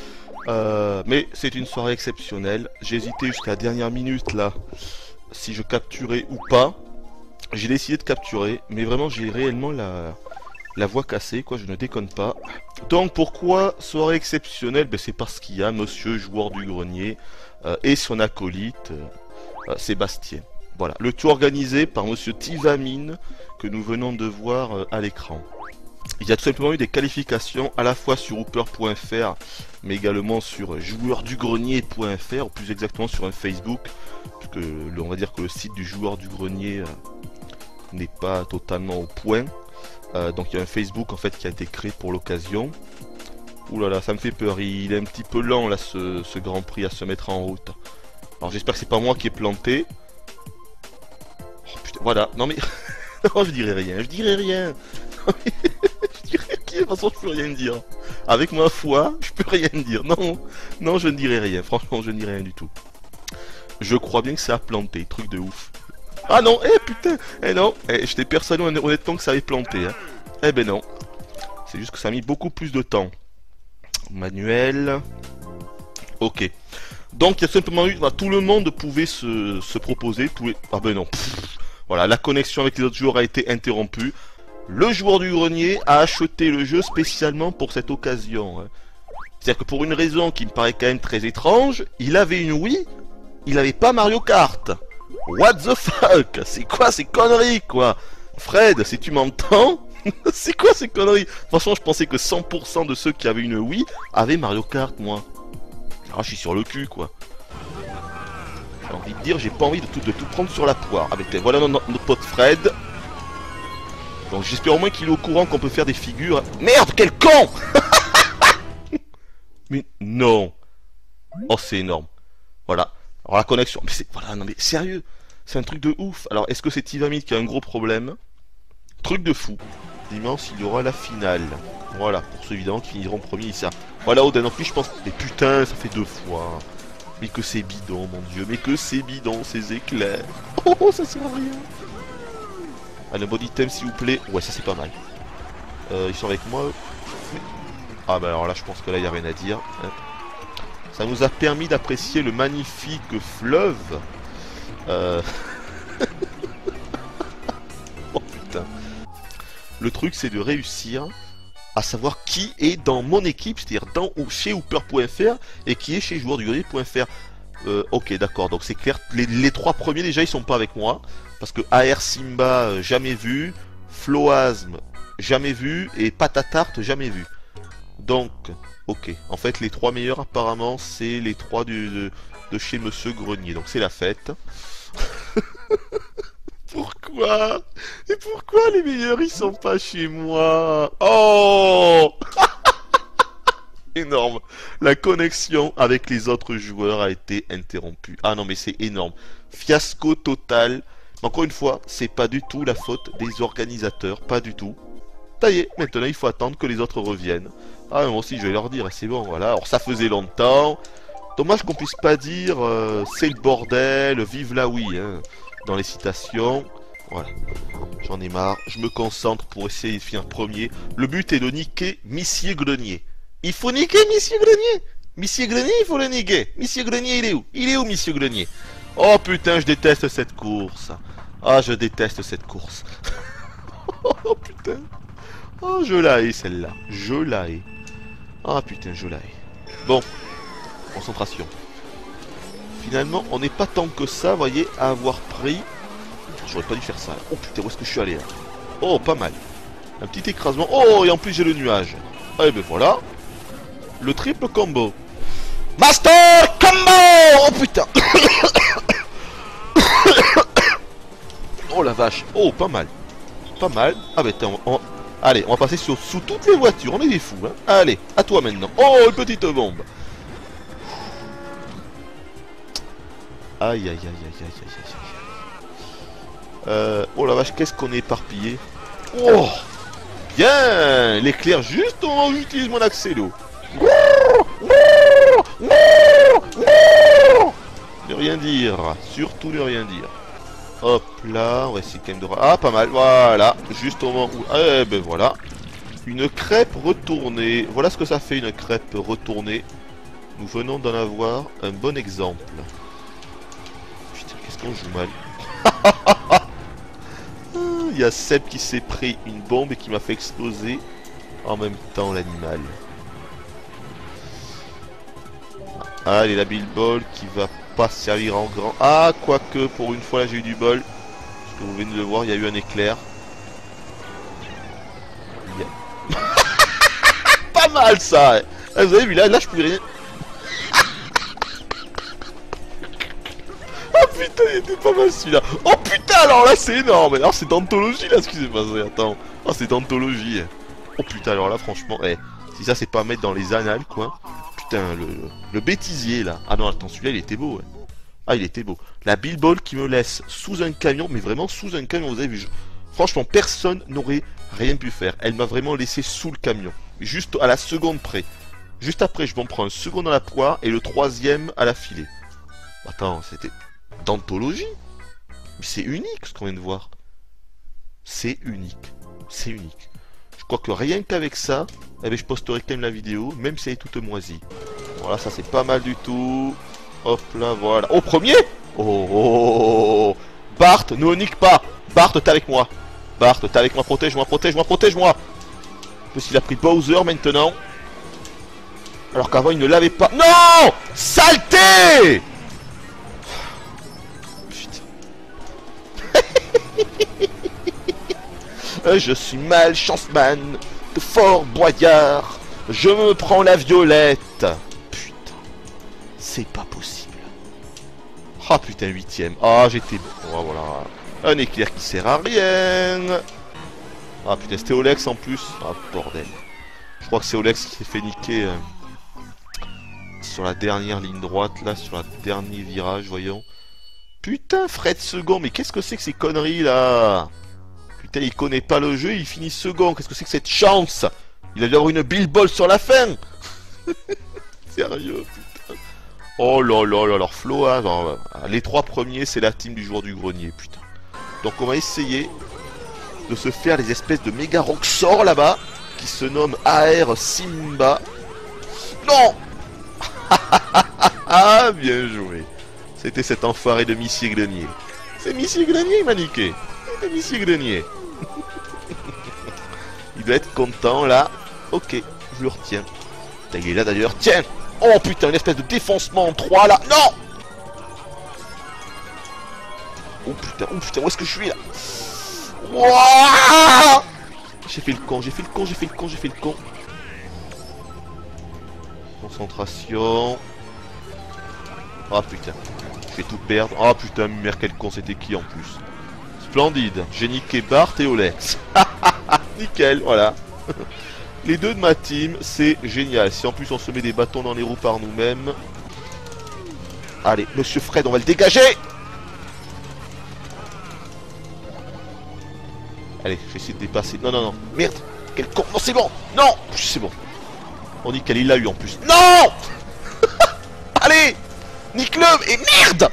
Mais c'est une soirée exceptionnelle. J'ai hésité jusqu'à la dernière minute là, si je capturais ou pas. J'ai décidé de capturer, mais vraiment j'ai réellement la voix cassée, quoi, je ne déconne pas. Donc pourquoi soirée exceptionnelle? Ben, c'est parce qu'il y a Monsieur Joueur du Grenier et son acolyte Sébastien. Voilà, le tout organisé par Monsieur Tivamine que nous venons de voir à l'écran. Il y a tout simplement eu des qualifications à la fois sur Hooper.fr mais également sur joueurdugrenier.fr, ou plus exactement sur un Facebook, puisque on va dire que le site du Joueur du Grenier n'est pas totalement au point. Donc il y a un Facebook en fait qui a été créé pour l'occasion. Ouh là là, ça me fait peur, il est un petit peu lent là ce Grand Prix à se mettre en route. Alors j'espère que c'est pas moi qui ai planté. Oh putain, voilà, non mais... non, je dirais rien, je dirais rien. Je dirais rien, de toute façon je peux rien dire. Avec ma foi, je peux rien dire. Non, non, je ne dirai rien, franchement je ne dirai rien du tout. Je crois bien que ça a planté, truc de ouf. Ah non, eh putain, eh non, j'étais persuadé honnêtement que ça avait planté. Hein. Eh ben non, c'est juste que ça a mis beaucoup plus de temps. Manuel. Ok. Donc il y a simplement eu, bah, tout le monde pouvait se proposer, tous les... Ah ben non, voilà, la connexion avec les autres joueurs a été interrompue. Le joueur du grenier a acheté le jeu spécialement pour cette occasion. Hein. C'est-à-dire que pour une raison qui me paraît quand même très étrange, il avait une Wii, il avait pas Mario Kart. What the fuck? C'est quoi ces conneries, quoi? Fred, si tu m'entends, c'est quoi ces conneries? Franchement, je pensais que 100% de ceux qui avaient une Wii avaient Mario Kart, moi. Ah, je suis sur le cul, quoi. J'ai envie de dire, j'ai pas envie de tout prendre sur la poire. Avec voilà notre pote Fred. Donc j'espère au moins qu'il est au courant qu'on peut faire des figures. Merde, quel con! Mais non. Oh, c'est énorme. Voilà. Alors la connexion, mais c'est... Voilà, non mais sérieux, c'est un truc de ouf. Alors est-ce que c'est Tivamine qui a un gros problème? Truc de fou. Dimanche, il y aura la finale. Voilà, pour ceux évidemment qui finiront premier ici. Voilà, Oden, en plus je pense... Mais putain, ça fait 2 fois. Mais que c'est bidon, mon dieu, mais que c'est bidon, ces éclairs. Oh, ça sert à rien. Allez, un body item s'il vous plaît. Ouais, ça c'est pas mal. Ils sont avec moi. Ah bah alors là, je pense que là, il n'y a rien à dire. Hein. Ça nous a permis d'apprécier le magnifique fleuve. Oh putain. Le truc c'est de réussir à savoir qui est dans mon équipe, c'est-à-dire dans ou chez Hooper.fr et qui est chez joueurdugrennier.fr. Ok, d'accord, donc c'est clair, les 3 premiers déjà ils sont pas avec moi. Parce que AR Simba, jamais vu, Floasme, jamais vu, et Patatarte, jamais vu. Donc, ok, en fait les 3 meilleurs apparemment c'est les 3 de chez Monsieur Grenier, donc c'est la fête. Pourquoi? Et pourquoi les meilleurs ils sont pas chez moi? Oh! Énorme. La connexion avec les autres joueurs a été interrompue. Ah non mais c'est énorme. Fiasco total. Encore une fois, c'est pas du tout la faute des organisateurs, pas du tout. Ça y est, maintenant il faut attendre que les autres reviennent. Ah moi aussi je vais leur dire, c'est bon, voilà. Alors ça faisait longtemps. Dommage qu'on puisse pas dire c'est le bordel, vive la Wii, hein, dans les citations. Voilà. J'en ai marre, je me concentre pour essayer de finir premier. Le but est de niquer Monsieur Grenier. Il faut niquer Monsieur Grenier. Monsieur Grenier, il faut le niquer. Monsieur Grenier, il est où? Il est où, Monsieur Grenier? Oh putain, je déteste cette course. Ah, je déteste cette course. Oh putain. Oh, je la hais celle-là. Je la hais. Ah putain, je la hais. Bon, concentration. Finalement, on n'est pas tant que ça, voyez, à avoir pris. J'aurais pas dû faire ça. Là. Oh putain, où est-ce que je suis allé là? Oh, pas mal. Un petit écrasement. Oh, et en plus j'ai le nuage. Ah, et ben voilà. Le triple combo. Master Combo! Oh putain. Oh la vache. Oh, pas mal. Pas mal. Ah bah tiens, allez, on va passer sous toutes les voitures. On est des fous, hein. Allez, à toi maintenant. Oh, une petite bombe. Aïe, aïe, aïe, aïe, aïe, aïe, aïe. Oh la vache, qu'est-ce qu'on est éparpillé. Oh, bien. L'éclair juste au moment où j'utilise mon accélo. Ne rien dire. Surtout ne rien dire. Hop là, on va essayer quand même de... Ah, pas mal, voilà. Juste au moment où... Eh ben voilà. Une crêpe retournée. Voilà ce que ça fait une crêpe retournée. Nous venons d'en avoir un bon exemple. Putain, qu'est-ce qu'on joue mal. Il y a Seb qui s'est pris une bombe et qui m'a fait exploser en même temps l'animal. Allez, la Bill Ball qui va pas servir en grand. Ah, quoique, pour une fois là j'ai eu du bol. Parce que vous venez de le voir, il y a eu un éclair. Yeah. Pas mal ça, hein. Ah, vous avez vu, là je pouvais rien... Oh putain, il était pas mal celui-là. Oh putain, alors là c'est énorme. Alors c'est d'anthologie là ce qui s'est passé, attends. Oh c'est d'anthologie. Oh putain, alors là franchement, si ça c'est pas à mettre dans les annales quoi. Putain, le bêtisier là. Ah non, attends, celui-là il était beau. Ouais. Ah, il était beau. La Bill Ball qui me laisse sous un camion, mais vraiment sous un camion, vous avez vu. Franchement, personne n'aurait rien pu faire. Elle m'a vraiment laissé sous le camion. Juste à la seconde près. Juste après, je m'en prends un second dans la poire et le troisième à la filée. Attends, c'était d'anthologie. Mais c'est unique ce qu'on vient de voir. C'est unique. C'est unique. Je crois que rien qu'avec ça, eh bien, je posterai quand même la vidéo, même si elle est toute moisie. Voilà, ça c'est pas mal du tout. Hop là, voilà. Oh, premier. Oh, Bart, ne nique pas. Bart, t'es avec moi. Bart, t'es avec moi. Protège-moi, protège-moi, protège-moi. En plus, il a pris Bowser maintenant. Alors qu'avant, il ne l'avait pas. Non, saleté. Putain. Je suis malchance-man de Fort Boyard. Je me prends la violette. Putain. C'est pas possible. Ah putain, 8ème. Ah, j'étais bon. Oh, voilà. Un éclair qui sert à rien. Ah putain, c'était Olex en plus. Ah bordel. Je crois que c'est Olex qui s'est fait niquer sur la dernière ligne droite, là, sur le dernier virage, voyons. Putain, Fred second, mais qu'est-ce que c'est que ces conneries là? Putain, il connaît pas le jeu, il finit second. Qu'est-ce que c'est que cette chance? Il a dû avoir une Bill Ball sur la fin. Sérieux, putain. Oh là là là, alors Flo, hein, les 3 premiers, c'est la team du joueur du grenier, putain. Donc on va essayer de se faire les espèces de méga roxor là-bas, qui se nomment AR Simba. Non. Ah, bien joué. C'était cet enfoiré de Monsieur Grenier. C'est Monsieur Grenier qui m'a niqué. C'est Monsieur Grenier. Il doit être content là. Ok, je le retiens. Il est là d'ailleurs. Tiens. Oh putain, une espèce de défoncement en 3 là. Non. Oh putain, où est-ce que je suis là? Wouah. J'ai fait le con, j'ai fait le con, j'ai fait le con, j'ai fait le con. Concentration. Oh putain, je vais tout perdre. Oh putain, merde, quel con, c'était qui en plus? Splendide. J'ai niqué Bart et Olex. Nickel, voilà. Les deux de ma team, c'est génial. Si en plus on se met des bâtons dans les roues par nous-mêmes. Allez, monsieur Fred, on va le dégager. Allez, je vais essayer de dépasser. Non, non, non. Merde. Quel con. Non, c'est bon. Non. C'est bon. On dit qu'elle l'a eu en plus. Non. Allez. Nique-le. Et merde.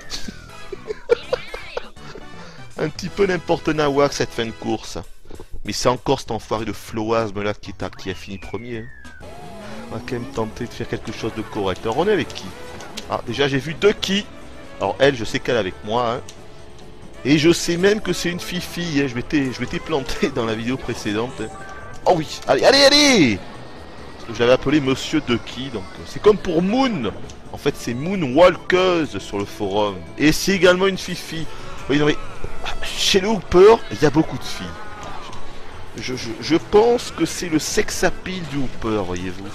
Un petit peu n'importe nawak cette fin de course. Mais c'est encore cet enfoiré de Floasme là qui a fini premier. Hein. On va quand même tenter de faire quelque chose de correct. Alors on est avec qui? Ah, déjà j'ai vu Ducky. Alors elle, je sais qu'elle est avec moi. Hein. Et je sais même que c'est une fille-fille. Hein. Je m'étais planté dans la vidéo précédente. Hein. Oh oui. Allez, allez, allez. Parce que je l'avais appelé Monsieur Ducky. Donc c'est comme pour Moon. En fait c'est Moonwalkeuse sur le forum. Et c'est également une fille-fille. Oui, non mais... Chez le Hooper, il y a beaucoup de filles. Je pense que c'est le sex appeal du Hooper, voyez-vous.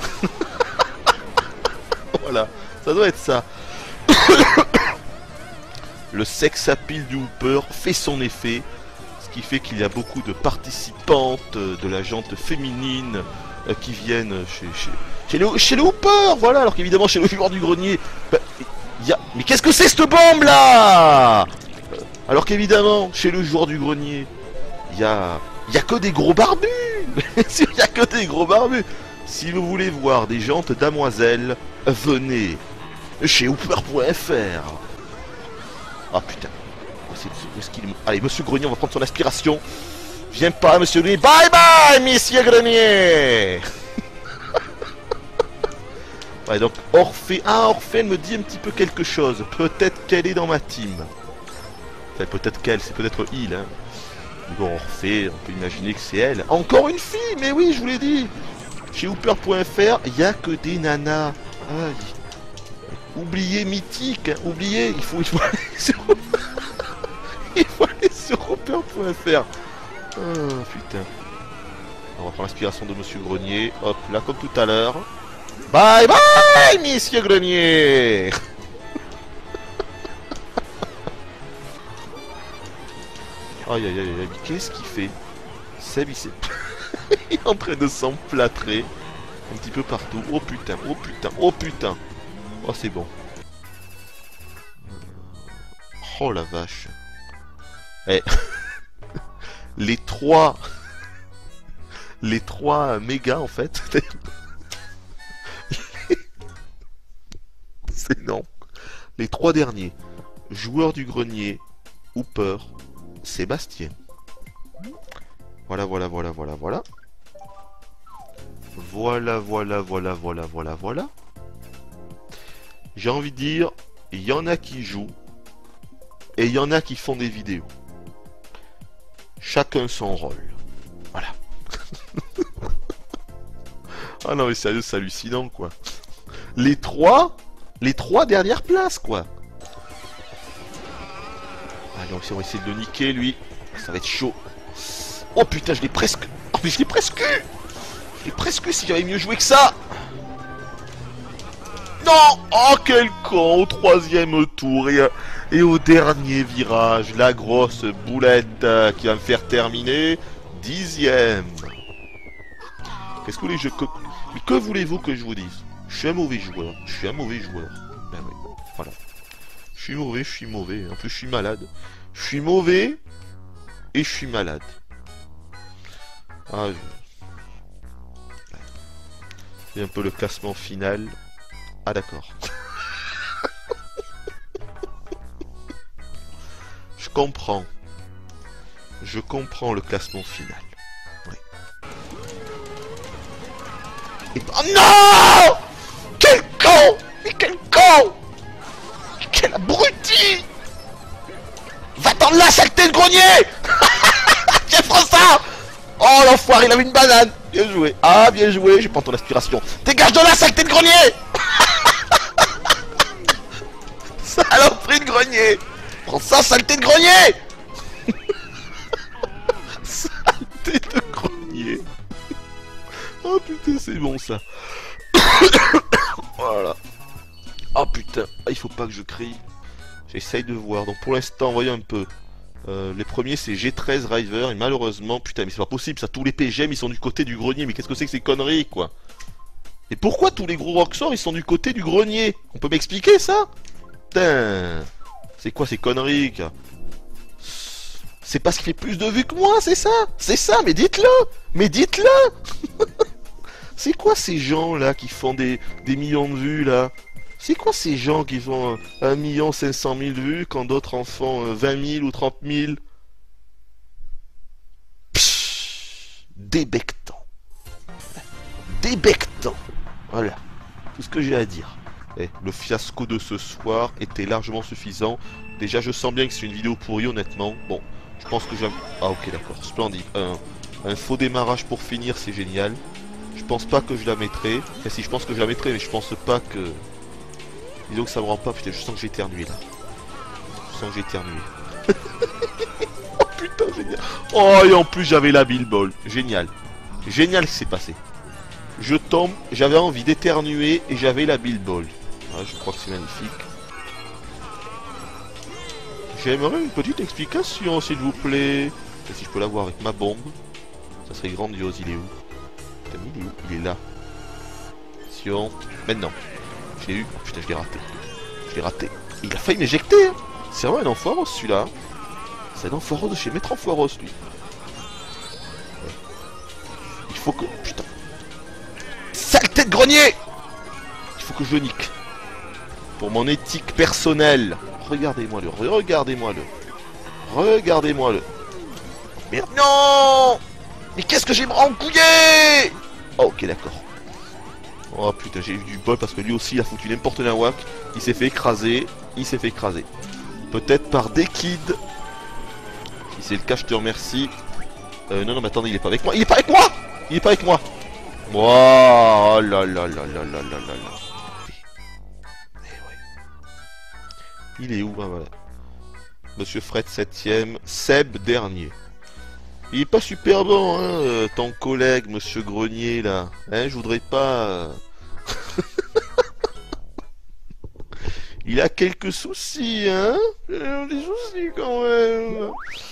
Voilà, ça doit être ça. Le sex appeal du Hooper fait son effet, ce qui fait qu'il y a beaucoup de participantes de la gente féminine qui viennent chez le Hooper, voilà. Alors qu'évidemment chez le joueur du grenier, bah, mais qu'est-ce que c'est cette bombe là? Alors qu'évidemment chez le joueur du grenier, il y a que des gros barbus. Il y a que des gros barbus. Si vous voulez voir des jantes damoiselles, venez chez Hooper.fr. Ah putain. Où est-ce qu'il est... Allez, monsieur Grenier, on va prendre son aspiration. Viens pas, monsieur Grenier. Bye bye, monsieur Grenier. Ouais, donc Orphée. Ah, Orphée, elle me dit un petit peu quelque chose. Peut-être qu'elle est dans ma team. Enfin, peut-être qu'elle, c'est peut-être il, hein. Bon, Orphée, on peut imaginer que c'est elle. Encore une fille, mais oui, je vous l'ai dit. Chez Hooper.fr, il n'y a que des nanas. Ah, oubliez Mythique, hein. Oubliez, il faut aller sur... il faut aller sur Hooper.fr. Ah, putain. On va prendre l'inspiration de Monsieur Grenier. Hop, là, comme tout à l'heure. Bye bye, Monsieur Grenier. Aïe aïe aïe aïe, qu'est-ce qu'il fait? Seb, il est en train de s'emplâtrer un petit peu partout. Oh putain, oh putain, oh putain. Oh c'est bon. Oh la vache. Eh. Les trois mégas en fait. C'est non. Les trois derniers. Joueurs du grenier, Hooper, Sébastien. Voilà, voilà, voilà, voilà, voilà. Voilà, voilà, voilà, voilà, voilà, voilà. J'ai envie de dire, il y en a qui jouent et il y en a qui font des vidéos. Chacun son rôle. Voilà. Ah non mais sérieux, c'est hallucinant quoi. Les trois dernières places quoi. Allez, on va essayer de le niquer lui. Ça va être chaud. Oh putain, je l'ai presque. Oh mais je l'ai presque eu. Je l'ai presque eu si j'avais mieux joué que ça. Non. Oh quel con. Au troisième tour et au dernier virage, la grosse boulette qui va me faire terminer 10e. Qu'est-ce que vous voulez mais que voulez-vous que je vous dise? Je suis un mauvais joueur. Je suis un mauvais joueur. Ben oui, voilà. Je suis mauvais, je suis mauvais. En plus, je suis malade. Je suis mauvais et je suis malade. Ah, c'est un peu le classement final. Ah d'accord. Je comprends. Je comprends le classement final. Oui. Et... Oh non! Quel con! Mais quel con! Quel abruti! Va-t'en là, saleté de grenier! Tiens, François! Oh, l'enfoiré, il avait une banane! Bien joué. Ah, bien joué, je prends ton aspiration. Dégage de là, saleté de grenier! Saloperie de grenier! Prends ça, saleté de grenier! Saleté de grenier! Oh putain, c'est bon ça! Voilà. Oh putain, ah, il faut pas que je crie. J'essaye de voir. Donc pour l'instant, voyons un peu. Les premiers c'est G13 River et malheureusement, putain mais c'est pas possible ça, tous les PGM ils sont du côté du grenier, mais qu'est-ce que c'est que ces conneries quoi? Et pourquoi tous les gros Roxor ils sont du côté du grenier? On peut m'expliquer ça? Putain, c'est quoi ces conneries quoi? C'est parce qu'il fait plus de vues que moi, c'est ça? C'est ça, mais dites-le! Mais dites-le! C'est quoi ces gens là qui font des millions de vues là? C'est quoi ces gens qui font 1 500 000 vues quand d'autres en font 20 000 ou 30 000? Pshhh, débectant. Débectant. Voilà. Tout ce que j'ai à dire. Eh, le fiasco de ce soir était largement suffisant. Déjà, je sens bien que c'est une vidéo pourrie, honnêtement. Bon, je pense que j'ai... Ah ok, d'accord. Splendide. Un faux démarrage pour finir, c'est génial. Je pense pas que je la mettrai. Enfin si, je pense que je la mettrai, mais je pense pas que... Disons que ça me rend pas, putain, je sens que j'ai éternué là. Je sens que j'ai éternué. Oh putain, génial. Oh, et en plus j'avais la Bill Ball. Génial. Génial ce qui s'est passé. Je tombe, j'avais envie d'éternuer et j'avais la Bill Ball. Ah, je crois que c'est magnifique. J'aimerais une petite explication, s'il vous plaît. Et si je peux l'avoir avec ma bombe, ça serait grandiose. Il est où? Putain, il est où? Il est là. Attention. Maintenant. Je l'ai eu. Oh, putain, je l'ai raté. Je l'ai raté. Il a failli m'éjecter. Hein. C'est vraiment un enfoiros celui-là. C'est un enfoiros de chez Maître Enfoiros lui. Il faut que... Putain. Saleté de grenier. Il faut que je le nique. Pour mon éthique personnelle. Regardez-moi-le. Regardez-moi-le. Regardez-moi-le. Merde. Non. Mais qu'est-ce que j'ai encouillé. Oh, ok, d'accord. Oh putain, j'ai eu du bol parce que lui aussi il a foutu n'importe un whack. Il s'est fait écraser. Il s'est fait écraser. Peut-être par des kids. Si c'est le cas, je te remercie. Non, mais attendez, il est pas avec moi. Il est pas avec moi. Il est pas avec moi. Oh là là là là là là là là. Il est où? Ah, voilà. Monsieur Fred 7ème. Seb dernier. Il est pas super bon, hein, ton collègue, monsieur Grenier, là. Hein, je voudrais pas... Il a quelques soucis, hein. Des soucis, quand même.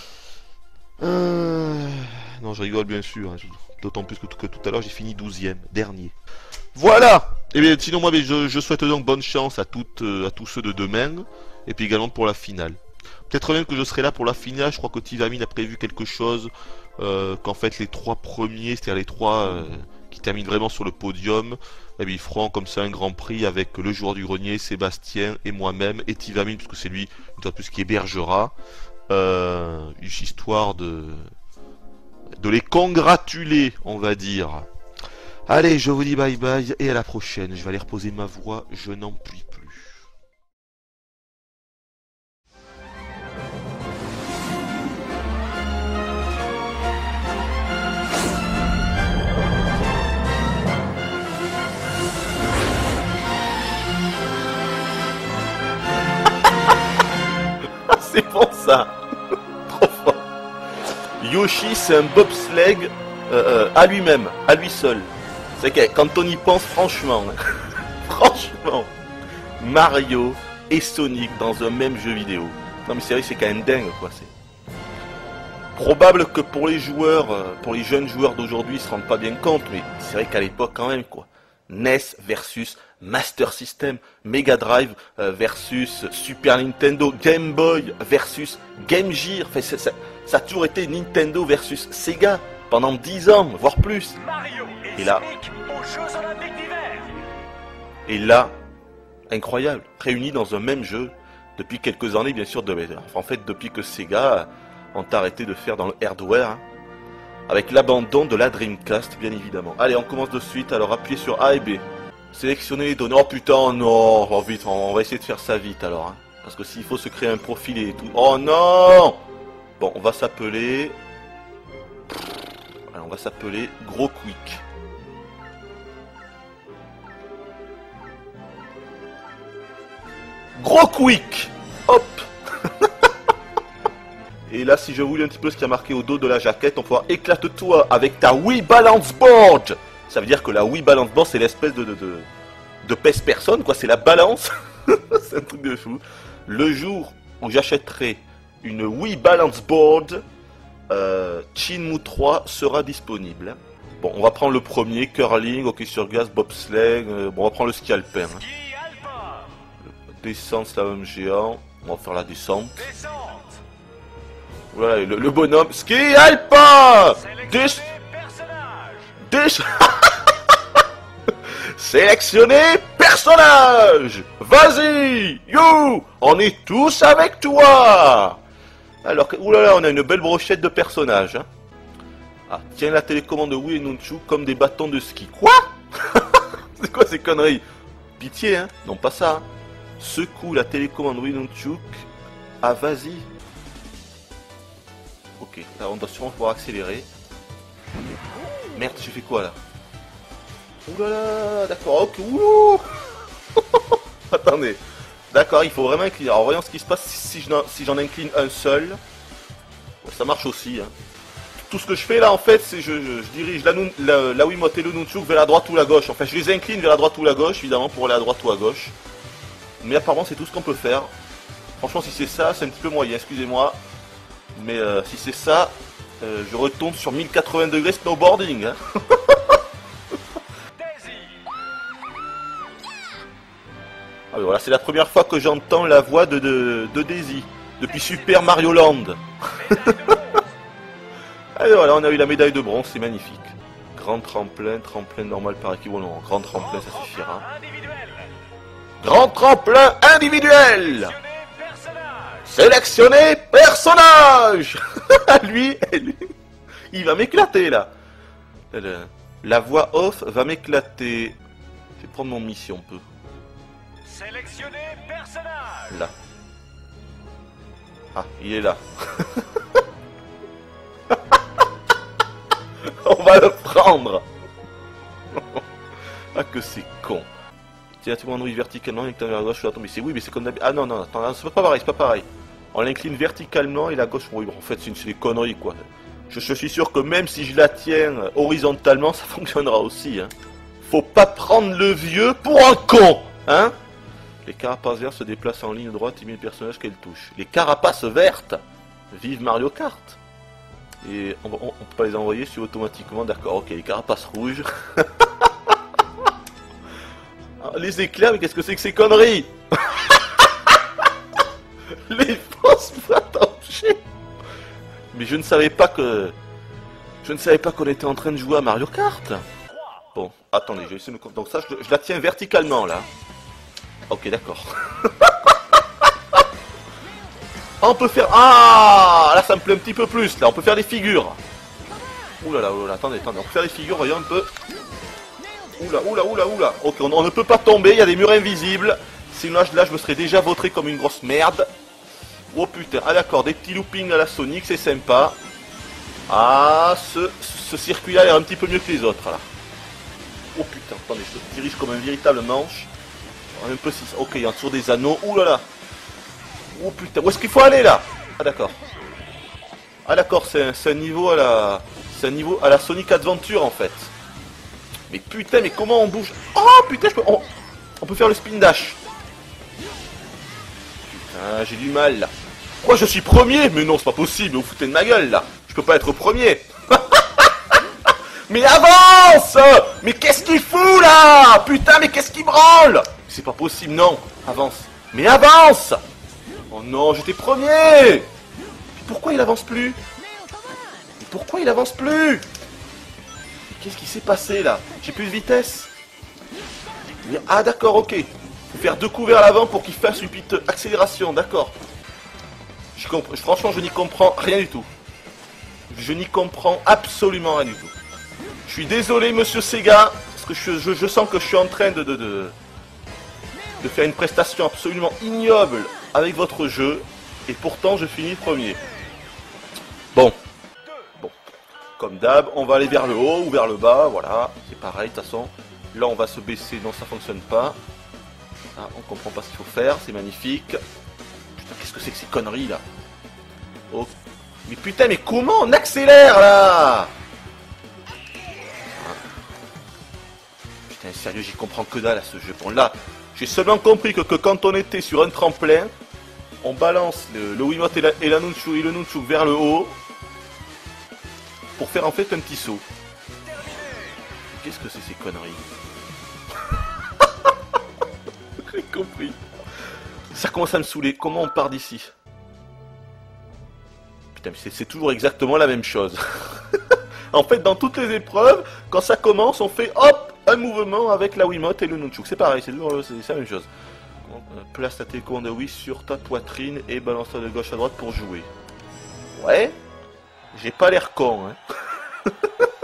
Non, je rigole, bien sûr. Hein. D'autant plus que tout à l'heure, j'ai fini 12ème, dernier. Voilà. Et bien, sinon, moi, je souhaite donc bonne chance à tous ceux de demain. Et puis également pour la finale. Peut-être même que je serai là pour la finale. Je crois que Tivamine a prévu quelque chose. Qu'en fait les 3 premiers, c'est-à-dire les 3 qui terminent vraiment sur le podium, eh bien, ils feront comme ça un grand prix avec le joueur du grenier, Sébastien et moi-même, et Tivamine, puisque c'est lui, une fois plus, qui hébergera. Histoire de les congratuler, on va dire. Allez, je vous dis bye bye et à la prochaine. Je vais aller reposer ma voix, je n'en puis plus. C'est bon ça. Trop fort. Yoshi c'est un bobsleigh à lui-même, à lui seul. C'est que quand on y pense franchement, franchement, Mario et Sonic dans un même jeu vidéo. Non mais c'est vrai, c'est quand même dingue quoi. C'est probable que pour les joueurs, pour les jeunes joueurs d'aujourd'hui, ils se rendent pas bien compte, mais c'est vrai qu'à l'époque quand même quoi. NES versus Master System, Mega Drive versus Super Nintendo, Game Boy versus Game Gear. Enfin, ça a toujours été Nintendo versus Sega pendant 10 ans, voire plus. Mario et là, Sonic aux Jeux Olympiques d'hiver. Et là, incroyable, réunis dans un même jeu depuis quelques années, bien sûr. En fait, depuis que Sega ont arrêté de faire dans le hardware. Hein. Avec l'abandon de la Dreamcast, bien évidemment. Allez, on commence de suite. Alors, appuyez sur A et B. Sélectionnez les données. Oh putain, non. Oh, vite, on va essayer de faire ça vite, alors. Hein. Parce que s'il faut se créer un profil et tout... Oh non. Bon, on va s'appeler... On va s'appeler Gros Quick. Gros Quick. Hop. Et là, si je vous lis un petit peu ce qui a marqué au dos de la jaquette, on pourra éclate-toi avec ta Wii Balance Board. Ça veut dire que la Wii Balance Board, c'est l'espèce de pèse-personne, quoi. C'est la balance. C'est un truc de fou. Le jour où j'achèterai une Wii Balance Board Shenmue 3 sera disponible. Bon, on va prendre le premier, curling, hockey sur glace, bobsleigh, bon, on va prendre le ski alpin. Hein. Ski alpin. Descente, slalom géant, on va faire la descente. Descente. Voilà, le bonhomme, ski alpin. Sélectionner personnage. Sélectionner personnage. Vas-y, you, on est tous avec toi. Alors, oulala, on a une belle brochette de personnages. Hein. Ah, tiens la télécommande Wii et Nunchuk comme des bâtons de ski. Quoi? C'est quoi ces conneries? Pitié, hein? Non, pas ça. Hein. Secoue la télécommande Wii Nunchuk. Ah, vas-y. Ok, là on doit sûrement pouvoir accélérer. Merde, j'ai fait quoi là? Oulala, d'accord, ok. Ouh. Attendez. D'accord, il faut vraiment incliner. Alors voyons ce qui se passe si j'en incline un seul. Ça marche aussi. Hein. Tout ce que je fais là en fait, c'est je dirige la Wiimote et le Nunchuk vers la droite ou la gauche. Enfin, je les incline vers la droite ou la gauche, évidemment, pour aller à droite ou à gauche. Mais apparemment, c'est tout ce qu'on peut faire. Franchement, si c'est ça, c'est un petit peu moyen, excusez-moi. Mais si c'est ça, je retombe sur 1080 degrés snowboarding. Hein. Ah oui, voilà, c'est la première fois que j'entends la voix de Daisy, depuis Super Mario Land. Allez, voilà, on a eu la médaille de bronze, c'est magnifique. Grand tremplin, tremplin normal par équipe, non, grand tremplin, ça suffira. Grand tremplin individuel. Sélectionner personnage. Lui, il va m'éclater, là. La voix off va m'éclater. Je vais prendre mon mission, un peu. Sélectionner personnage. Là. Ah, il est là. On va le prendre. Ah que c'est con. Tiens, tu m'ennuies verticalement et que t'as vers la gauche, je vais tomber. C'est oui, mais c'est comme d'habitude. Ah non, non, attends, c'est pas pareil, c'est pas pareil. On l'incline verticalement et la gauche. Oui, bon, en fait, c'est des conneries, quoi. Je suis sûr que même si je la tiens horizontalement, ça fonctionnera aussi. Hein. Faut pas prendre le vieux pour un con, hein. Les carapaces vertes se déplacent en ligne droite et met le personnage qu'elles touchent. Les carapaces vertes, vive Mario Kart. Et on peut pas les envoyer sur automatiquement, d'accord, ok, les carapaces rouges. Ah, les éclairs, mais qu'est-ce que c'est que ces conneries? Les fausses boîtes à objets. Mais je ne savais pas que... Je ne savais pas qu'on était en train de jouer à Mario Kart. Bon, attendez, je vais essayer de me... Donc ça, je la tiens verticalement, là. Ok, d'accord. On peut faire... Ah, là, ça me plaît un petit peu plus, là. On peut faire des figures. Ouh là là, attendez. On peut faire des figures, voyons un peu. Oula. Ok, on ne peut pas tomber, il y a des murs invisibles. Sinon, là, je me serais déjà vautré comme une grosse merde. Oh putain, ah d'accord, des petits loopings à la Sonic, c'est sympa. Ah, ce circuit-là a l'air un petit peu mieux que les autres, là. Oh putain, attendez, je me dirige comme un véritable manche. Un peu si... Ok, il y a toujours des anneaux. Ouh là là. Oh putain, où est-ce qu'il faut aller, là? Ah d'accord. Ah d'accord, c'est un niveau à la... C'est un niveau à la Sonic Adventure, en fait. Mais putain, mais comment on bouge? Oh putain, on peut faire le spin dash. Putain, j'ai du mal, là. Quoi, je suis premier? Mais non, c'est pas possible, vous foutez de ma gueule, là. Je peux pas être premier. Mais avance! Mais qu'est-ce qu'il fout, là? Putain, mais qu'est-ce qu'il branle? C'est pas possible, non. Avance. Mais avance! Oh non, j'étais premier! Mais pourquoi il avance plus? Mais pourquoi il avance plus? Qu'est-ce qui s'est passé, là? J'ai plus de vitesse. Ah, d'accord, ok. Faut faire 2 coups vers l'avant pour qu'il fasse une petite accélération, d'accord. Franchement, je n'y comprends rien du tout. Je n'y comprends absolument rien du tout. Je suis désolé, monsieur Sega, parce que je sens que je suis en train de faire une prestation absolument ignoble avec votre jeu, et pourtant je finis premier. Bon. Comme d'hab, on va aller vers le haut ou vers le bas, voilà, c'est pareil, de toute façon. Là, on va se baisser, non, ça fonctionne pas. Ah, on comprend pas ce qu'il faut faire, c'est magnifique. Putain, qu'est-ce que c'est que ces conneries, là? Oh. Mais putain, mais comment on accélère, là? Putain, sérieux, j'y comprends que dalle à ce jeu. Bon, là, j'ai seulement compris que quand on était sur un tremplin, on balance le Wiimote et le Nunchuk vers le haut pour faire en fait un petit saut. Qu'est-ce que c'est ces conneries? J'ai compris. Ça commence à me saouler. Comment on part d'ici? Putain, mais c'est toujours exactement la même chose. En fait, dans toutes les épreuves, quand ça commence, on fait hop, un mouvement avec la Wiimote et le Nunchuk. C'est pareil, c'est la même chose. Place ta télécommande Wii sur ta poitrine et balance-la de gauche à droite pour jouer. Ouais, j'ai pas l'air con, hein.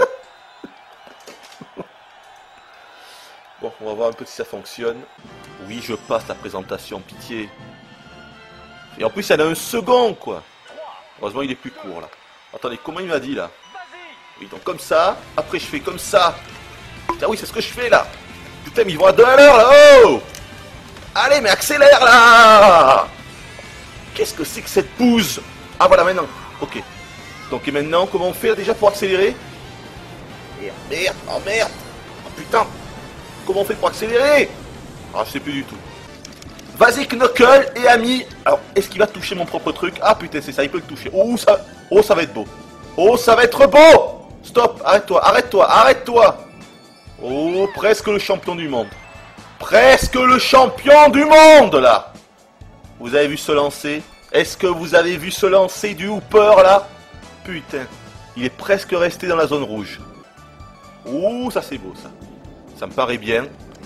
Bon, on va voir un peu si ça fonctionne. Oui, je passe la présentation, pitié. Et en plus, il y en a un second, quoi. Heureusement, il est plus court, là. Attendez, comment il m'a dit, là? Oui, donc comme ça. Après, je fais comme ça. Putain, oui, c'est ce que je fais, là. Putain, mais ils vont à 2 à l'heure, là. Oh! Allez, mais accélère, là! Qu'est-ce que c'est que cette bouse? Ah, voilà, maintenant. Ok. Donc, et maintenant, comment on fait, là, déjà, pour accélérer? Merde, oh, merde. Oh, putain. Comment on fait pour accélérer? Ah, je sais plus du tout. Vas-y, Knuckle et Ami. Alors, est-ce qu'il va toucher mon propre truc? Ah, putain, c'est ça, il peut le toucher. Oh, ça va être beau. Oh, ça va être beau! Stop, arrête-toi, arrête-toi, arrête-toi! Oh, presque le champion du monde. Presque le champion du monde, là! Vous avez vu ce lancer? Est-ce que vous avez vu ce lancer du Hooper, là? Putain, il est presque resté dans la zone rouge. Oh, ça c'est beau, ça. Ça me paraît bien.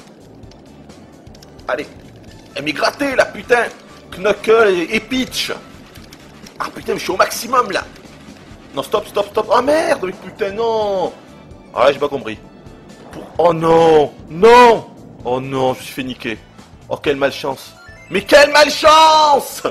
Allez. Mais grattez, là, putain! Knuckle et Peach! Ah, putain, mais je suis au maximum, là! Non, stop, stop, stop! Oh, merde! Mais putain, non! Ah, j'ai pas compris. Oh, non! Non! Oh, non, je me suis fait niquer. Oh, quelle malchance! Mais quelle malchance!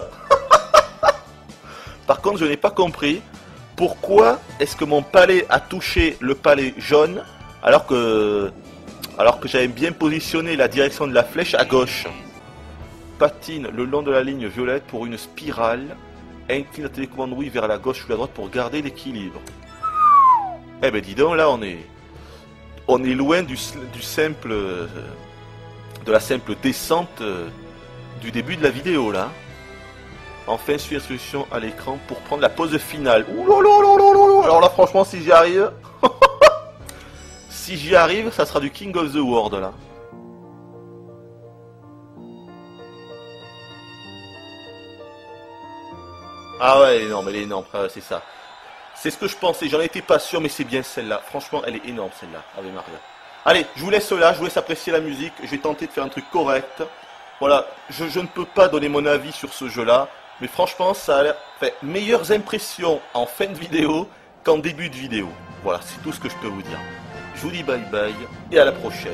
Par contre, je n'ai pas compris pourquoi est-ce que mon palais a touché le palais jaune alors que j'avais bien positionné la direction de la flèche à gauche. Patine le long de la ligne violette pour une spirale. Incline la télécommande Wii vers la gauche ou la droite pour garder l'équilibre. Eh ben dis donc, là on est loin du simple de la simple descente du début de la vidéo là. Enfin, suis l'instruction à l'écran pour prendre la pause finale. Ouh là là là là là. Alors là, franchement, si j'y arrive, si j'y arrive, ça sera du King of the World là. Ah ouais, elle est énorme, elle est énorme, c'est ça. C'est ce que je pensais, j'en étais pas sûr, mais c'est bien celle-là. Franchement, elle est énorme celle-là, avec Maria. Allez, je vous laisse là, je vous laisse apprécier la musique. Je vais tenter de faire un truc correct. Voilà, je ne peux pas donner mon avis sur ce jeu-là, mais franchement, ça a l'air... Enfin, meilleures impressions en fin de vidéo qu'en début de vidéo. Voilà, c'est tout ce que je peux vous dire. Je vous dis bye bye et à la prochaine.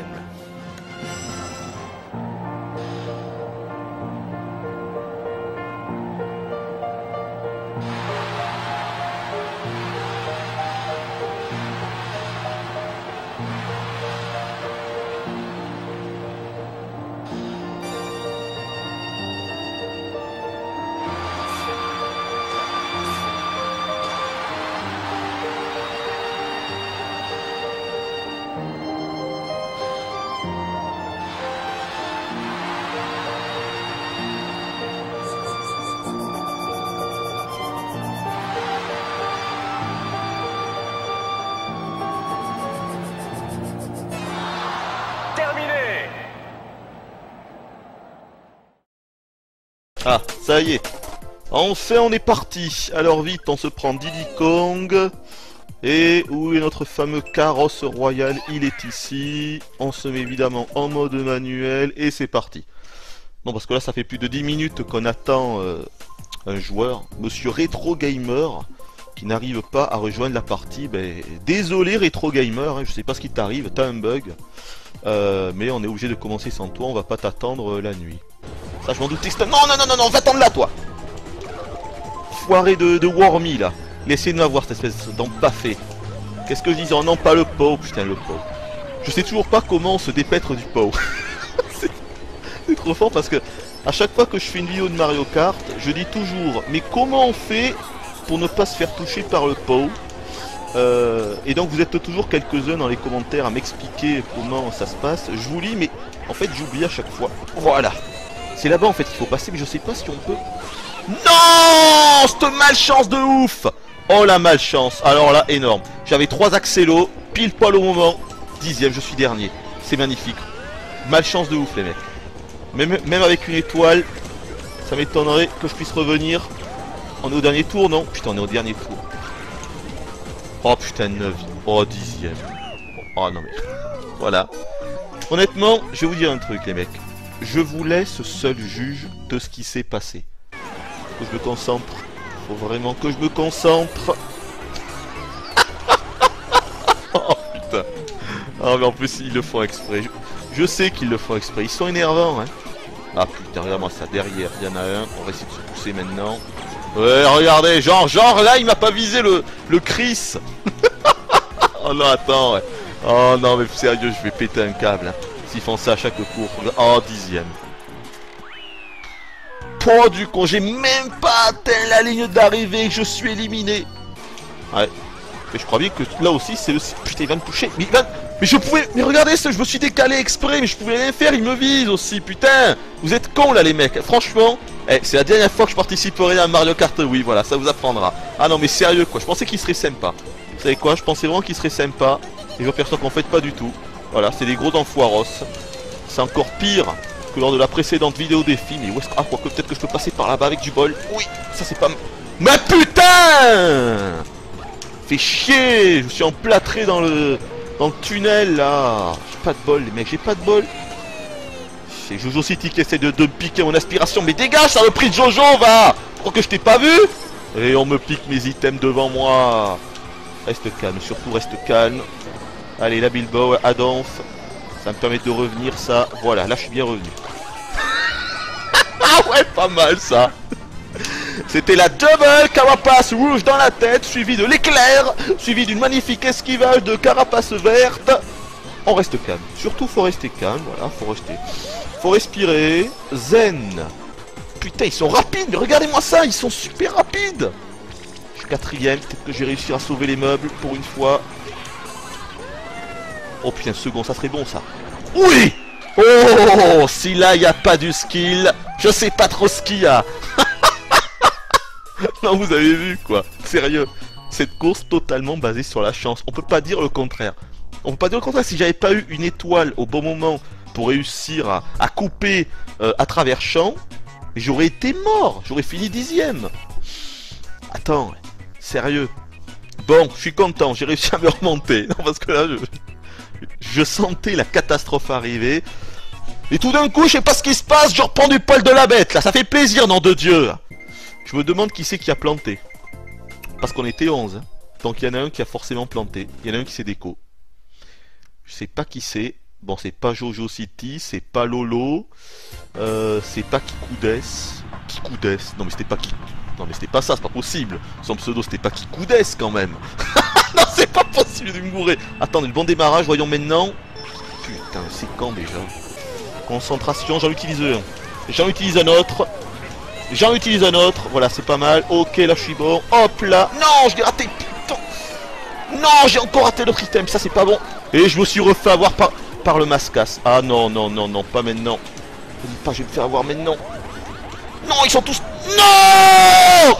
Ah, ça y est. Enfin, on est parti. Alors vite, on se prend Diddy Kong. Et où est notre fameux carrosse royal? Il est ici. On se met évidemment en mode manuel. Et c'est parti. Non, parce que là, ça fait plus de 10 minutes qu'on attend un joueur. Monsieur Retro Gamer. Qui n'arrive pas à rejoindre la partie. Ben, désolé Retro Gamer. Hein, je sais pas ce qui t'arrive. T'as un bug. Mais on est obligé de commencer sans toi. On va pas t'attendre la nuit. Ça, je m'en doutais. Non, non, non, non, non, va-t'en de là, toi. Foiré de Wormy, là. Laissez nous avoir cette espèce d'empaffé. Qu'est-ce que je disais? Oh non, pas le pot. Putain, le pot. Je sais toujours pas comment se dépêtre du pot. C'est trop fort parce que à chaque fois que je fais une vidéo de Mario Kart, je dis toujours, mais comment on fait pour ne pas se faire toucher par le pot? Et donc vous êtes toujours quelques-uns dans les commentaires à m'expliquer comment ça se passe. Je vous lis, mais en fait j'oublie à chaque fois. Voilà. C'est là-bas en fait qu'il faut passer, mais je sais pas si on peut Non, cette malchance de ouf. Oh la malchance, alors là, énorme. J'avais 3 accélos, pile poil au moment. 10ème, je suis dernier. C'est magnifique. Malchance de ouf les mecs. Même avec une étoile, ça m'étonnerait que je puisse revenir. On est au dernier tour, non? Putain, on est au dernier tour. Oh putain, 9. Oh, 10ème. Oh non mais... Voilà. Honnêtement, je vais vous dire un truc les mecs. Je vous laisse seul juge de ce qui s'est passé. Que je me concentre. Faut vraiment que je me concentre. Oh putain. Oh mais en plus ils le font exprès. Je sais qu'ils le font exprès. Ils sont énervants hein. Ah putain, regarde-moi ça derrière. Il y en a un. On va essayer de se pousser maintenant. Ouais, regardez. Genre là il m'a pas visé le Chris. Oh non, attends. Ouais. Oh non mais sérieux, je vais péter un câble. Hein. S'ils font ça à chaque cours. Oh 10ème. Oh du con, j'ai même pas atteint la ligne d'arrivée, je suis éliminé. Ouais. Mais je crois bien que là aussi c'est le... Putain il va me toucher. Mais je pouvais... Mais regardez ça, je me suis décalé exprès, mais je pouvais rien faire, il me vise aussi, putain. Vous êtes cons là les mecs, franchement. Eh, c'est la dernière fois que je participerai à Mario Kart, oui voilà, ça vous apprendra. Ah non mais sérieux quoi, je pensais qu'il serait sympa. Vous savez quoi, je pensais vraiment qu'il serait sympa. Et je m'aperçois qu'en fait pas du tout. Voilà, c'est des gros enfoiros. C'est encore pire que lors de la précédente vidéo défi. Mais où est-ce que... Ah, quoique peut-être que je peux passer par là-bas avec du bol. Oui, ça c'est pas... Mais putain! Fait chier! Je me suis emplâtré dans le tunnel là. J'ai pas de bol les mecs, j'ai pas de bol. C'est Jojo City qui essaie de me piquer mon aspiration. Mais dégage, ça a repris de Jojo, va! Je crois que je t'ai pas vu? Et on me pique mes items devant moi. Reste calme, surtout reste calme. Allez, la Bilbao, Adonf. Ça me permet de revenir, ça. Voilà, là je suis bien revenu. Ah ouais, pas mal ça. C'était la double carapace rouge dans la tête, suivi de l'éclair, suivi d'une magnifique esquivage de carapace verte. On reste calme. Surtout, faut rester calme. Voilà, faut respirer. Zen. Putain, ils sont rapides. Mais regardez-moi ça, ils sont super rapides. Je suis 4ème. Peut-être que j'ai réussi à sauver les meubles pour une fois. Oh putain, second, ça serait bon ça. Oui! Oh, si là il n'y a pas du skill, je sais pas trop ce qu'il y a. Non, vous avez vu quoi. Sérieux. Cette course totalement basée sur la chance. On peut pas dire le contraire. On peut pas dire le contraire. Si j'avais pas eu une étoile au bon moment pour réussir à couper à travers champ, j'aurais été mort. J'aurais fini 10ème. Attends, sérieux. Bon, je suis content. J'ai réussi à me remonter. Non, parce que là, je sentais la catastrophe arriver. Et tout d'un coup, je sais pas ce qui se passe, je reprends du poil de la bête, là. Ça fait plaisir, nom de Dieu. Je me demande qui c'est qui a planté. Parce qu'on était 11. Hein. Donc il y en a un qui a forcément planté. Il y en a un qui s'est déco. Je sais pas qui c'est. Bon, c'est pas Jojo City, c'est pas Lolo. C'est pas Kikoudes. Kikoudes. Non, mais c'était pas Kikoudes. Non, mais c'était pas ça, c'est pas possible. Son pseudo, c'était pas Kikoudes quand même. Non, c'est pas possible de me bourrer. Attendez, le bon démarrage, voyons maintenant. Putain, c'est quand déjà? Concentration, j'en utilise un. J'en utilise un autre. J'en utilise un autre. Voilà, c'est pas mal. Ok, là, je suis bon. Hop là. Non, je l'ai raté. Putain. Non, j'ai encore raté l'autre item. Ça, c'est pas bon. Et je me suis refait avoir par le mascasse. Ah non, non, non, non, pas maintenant. Je dis pas, je vais me faire avoir maintenant. Non, ils sont tous... Non.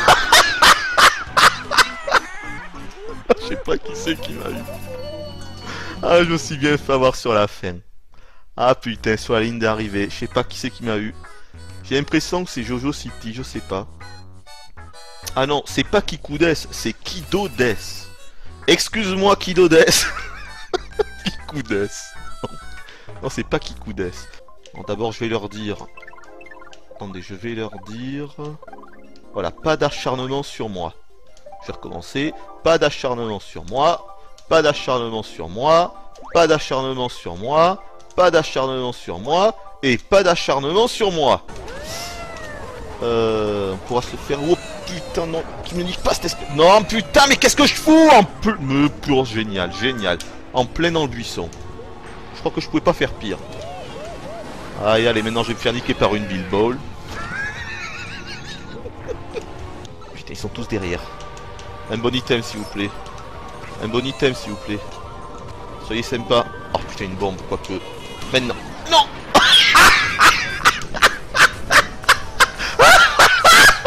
Je sais pas qui c'est qui m'a eu. Ah, je me suis bien fait avoir sur la fin. Ah putain, sur la ligne d'arrivée. Je sais pas qui c'est qui m'a eu. J'ai l'impression que c'est Jojo City, je sais pas. Ah non, c'est pas Kikoudes, c'est Kidodes. Excuse-moi Kidodes. Kikoudes. Non, c'est pas Kikoudes. Bon, d'abord je vais leur dire... Attendez, je vais leur dire... Voilà, pas d'acharnement sur moi. Je vais recommencer. Pas d'acharnement sur moi. Pas d'acharnement sur moi. Pas d'acharnement sur moi. Pas d'acharnement sur moi. Et pas d'acharnement sur moi. On pourra se faire... Oh putain, non. Qui me nique pas cette espèce... Non, putain, mais qu'est-ce que je fous en plus... Me pur, génial, génial. En plein dans le buisson. Je crois que je pouvais pas faire pire. Allez, allez, maintenant je vais me faire niquer par une Bilbao. Putain, ils sont tous derrière. Un bon item, s'il vous plaît. Un bon item, s'il vous plaît. Soyez sympa. Oh putain, une bombe, quoique. Maintenant. Non.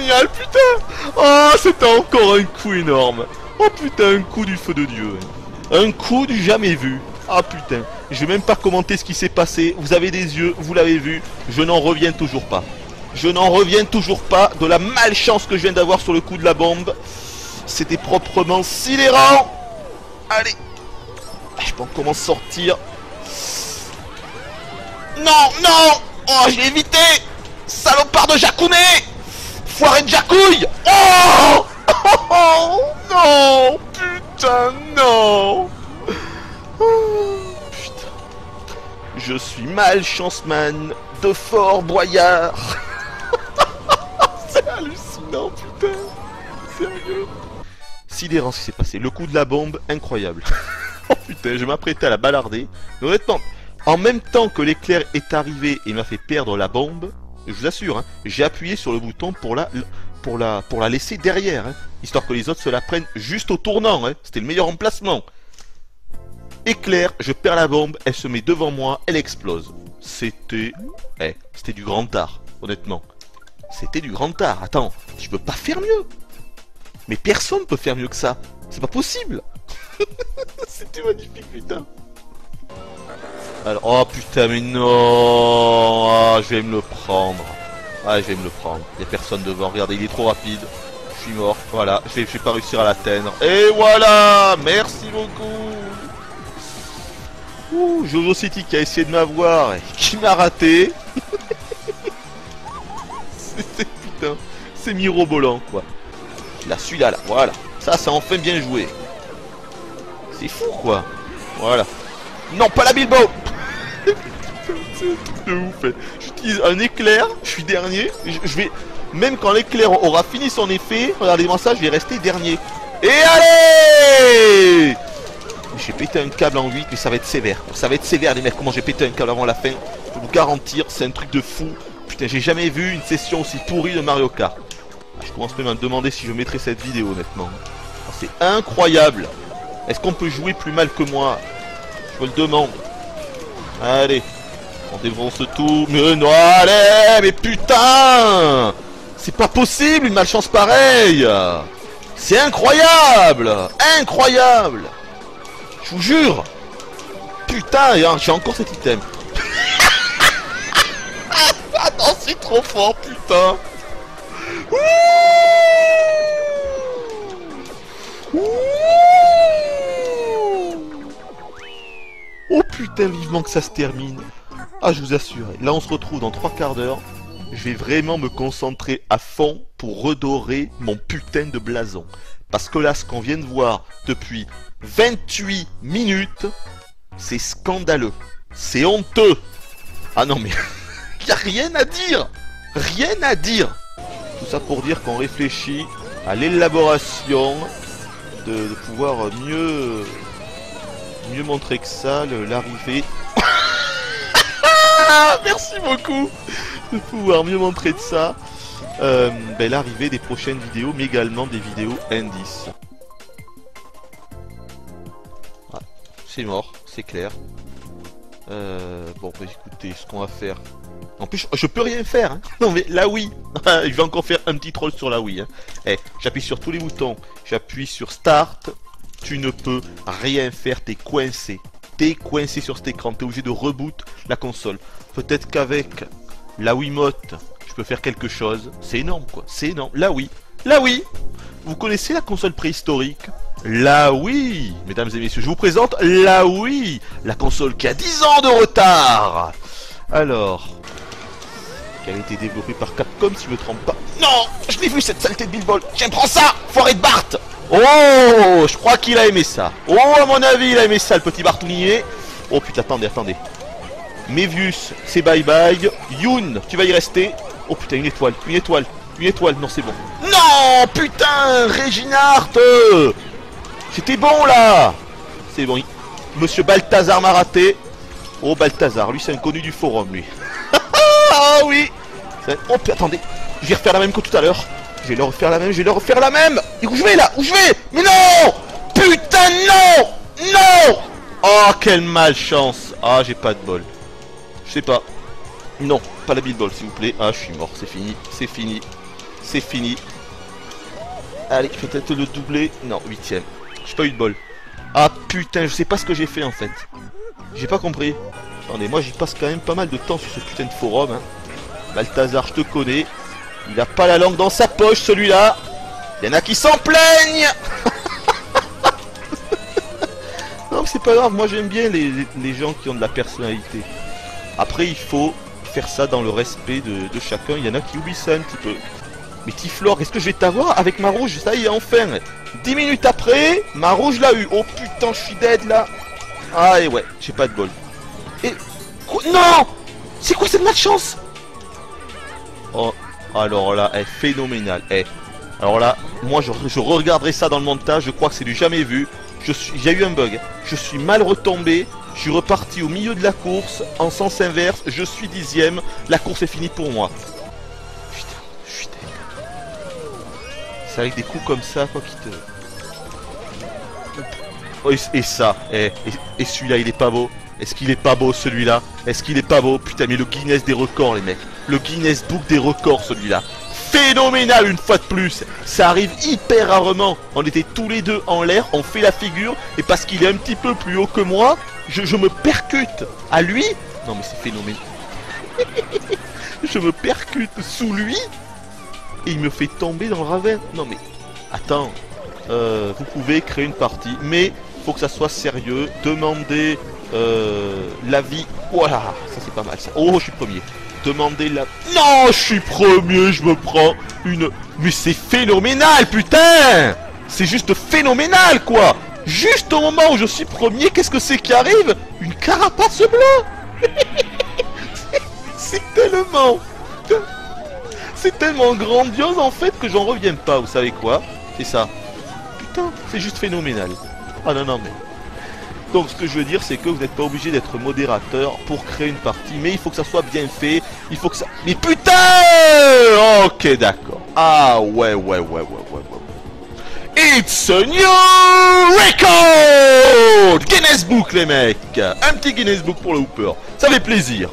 génial, putain. Oh, c'était encore un coup énorme. Oh putain, un coup du feu de Dieu. Un coup du jamais vu. Ah putain, je vais même pas commenter ce qui s'est passé. Vous avez des yeux, vous l'avez vu. Je n'en reviens toujours pas. Je n'en reviens toujours pas de la malchance que je viens d'avoir sur le coup de la bombe. C'était proprement sidérant. Allez. Je peux encore m'en sortir. Non, non. Oh, je l'ai évité. Salopard de Jakouné. Foiré de Jacouille. Oh, oh non. Putain, non. Oh, putain. Je suis malchance-man de Fort Boyard. C'est hallucinant, putain. Sérieux. Sidérant ce qui s'est passé. Le coup de la bombe, incroyable. Oh putain, je m'apprêtais à la balarder. Mais honnêtement, en même temps que l'éclair est arrivé et m'a fait perdre la bombe, je vous assure, hein, j'ai appuyé sur le bouton pour la laisser derrière, hein, histoire que les autres se la prennent juste au tournant. Hein. C'était le meilleur emplacement. Éclair, je perds la bombe, elle se met devant moi, elle explose. C'était du grand art, honnêtement. C'était du grand art. Attends, je peux pas faire mieux. Mais personne peut faire mieux que ça. C'est pas possible. C'était magnifique, putain. Alors, oh putain, mais non. Ah, je vais me le prendre. Ah, je vais me le prendre. Il y a personne devant. Regardez, il est trop rapide. Je suis mort. Voilà, je vais pas réussir à l'atteindre. Et voilà. Merci beaucoup. Ouh, Jojo City qui a essayé de m'avoir et qui m'a raté. Putain, c'est mirobolant, quoi. Là, celui-là, là, voilà. Ça enfin bien joué. C'est fou, quoi. Voilà. Non, pas la Bilbo. C'est un truc de ouf. Hein. J'utilise un éclair, je suis dernier. Je vais... Même quand l'éclair aura fini son effet, regardez-moi ça, je vais rester dernier. Et allez! J'ai pété un câble en 8, mais ça va être sévère. Ça va être sévère, les mecs. Comment j'ai pété un câble avant la fin? Je peux vous garantir, c'est un truc de fou. Putain, j'ai jamais vu une session aussi pourrie de Mario Kart. Je commence même à me demander si je mettrai cette vidéo, honnêtement. C'est incroyable. Est-ce qu'on peut jouer plus mal que moi? Je me le demande. Allez. On défonce tout. Mais non, allez. Mais putain. C'est pas possible, une malchance pareille. C'est incroyable. Incroyable. Je vous jure. Putain, j'ai encore cet item. Ah non, c'est trop fort, putain. Oh putain, vivement que ça se termine. Ah, je vous assure, là on se retrouve dans 3 quarts d'heure. Je vais vraiment me concentrer à fond pour redorer mon putain de blason. Parce que là, ce qu'on vient de voir depuis 28 minutes, c'est scandaleux. C'est honteux. Ah non mais, y a rien à dire. Rien à dire. Tout ça pour dire qu'on réfléchit à l'élaboration de pouvoir mieux montrer que ça, l'arrivée. Merci beaucoup de pouvoir mieux montrer de ça l'arrivée des prochaines vidéos, mais également des vidéos indices. Ah, c'est mort, c'est clair. Bon, bah écoutez, ce qu'on va faire. En plus, je peux rien faire. Hein. Non mais la Wii. Je vais encore faire un petit troll sur la Wii. Hein. J'appuie sur tous les boutons. J'appuie sur Start. Tu ne peux rien faire. T'es coincé. T'es coincé sur cet écran. T'es obligé de reboot la console. Peut-être qu'avec la Wiimote, je peux faire quelque chose. C'est énorme, quoi. C'est énorme. La Wii. La Wii. Vous connaissez la console préhistorique? La Wii. Mesdames et messieurs, je vous présente la Wii. La console qui a 10 ans de retard. Alors... Elle a été développée par Capcom si je me trompe pas. Non, je l'ai vu cette saleté de Bilbol. Tiens, prends ça, foiré de Bart. Oh, je crois qu'il a aimé ça. Oh, à mon avis, il a aimé ça, le petit Bartounier. Oh putain, attendez. Mevius, c'est bye bye. Youn, tu vas y rester. Oh putain, une étoile. Non, c'est bon. Non, putain, Reginald. C'était bon là. C'est bon. Monsieur Balthazar m'a raté. Oh, Balthazar, lui, c'est un connu du forum, lui. Ah oui. Oh, attendez. Je vais refaire la même que tout à l'heure. Je vais leur refaire la même. Et où je vais là? Mais non. Putain, non. Oh, quelle malchance. Ah, j'ai pas de bol. Je sais pas. Non, pas la Bilbol, s'il vous plaît. Ah, je suis mort. C'est fini. c'est fini. Allez, peut-être le doubler. Non, 8ème. J'ai pas eu de bol. Ah putain, je sais pas ce que j'ai fait en fait. J'ai pas compris. Attendez, moi j'y passe quand même pas mal de temps sur ce putain de forum. Hein. Balthazar, je te connais. Il a pas la langue dans sa poche celui-là. Il y en a qui s'en plaignent. Non mais c'est pas grave, moi j'aime bien les gens qui ont de la personnalité. Après il faut faire ça dans le respect de chacun. Il y en a qui oublient ça un petit peu. Mais Tiflor, est-ce que je vais t'avoir avec ma rouge? Ça y est, enfin. 10 minutes après, ma rouge l'a eu. Oh putain, je suis dead là. Ah et ouais, j'ai pas de bol. Et... Quoi? Non! C'est quoi cette malchance? Oh, alors là, phénoménal. Alors là, moi je regarderai ça dans le montage, je crois que c'est du jamais vu. J'ai eu un bug. Je suis mal retombé. Je suis reparti au milieu de la course, en sens inverse. Je suis 10ème. La course est finie pour moi. Putain, je suis dead. C'est avec des coups comme ça, quoi, qui te... Oh, et ça, et celui-là, il est pas beau. Est-ce qu'il est pas beau, celui-là? Est-ce qu'il est pas beau? Putain, mais le Guinness des records, les mecs. Le Guinness Book des records, celui-là. Phénoménal, une fois de plus. Ça arrive hyper rarement. On était tous les deux en l'air, on fait la figure, et parce qu'il est un petit peu plus haut que moi, je me percute. À lui? Non, mais c'est phénoménal. Je me percute sous lui, et il me fait tomber dans le ravin. Non, mais... Attends. Vous pouvez créer une partie, mais faut que ça soit sérieux. Demandez l'avis. Voilà, ça c'est pas mal ça. Oh, je suis premier. Demandez la... Non, je suis premier, je me prends une... Mais c'est phénoménal, putain! C'est juste phénoménal, quoi! Juste au moment où je suis premier, qu'est-ce que c'est qui arrive? Une carapace bleue. C'est tellement... C'est tellement grandiose, en fait, que j'en reviens pas, vous savez quoi? C'est ça. Putain, c'est juste phénoménal. Ah non, non, mais... Donc ce que je veux dire, c'est que vous n'êtes pas obligé d'être modérateur pour créer une partie, mais il faut que ça soit bien fait, il faut que ça... Mais putain! Ok, d'accord. Ah ouais. It's a new record! Guinness Book, les mecs! Un petit Guinness Book pour le Hooper. Ça fait plaisir.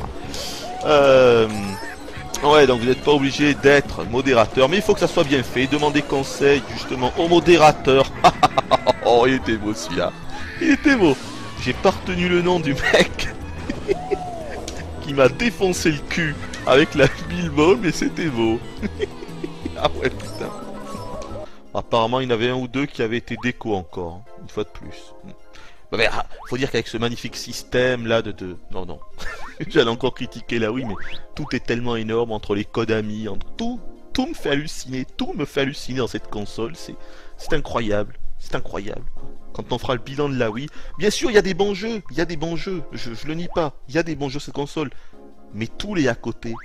Ouais, donc vous n'êtes pas obligé d'être modérateur, mais il faut que ça soit bien fait. Demandez conseil, justement, au modérateur. Oh, il était beau, celui-là. Il était beau. J'ai pas retenu le nom du mec qui m'a défoncé le cul avec la Bilbo, mais c'était beau. Ah ouais, putain. Apparemment, il y en avait un ou deux qui avaient été déco encore, une fois de plus. Mais faut dire qu'avec ce magnifique système là de... Non. J'allais encore critiquer là, oui, mais tout est tellement énorme entre les codes amis, entre tout me fait halluciner, dans cette console, c'est incroyable, c'est incroyable. Quand on fera le bilan de la Wii, bien sûr il y a des bons jeux, je le nie pas, il y a des bons jeux sur cette console, mais tous les à côté,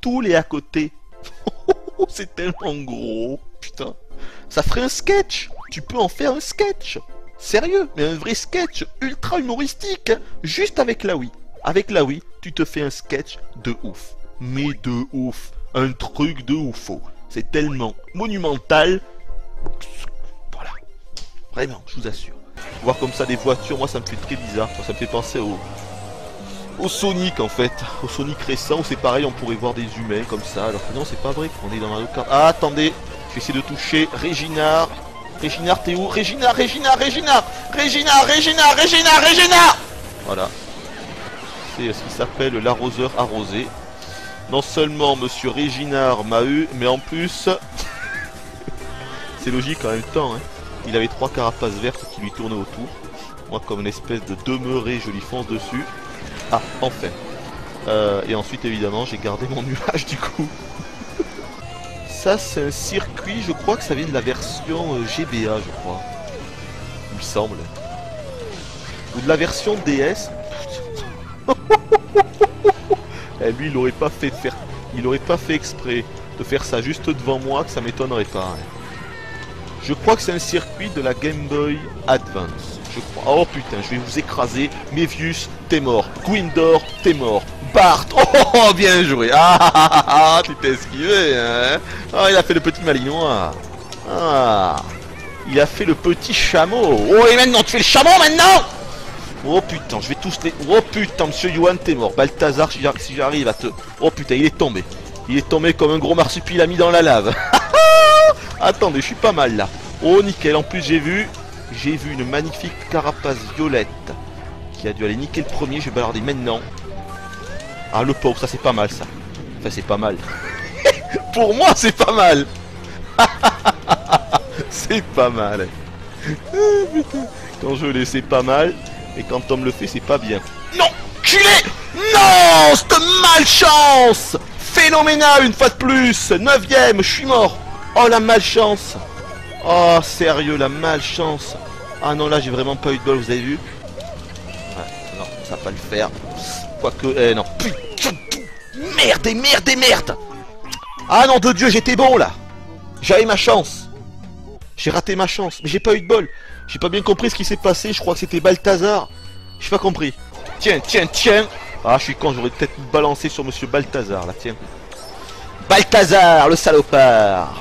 c'est tellement gros, putain, ça ferait un sketch, tu peux en faire un sketch, sérieux, mais un vrai sketch ultra humoristique, juste avec la Wii. Avec la Wii, tu te fais un sketch de ouf, mais de ouf, un truc de oufo, c'est tellement monumental, voilà, vraiment, je vous assure. Voir comme ça des voitures, moi ça me fait très bizarre, ça me fait penser au Sonic en fait, au Sonic récent où c'est pareil, on pourrait voir des humains comme ça, alors que non c'est pas vrai qu'on est dans Mario Kart. Ah attendez, je vais essayer de toucher Réginard, t'es où? Réginard. Voilà, c'est ce qui s'appelle l'arroseur arrosé. Non seulement monsieur Réginard m'a eu, mais en plus, c'est logique en même temps, hein. Il avait 3 carapaces vertes qui lui tournaient autour. Moi, comme une espèce de demeuré, je lui fonce dessus. Ah, enfin. Et ensuite, évidemment, j'ai gardé mon nuage du coup. Ça, c'est un circuit, je crois que ça vient de la version GBA, je crois. Il me semble. Ou de la version DS. Et lui, il aurait pas fait exprès de faire ça juste devant moi, que ça m'étonnerait pas. Hein. Je crois que c'est un circuit de la Game Boy Advance. Je crois. Oh putain, je vais vous écraser. Mevius, t'es mort. Gwindor, t'es mort. Bart, oh bien joué. Tu t'es esquivé, hein. Ah, il a fait le petit malinois. Ah, il a fait le petit chameau. Oh, et maintenant, tu fais le chameau maintenant. Oh putain, je vais tous les... Oh putain, monsieur Yuan, t'es mort. Balthazar, si j'arrive à te... Oh putain, il est tombé. Il est tombé comme un gros marsupilami dans la lave. Attendez, je suis pas mal là. Oh nickel, en plus j'ai vu une magnifique carapace violette qui a dû aller niquer le premier, je vais balarder maintenant. Ah le pauvre, ça c'est pas mal ça. Enfin c'est pas mal. Pour moi c'est pas mal. C'est pas mal. Oh, putain. Quand je l'ai c'est pas mal. Et quand on me le fait c'est pas bien. Non, culé. Non, cette malchance. Phénoménal une fois de plus. 9ème, je suis mort. Oh la malchance. Oh sérieux la malchance. Ah non là j'ai vraiment pas eu de bol, vous avez vu. Ouais, non, ça va pas le faire. Quoique, non. Putain, merde et merde et merde. Ah non de Dieu, j'étais bon là. J'avais ma chance. J'ai raté ma chance, mais j'ai pas eu de bol. J'ai pas bien compris ce qui s'est passé, je crois que c'était Balthazar. J'ai pas compris. Tiens, tiens, tiens. Ah je suis con, j'aurais peut-être balancé sur monsieur Balthazar là, tiens. Balthazar, le salopard.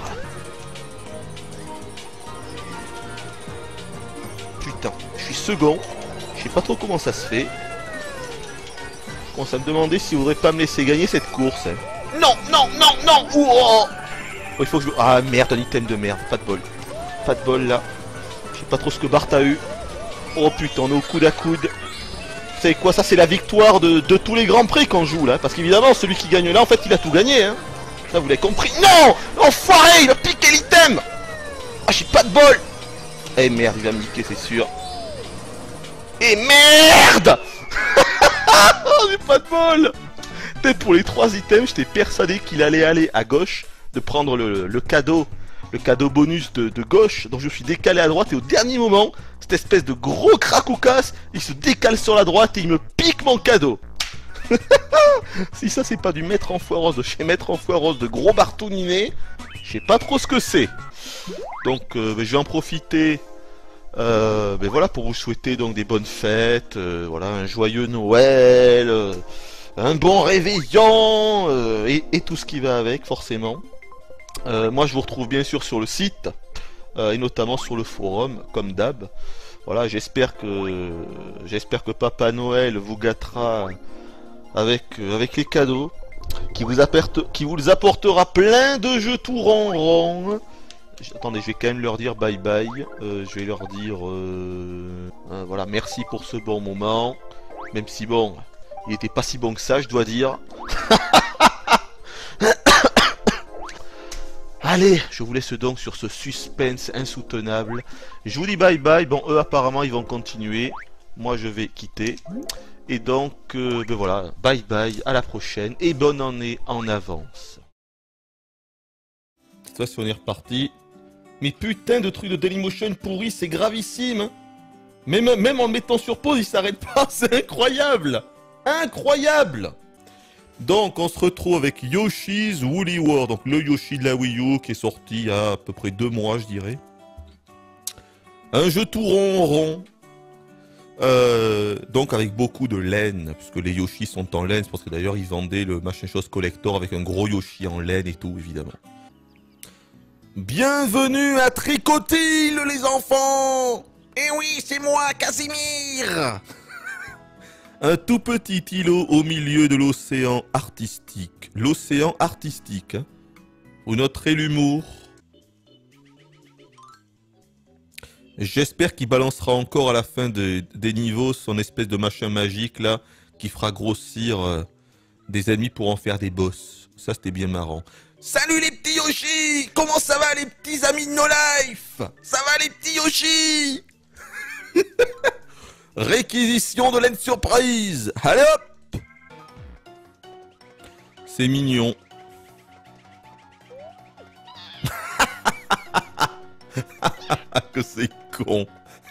Putain, je suis second. Je sais pas trop comment ça se fait. Je commence à me demander s'il voudrait pas me laisser gagner cette course. Hein. Non, non, non, non. Oh, oh. Oh, il faut que je... Ah merde, un item de merde. Pas de bol. Pas de bol là. Je sais pas trop ce que Bart a eu. Oh putain, on est au coude à coude. Vous savez quoi, ça c'est la victoire de tous les grands prix qu'on joue là. Parce qu'évidemment, celui qui gagne là, en fait, il a tout gagné. Hein. Ça, vous l'avez compris. Non, enfoiré, il a piqué l'item. Ah, j'ai pas de bol. Eh merde, il va me niquer, c'est sûr. Et merde. Oh, j'ai pas de bol. Peut-être pour les 3 items, j'étais persuadé qu'il allait aller à gauche, de prendre le cadeau bonus de gauche. Donc je me suis décalé à droite et au dernier moment, cette espèce de gros cracoucasse, il se décale sur la droite et il me pique mon cadeau. Si ça c'est pas du maître en foireuse de chez maître en foireuse de gros bartouniné, je sais pas trop ce que c'est. Donc je vais en profiter. Voilà, pour vous souhaiter donc des bonnes fêtes, voilà, un joyeux Noël, un bon réveillon, et tout ce qui va avec forcément. Moi je vous retrouve bien sûr sur le site, et notamment sur le forum, comme d'hab. Voilà, j'espère que Papa Noël vous gâtera avec les cadeaux, qui vous apportera plein de jeux tout ronds. Attendez, je vais quand même leur dire bye bye. Je vais leur dire voilà, merci pour ce bon moment. Même si bon, il était pas si bon que ça, je dois dire. Allez, je vous laisse donc sur ce suspense insoutenable. Je vous dis bye bye. Bon, eux apparemment ils vont continuer. Moi je vais quitter. Et donc, voilà, bye bye, à la prochaine. Et bonne année en avance. Cette fois, si on est reparti. Mais putain de trucs de Dailymotion pourri, c'est gravissime. Hein. Même en le mettant sur pause, il s'arrête pas. C'est incroyable. Incroyable. Donc, on se retrouve avec Yoshi's Woolly World. Donc, le Yoshi de la Wii U qui est sorti il y a à peu près 2 mois, je dirais. Un jeu tout rond. Donc, avec beaucoup de laine. Puisque les Yoshi sont en laine. C'est parce que d'ailleurs, ils vendaient le machin chose collector avec un gros Yoshi en laine et tout, évidemment. Bienvenue à Tricotil, les enfants! Eh oui, c'est moi, Casimir! Un tout petit îlot au milieu de l'océan artistique. L'océan artistique, hein. Vous noterez l'humour. J'espère qu'il balancera encore à la fin des niveaux son espèce de machin magique, là, qui fera grossir des ennemis pour en faire des boss. Ça, c'était bien marrant. Salut les petits Yoshi! Comment ça va les petits amis de No Life? Ça va les petits Yoshi? Réquisition de laine surprise! Allez hop! C'est mignon. Que c'est con.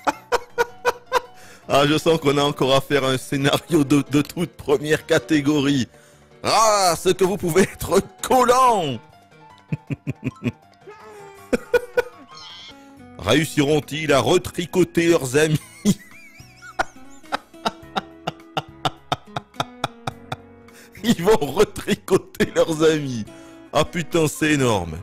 Ah, je sens qu'on a encore à faire un scénario de toute première catégorie. Ah, ce que vous pouvez être collant. Réussiront-ils à retricoter leurs amis? Ils vont retricoter leurs amis. Ah putain, c'est énorme.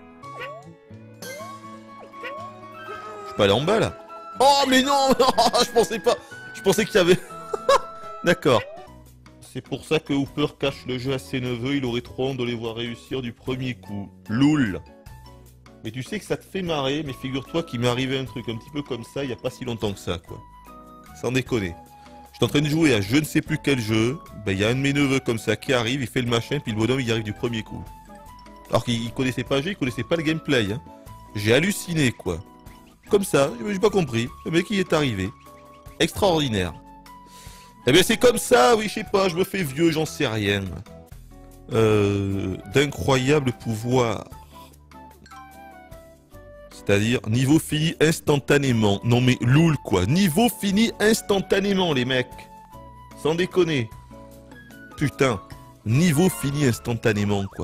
Je suis pas allé en bas là. Oh mais non, je pensais pas. Je pensais qu'il y avait... D'accord. C'est pour ça que Hooper cache le jeu à ses neveux, il aurait trop honte de les voir réussir du premier coup. Loul. Mais tu sais que ça te fait marrer, mais figure-toi qu'il m'est arrivé un truc un petit peu comme ça il y a pas si longtemps que ça, quoi. Sans déconner. Je suis en train de jouer à je ne sais plus quel jeu, ben il y a un de mes neveux comme ça qui arrive, il fait le machin, puis le bonhomme il y arrive du premier coup. Alors qu'il connaissait pas le jeu, il connaissait pas le gameplay, hein. J'ai halluciné, quoi. Comme ça, j'ai pas compris. Le mec il est arrivé. Extraordinaire. Eh bien c'est comme ça, oui, je sais pas, je me fais vieux, j'en sais rien. D'incroyables pouvoirs. C'est-à-dire, niveau fini instantanément. Non mais loul quoi. Niveau fini instantanément les mecs. Sans déconner. Putain. Niveau fini instantanément quoi.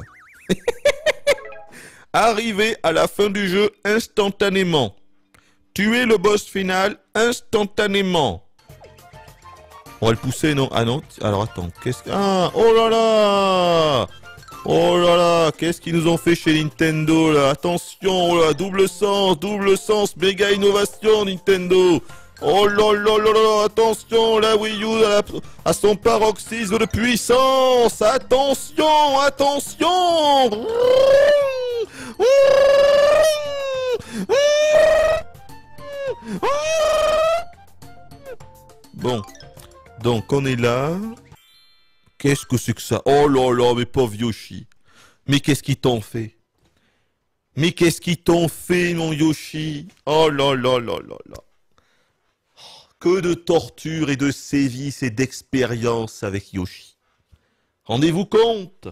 Arriver à la fin du jeu instantanément. Tuer le boss final instantanément. On va le pousser, non? Ah non. Alors attends, qu'est-ce que... Ah, oh là là! Oh là là, qu'est-ce qu'ils nous ont fait chez Nintendo là? Attention, oh là, double sens, méga innovation Nintendo. Oh là là là là, attention, la Wii U à son paroxysme de puissance. Attention, attention. Bon, donc on est là. Qu'est-ce que c'est que ça? Oh là là, mais pauvre Yoshi. Mais qu'est-ce qu'ils t'ont fait? Mais qu'est-ce qu'ils t'ont fait, mon Yoshi? Oh là là là là là. Que de torture et de sévices et d'expérience avec Yoshi. Rendez-vous compte?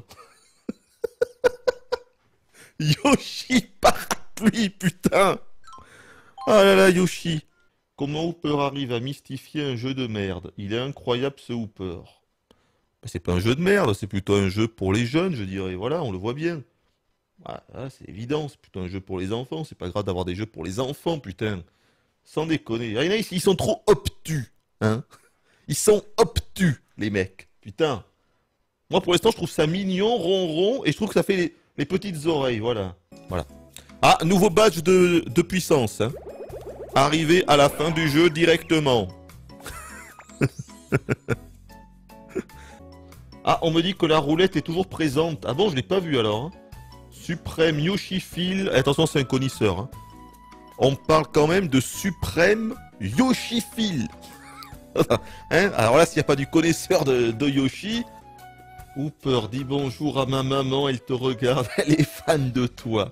Yoshi parapluie, putain! Oh là là, Yoshi. Comment Hooper arrive à mystifier un jeu de merde? Il est incroyable, ce Hooper. C'est pas un jeu de merde, c'est plutôt un jeu pour les jeunes, je dirais. Voilà, on le voit bien. Ah, c'est évident, c'est plutôt un jeu pour les enfants. C'est pas grave d'avoir des jeux pour les enfants, putain. Sans déconner. Il y en a ici, ils sont trop obtus, hein. Ils sont obtus, les mecs. Putain. Moi, pour l'instant, je trouve ça mignon, ronron, et je trouve que ça fait les petites oreilles, voilà. Voilà. Ah, nouveau badge de puissance, hein. Arrivé à la fin du jeu directement. Ah, on me dit que la roulette est toujours présente. Ah bon, je l'ai pas vu alors. Hein. Suprême Yoshi-Phil. Attention, c'est un connaisseur. Hein. On parle quand même de Suprême Yoshi-Phil. Hein, alors là, s'il n'y a pas du connaisseur de Yoshi, Hooper, dis bonjour à ma maman, elle te regarde, elle est fan de toi.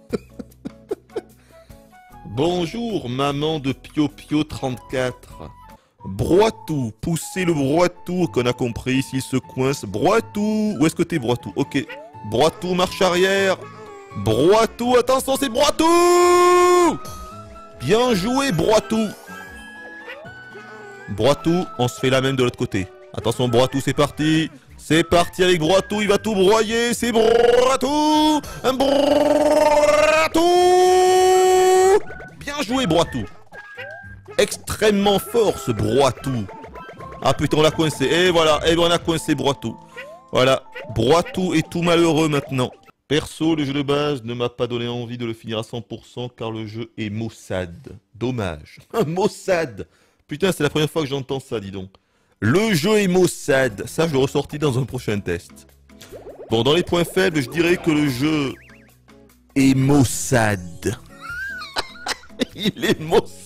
Bonjour, maman de Pio Pio 34. Broitou, poussez le Broitou, qu'on a compris, s'il se coince. Broitou, où est-ce que t'es Broitou? Ok, Broitou, marche arrière. Broitou, attention, c'est Broitou. Bien joué, Broitou. Broitou, on se fait la même de l'autre côté. Attention, Broitou, c'est parti. C'est parti avec Broitou, il va tout broyer. C'est Broitou. Un Broitou. Bien joué, Broitou. Extrêmement fort ce Broitou. Ah putain, on l'a coincé. Et voilà, et ben on a coincé Broitou. Voilà, Broitou est tout malheureux maintenant. Perso, le jeu de base ne m'a pas donné envie de le finir à 100% car le jeu est maussade. Dommage. Maussade. Putain, c'est la première fois que j'entends ça, dis donc. Le jeu est maussade. Ça, je le ressortis dans un prochain test. Bon, dans les points faibles, je dirais que le jeu est maussade. Il est maussade.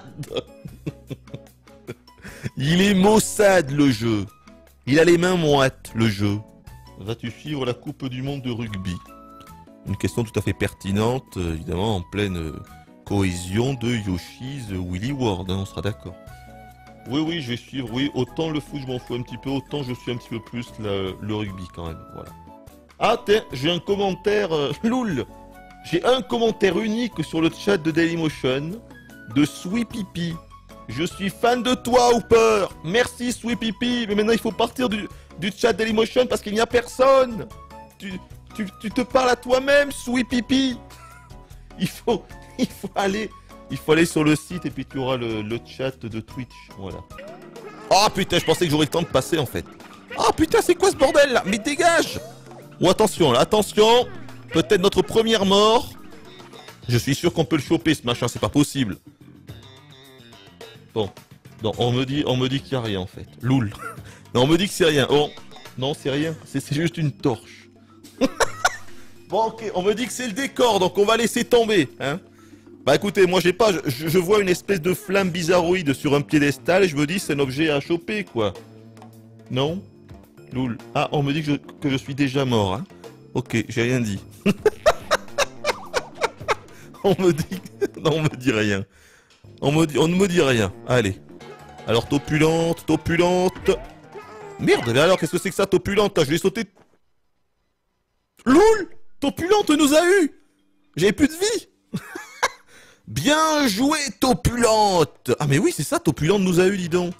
Il est maussade le jeu. Il a les mains moites le jeu. Vas-tu suivre la Coupe du Monde de rugby? Une question tout à fait pertinente, évidemment en pleine cohésion de Yoshi's Willy World, hein, on sera d'accord. Oui, oui, je vais suivre, oui, autant le foot je m'en fous un petit peu, autant je suis un petit peu plus le rugby quand même, voilà. Ah tiens, j'ai un commentaire, loul. J'ai un commentaire unique sur le chat de Dailymotion. De Sweepipi. Je suis fan de toi, Hooper. Merci, Sweepipi. Mais maintenant, il faut partir du chat Dailymotion parce qu'il n'y a personne. Tu te parles à toi-même, Sweepipi. Il faut aller sur le site et puis tu auras le chat de Twitch. Voilà. Oh putain, je pensais que j'aurais le temps de passer en fait. Oh putain, c'est quoi ce bordel là? Mais dégage. Oh, attention là, attention. Peut-être notre première mort. Je suis sûr qu'on peut le choper ce machin, c'est pas possible. Bon, non, on me dit qu'il n'y a rien en fait. Loul. Non, on me dit que c'est rien. Oh, non, c'est rien. C'est juste une torche. Bon, ok, on me dit que c'est le décor, donc on va laisser tomber, hein. Bah écoutez, moi j'ai pas, je vois une espèce de flamme bizarroïde sur un piédestal et je me dis c'est un objet à choper, quoi. Non? Loul. Ah, on me dit que je suis déjà mort, hein. Ok, j'ai rien dit. On me dit... Non, on me dit rien. On ne me dit rien. Allez. Alors, topulente, topulente. Merde, mais alors, qu'est-ce que c'est que ça, topulente? Je vais sauter... Loul! Topulente nous a eu! J'avais plus de vie! Bien joué, topulente! Ah, mais oui, c'est ça, topulente nous a eu, dis donc.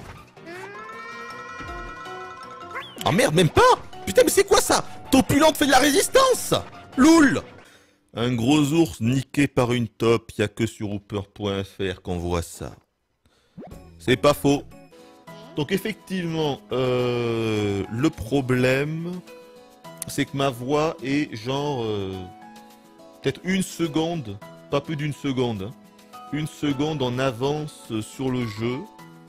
Ah merde, même pas! Putain, mais c'est quoi ça? Topulente fait de la résistance! Loul! Un gros ours niqué par une taupe, y a que sur hooper.fr qu'on voit ça. C'est pas faux. Donc effectivement, le problème, c'est que ma voix est genre... peut-être une seconde, pas plus d'une seconde. Hein, une seconde en avance sur le jeu.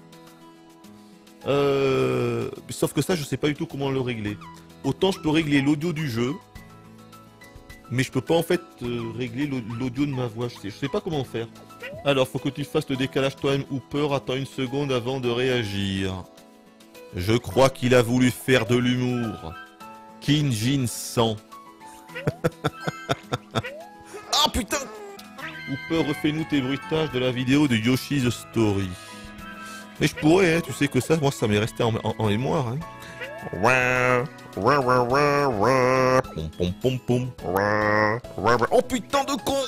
Sauf que ça, je sais pas du tout comment le régler. Autant je peux régler l'audio du jeu, mais je peux pas en fait régler l'audio de ma voix. Je sais pas comment faire. Alors, faut que tu fasses le décalage toi-même ou peur. Attends une seconde avant de réagir. Je crois qu'il a voulu faire de l'humour. Kinjin 100. Ah putain! Hooper, refais-nous tes bruitages de la vidéo de Yoshi's Story. Mais je pourrais, hein, tu sais que ça, moi, ça m'est resté en mémoire. Hein. Pom pom pom pom. Oh putain de con!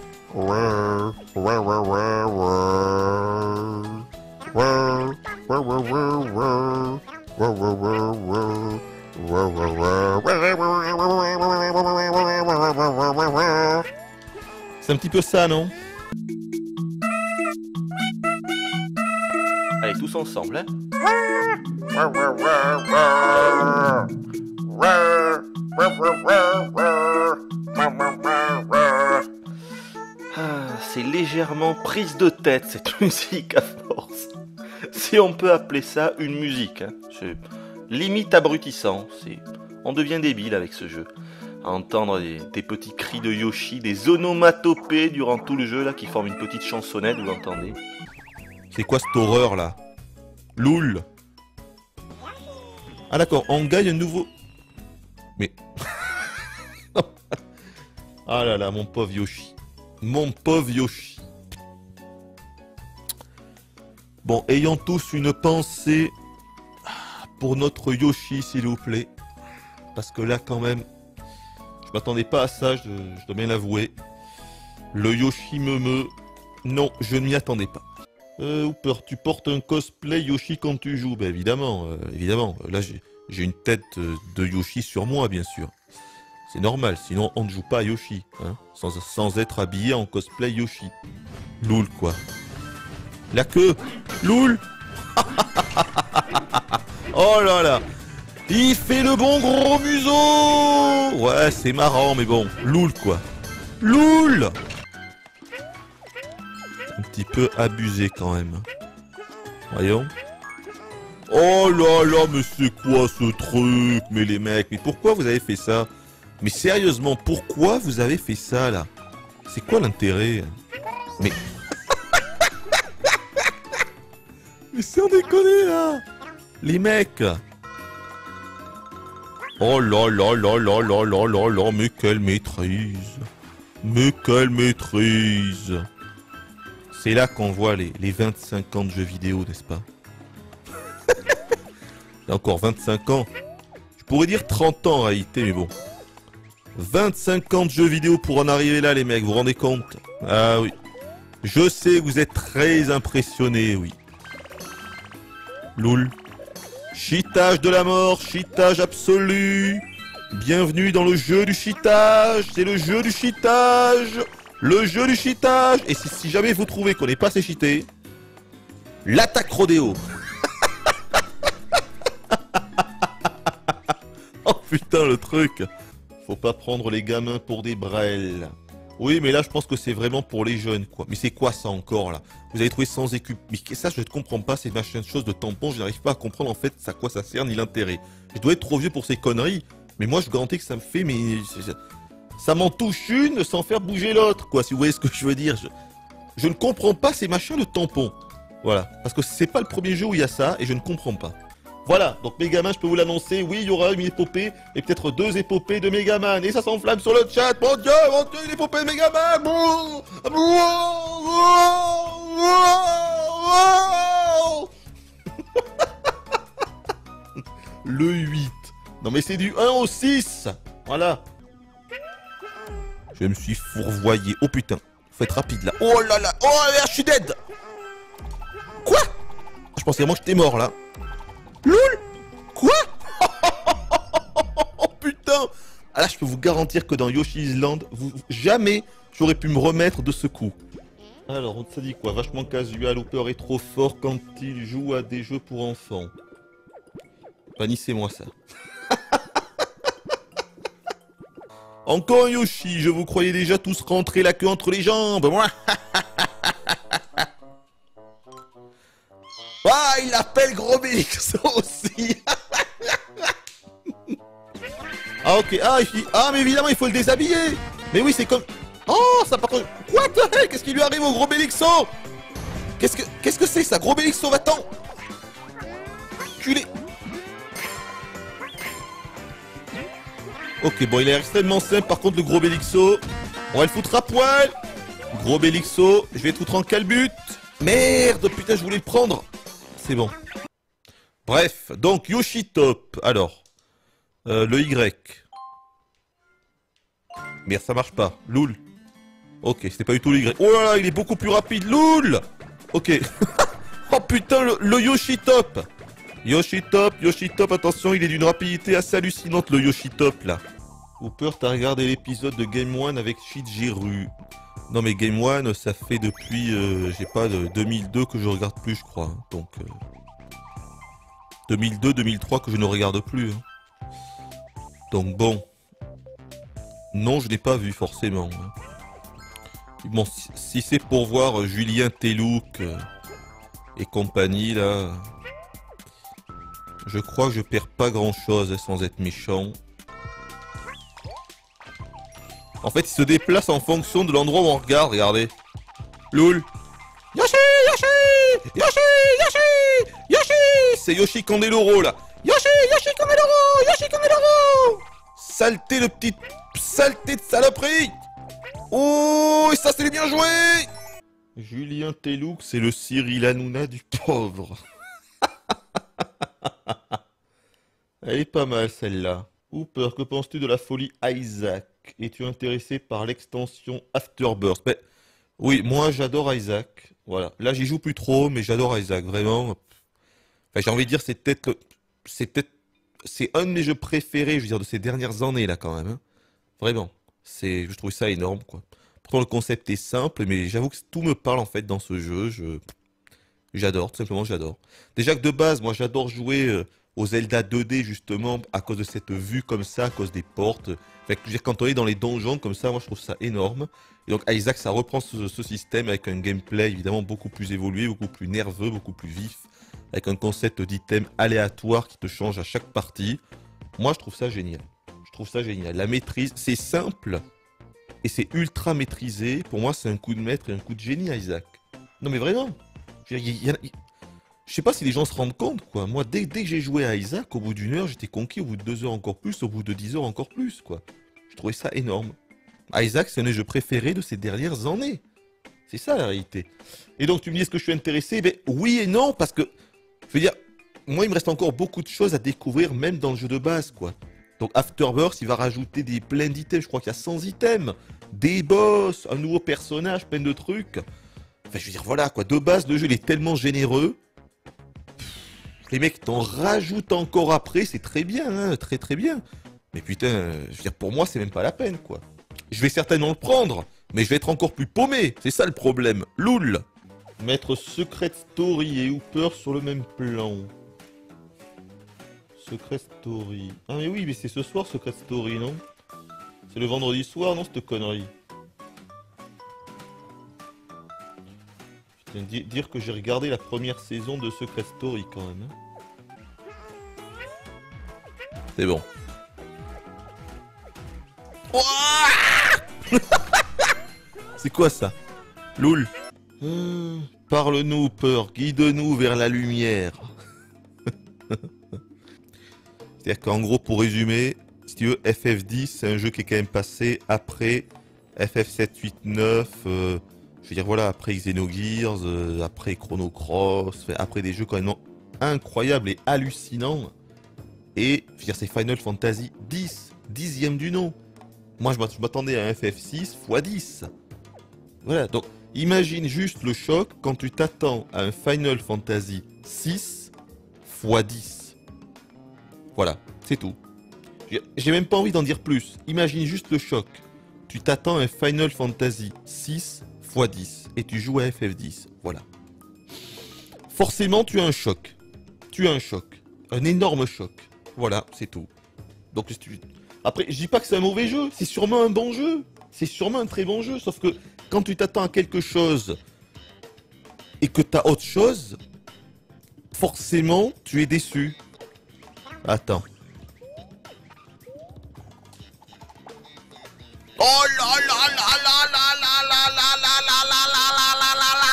C'est un petit peu ça, non? Allez, tous ensemble, hein? Ah, c'est légèrement prise de tête cette musique à force. Si on peut appeler ça une musique, hein. C'est limite abrutissant. On devient débile avec ce jeu. À entendre des petits cris de Yoshi, des onomatopées durant tout le jeu là qui forment une petite chansonnette, vous entendez? C'est quoi cette horreur là? Loul. Ah d'accord, on gagne un nouveau... Mais... Ah là là, mon pauvre Yoshi. Mon pauvre Yoshi. Bon, ayons tous une pensée pour notre Yoshi, s'il vous plaît. Parce que là, quand même, je m'attendais pas à ça, je dois bien l'avouer. Le Yoshi non, je ne m'y attendais pas. Hooper, tu portes un cosplay Yoshi quand tu joues? Ben évidemment, évidemment. Là, j'ai une tête de Yoshi sur moi, bien sûr. C'est normal, sinon on ne joue pas à Yoshi, hein, sans être habillé en cosplay Yoshi. Loul, quoi. La queue. Loul. Oh là là. Il fait le bon gros museau. Ouais, c'est marrant, mais bon. Loul, quoi. Loul. Un petit peu abusé, quand même. Voyons. Oh là là, mais c'est quoi ce truc? Mais les mecs, mais pourquoi vous avez fait ça? Mais sérieusement, pourquoi vous avez fait ça, là? C'est quoi l'intérêt? Mais... Mais sans déconner, là! Les mecs! Oh là là là là là là là là, mais quelle maîtrise! Mais quelle maîtrise! C'est là qu'on voit les 25 ans de jeux vidéo, n'est-ce pas? Il y a encore 25 ans. Je pourrais dire 30 ans en réalité, mais bon. 25 ans de jeux vidéo pour en arriver là, les mecs, vous vous rendez compte? Ah oui. Je sais que vous êtes très impressionnés, oui. Loul. Cheatage de la mort, cheatage absolu. Bienvenue dans le jeu du cheatage. C'est le jeu du cheatage. Le jeu du cheatage. Et si jamais vous trouvez qu'on n'est pas assez cheaté, l'attaque rodéo. Oh putain, le truc. Faut pas prendre les gamins pour des brels. Oui, mais là, je pense que c'est vraiment pour les jeunes, quoi. Mais c'est quoi ça encore, là? Vous avez trouvé sans écu... Mais ça, je ne comprends pas, ces machines de choses de tampons. Je n'arrive pas à comprendre, en fait, à quoi ça sert, ni l'intérêt. Je dois être trop vieux pour ces conneries. Mais moi, je garantis que ça me fait, mais... Ça m'en touche une sans faire bouger l'autre, quoi, si vous voyez ce que je veux dire. Je ne comprends pas ces machins de tampons. Voilà, parce que c'est pas le premier jeu où il y a ça, et je ne comprends pas. Voilà, donc Megaman, je peux vous l'annoncer, oui, il y aura une épopée, et peut-être 2 épopées de Megaman, et ça s'enflamme sur le chat, mon Dieu, une épopée de Megaman. Le 8. Non mais c'est du 1 au 6. Voilà. Je me suis fourvoyé. Oh putain. Faut être rapide là. Oh là là. Oh merde, je suis dead. Quoi? Je pensais vraiment que j'étais mort là. LOL. Quoi? Oh putain. Ah là, je peux vous garantir que dans Yoshi's Land, jamais j'aurais pu me remettre de ce coup. Alors, on te dit quoi? Vachement casual, Hooper est trop fort quand il joue à des jeux pour enfants. Bannissez-moi ça. Encore un Yoshi, je vous croyais déjà tous rentrer la queue entre les jambes, moi. Ah, il l'appelle Gros Bélixo aussi. Ah ok, ah mais évidemment il faut le déshabiller. Mais oui, c'est comme... Oh, ça par contre... What the hell? Qu'est-ce qui lui arrive au Gros Bélixo? Qu'est-ce que c'est ça? Gros Bélixo, va-t'en. Culé. Ok, bon, il est extrêmement simple. Par contre, le Gros Bélixo, on va le foutre à poil. Gros Bélixo, je vais te foutre en calbut. Merde, putain, je voulais le prendre. C'est bon. Bref, donc Yoshi Top. Alors, le Y. Merde, ça marche pas. Loul. Ok, c'était pas du tout le Y. Oh là là, il est beaucoup plus rapide. Loul. Ok. Oh putain, le Yoshi Top. Yoshi Top, attention, il est d'une rapidité assez hallucinante, le Yoshi Top, là. Hooper, t'as regardé l'épisode de Game One avec Shigeru. Non, mais Game One, ça fait depuis, j'ai pas, de 2002 que je regarde plus, je crois. Hein. Donc, 2002-2003 que je ne regarde plus. Hein. Donc, bon. Non, je l'ai pas vu, forcément. Hein. Bon, si c'est pour voir Julien Telouk et compagnie, là... Je crois que je perds pas grand chose sans être méchant. En fait, il se déplace en fonction de l'endroit où on regarde, regardez. Loul. Yoshi, Yoshi, Yoshi, Yoshi, Yoshi. C'est Yoshi Candeloro là. Yoshi, Yoshi Candeloro, Yoshi Candeloro. Saleté de petite... Saleté de saloperie. Oh, et ça c'est bien joué. Julien Telouk, c'est le Cyril Hanouna du pauvre. Elle est pas mal celle-là. Hooper, que penses-tu de la folie Isaac? Es-tu intéressé par l'extension Afterbirth? Mais, oui, moi j'adore Isaac. Voilà. Là j'y joue plus trop, mais j'adore Isaac, vraiment. Enfin, j'ai envie de dire, c'est un de mes jeux préférés, je veux dire, de ces dernières années là quand même. Hein. Vraiment. Je trouve ça énorme, quoi. Pourtant le concept est simple, mais j'avoue que tout me parle en fait dans ce jeu. J'adore, tout simplement j'adore. Déjà que de base, moi j'adore jouer aux Zelda 2D justement à cause de cette vue comme ça, à cause des portes. Fait que, je veux dire, quand on est dans les donjons comme ça, moi je trouve ça énorme. Et donc Isaac, ça reprend ce système avec un gameplay évidemment beaucoup plus évolué, beaucoup plus nerveux, beaucoup plus vif, avec un concept d'item aléatoire qui te change à chaque partie. Moi je trouve ça génial. Je trouve ça génial. La maîtrise, c'est simple et c'est ultra maîtrisé. Pour moi c'est un coup de maître et un coup de génie Isaac. Non mais vraiment. Je sais pas si les gens se rendent compte, quoi. Moi, dès que j'ai joué à Isaac, au bout d'une heure, j'étais conquis, au bout de 2 heures encore plus, au bout de 10 heures encore plus, quoi. Je trouvais ça énorme. Isaac, c'est un des jeux préférés de ces dernières années. C'est ça, la réalité. Et donc, tu me dis, est-ce que je suis intéressé? Ben, oui et non, parce que, je veux dire, moi, il me reste encore beaucoup de choses à découvrir, même dans le jeu de base, quoi. Donc, Afterbirth, il va rajouter plein d'items. Je crois qu'il y a 100 items. Des boss, un nouveau personnage, plein de trucs. Enfin, je veux dire, voilà, quoi. De base, le jeu, il est tellement généreux. Les mecs t'en rajoutent encore après, c'est très bien, hein, très très bien. Mais putain, je veux dire, pour moi, c'est même pas la peine, quoi. Je vais certainement le prendre, mais je vais être encore plus paumé, c'est ça le problème. Loul. Mettre Secret Story et Hooper sur le même plan. Secret Story. Ah mais oui, mais c'est ce soir Secret Story, non? C'est le vendredi soir, non, cette connerie? Dire que j'ai regardé la première saison de Secret Story quand même. C'est bon. Ouah, C'est quoi ça? Loul. Parle-nous, peur, guide-nous vers la lumière. C'est-à-dire qu'en gros, pour résumer, si tu veux, FF10, c'est un jeu qui est quand même passé après FF7, 8, 9, je veux dire, voilà, après Xenogears, après Chrono Cross, après des jeux quand même incroyables et hallucinants. Et, je veux dire, c'est Final Fantasy 10, 10e du nom. Moi, je m'attendais à un FF6 x 10. Voilà, donc, imagine juste le choc quand tu t'attends à un Final Fantasy 6 x 10. Voilà, c'est tout. J'ai même pas envie d'en dire plus. Imagine juste le choc. Tu t'attends à un Final Fantasy 6 x 10 et tu joues à FF10. Voilà. Forcément, tu as un choc. Tu as un choc. Un énorme choc. Voilà, c'est tout. Donc, après, je dis pas que c'est un mauvais jeu. C'est sûrement un bon jeu. C'est sûrement un très bon jeu. Sauf que quand tu t'attends à quelque chose et que tu as autre chose, forcément, tu es déçu. Attends. Oh là là là là là là là là là là là là là là là.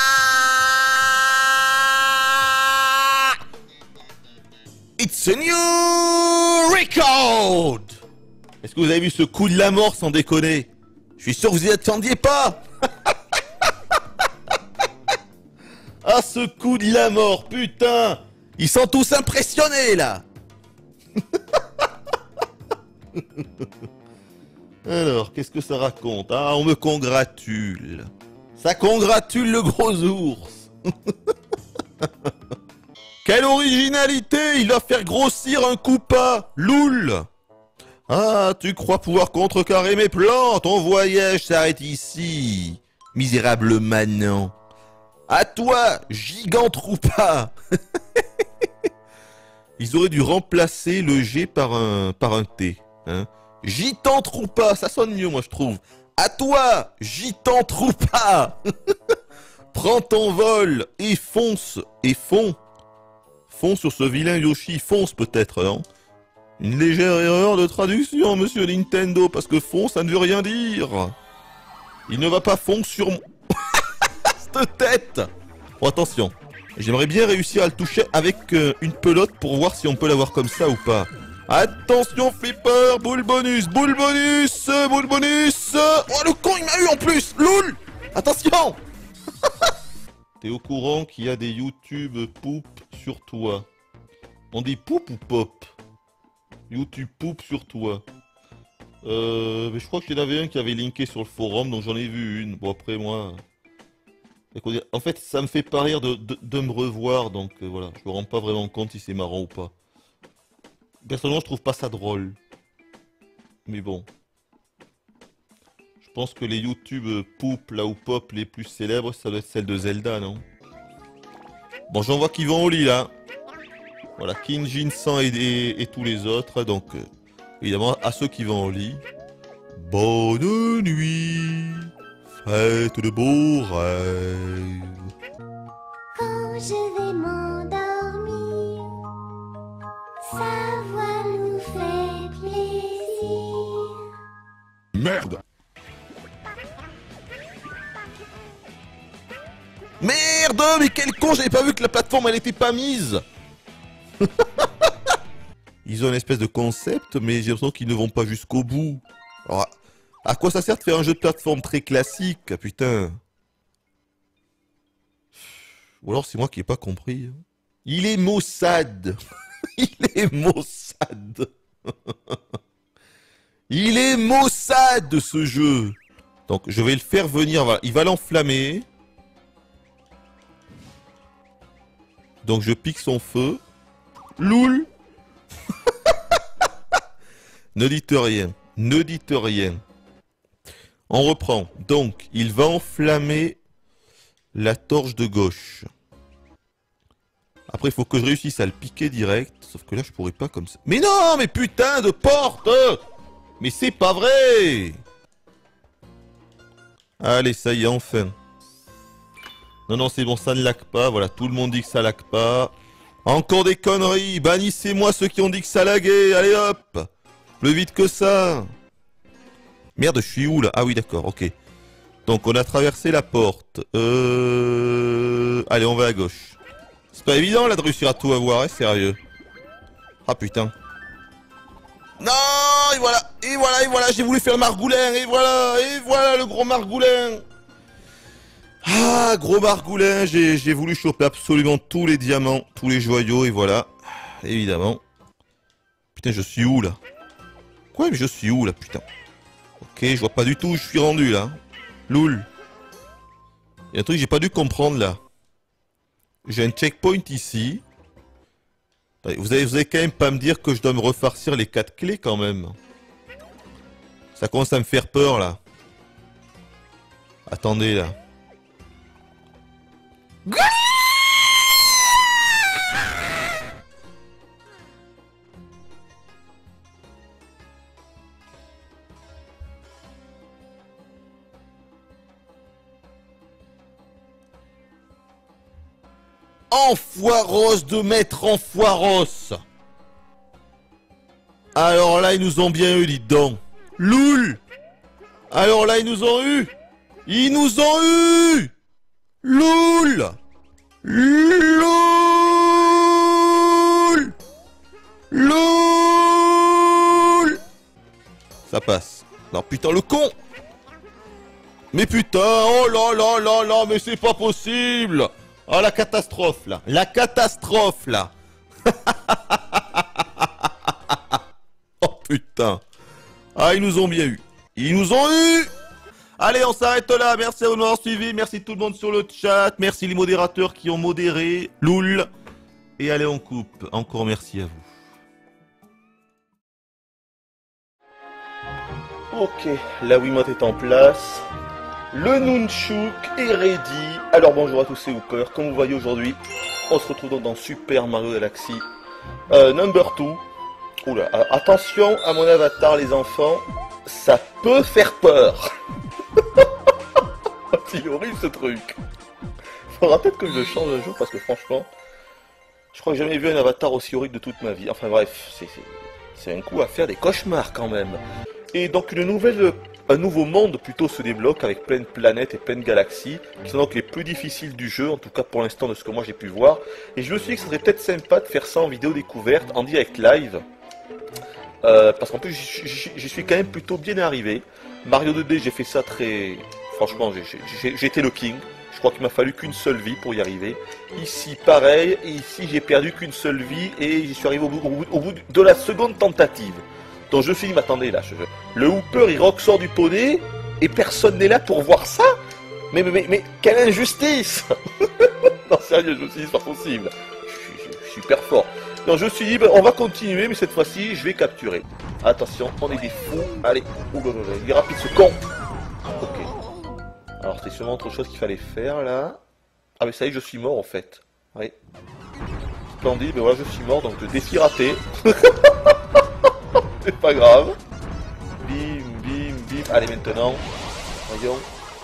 It's a new record. Est-ce que vous avez vu ce coup de la mort sans déconner? Je suis sûr que vous y attendiez pas. Ah, ce coup de la mort, putain. Ils sont tous impressionnés là. Alors, qu'est-ce que ça raconte? Ah, on me congratule. Ça congratule le gros ours. Quelle originalité! Il va faire grossir un Koopa. Loul. Ah, tu crois pouvoir contrecarrer mes plans? Ton voyage s'arrête ici. Misérable manant. À toi, Gigantroupa. Ils auraient dû remplacer le G par un T. Hein. Gitantroupa, ça sonne mieux, moi, je trouve. À toi, Gitantroupa. Prends ton vol et fonce. Et fonds. Fonce sur ce vilain Yoshi. Fonce peut-être, hein. Une légère erreur de traduction, monsieur Nintendo, parce que fonce, ça ne veut rien dire. Il ne va pas fondre sur moi. Cette tête. Bon, attention. J'aimerais bien réussir à le toucher avec une pelote pour voir si on peut l'avoir comme ça ou pas. Attention Flipper, boule bonus, boule bonus, boule bonus. Oh le con il m'a eu en plus, loul. Attention. T'es au courant qu'il y a des YouTube poop sur toi? On dit poop ou pop? YouTube poop sur toi. Mais je crois qu'il y en avait un qui avait linké sur le forum, donc j'en ai vu une. Bon après moi... En fait, ça me fait pas rire de me revoir, donc voilà, je me rends pas vraiment compte si c'est marrant ou pas. Personnellement, je trouve pas ça drôle. Mais bon. Je pense que les YouTube poop, là ou pop les plus célèbres, ça doit être celle de Zelda, non? Bon, j'en vois qui vont au lit, là. Voilà, Kinjin San et tous les autres, donc évidemment, à ceux qui vont au lit. Bonne nuit. Faites de beaux rêves. Quand je vais m'endormir, sa voix nous fait plaisir. Merde! Merde! Mais quel con! J'avais pas vu que la plateforme elle était pas mise! Ils ont une espèce de concept, mais j'ai l'impression qu'ils ne vont pas jusqu'au bout. Alors, à quoi ça sert de faire un jeu de plateforme très classique, putain? Ou alors c'est moi qui n'ai pas compris. Il est maussade. Il est maussade. Il est maussade ce jeu. Donc je vais le faire venir. Voilà. Il va l'enflammer. Donc je pique son feu. Loul. Ne dites rien. Ne dites rien. On reprend. Donc, il va enflammer la torche de gauche. Après, il faut que je réussisse à le piquer direct. Sauf que là, je pourrais pas comme ça. Mais non, mais putain de porte! Mais c'est pas vrai! Allez, ça y est, enfin. Non, non, c'est bon, ça ne lag pas. Voilà, tout le monde dit que ça lag pas. Encore des conneries. Bannissez-moi ceux qui ont dit que ça laguait. Allez hop! Plus vite que ça. Merde, je suis où là? Ah oui, d'accord, ok. Donc on a traversé la porte. Allez, on va à gauche. C'est pas évident là de réussir à tout avoir, hein, sérieux. Ah putain. Non, et voilà, et voilà, et voilà, j'ai voulu faire le margoulin, et voilà le gros margoulin. Ah, gros margoulin, j'ai voulu choper absolument tous les diamants, tous les joyaux, et voilà, évidemment. Putain, je suis où là? Quoi, mais je suis où là, putain? Ok, je vois pas du tout où je suis rendu là. Loul. Il y a un truc que j'ai pas dû comprendre là. J'ai un checkpoint ici. Vous allez quand même pas me dire que je dois me refarcir les 4 clés quand même. Ça commence à me faire peur là. Attendez là. Enfoiros de maître enfoiros. Alors là, ils nous ont bien eu, dites donc. Loul. Alors là, ils nous ont eu. Ils nous ont eu. Loul. Loul. Loul. Ça passe. Non, putain, le con. Mais putain, oh là là là là, mais c'est pas possible. Oh la catastrophe là. La catastrophe là. Oh putain. Ah, ils nous ont bien eu. Ils nous ont eu. Allez, on s'arrête là. Merci à vous de m'avoir suivi. Merci tout le monde sur le chat. Merci les modérateurs qui ont modéré. Loul. Et allez, on coupe. Encore merci à vous. Ok, la Wiimote est en place. Le Nunchuk est ready. Alors bonjour à tous les hoopers. Comme vous voyez aujourd'hui, on se retrouve donc dans Super Mario Galaxy Number 2. Oula, attention à mon avatar les enfants. Ça peut faire peur. C'est horrible ce truc. Faudra peut-être que je le change un jour parce que franchement, je crois que j'ai jamais vu un avatar aussi horrible de toute ma vie. Enfin bref, c'est un coup à faire des cauchemars quand même. Et donc un nouveau monde plutôt se débloque avec plein de planètes et plein de galaxies qui sont donc les plus difficiles du jeu, en tout cas pour l'instant de ce que moi j'ai pu voir. Et je me suis dit que ce serait peut-être sympa de faire ça en vidéo découverte, en direct live. Parce qu'en plus j'y suis quand même plutôt bien arrivé. Mario 2D j'ai fait ça très... Franchement j'ai été le king. Je crois qu'il m'a fallu qu'une seule vie pour y arriver. Ici pareil, et ici j'ai perdu qu'une seule vie et j'y suis arrivé au bout de la seconde tentative. Donc je me suis dit, mais attendez là, le Hooper il sort du poney et personne n'est là pour voir ça. Mais quelle injustice. Non sérieux, je me suis dit, c'est pas possible. Je suis super fort. Donc je me suis dit, ben, on va continuer, mais cette fois-ci, je vais capturer. Attention, on est des fous. Allez, il est rapide ce con. Ok. Alors c'est sûrement autre chose qu'il fallait faire là. Ah mais ça y est, je suis mort en fait. Oui. Splendide, mais voilà, je suis mort, donc défi raté. C'est pas grave. Bim, bim, bim. Allez, maintenant. Voyons.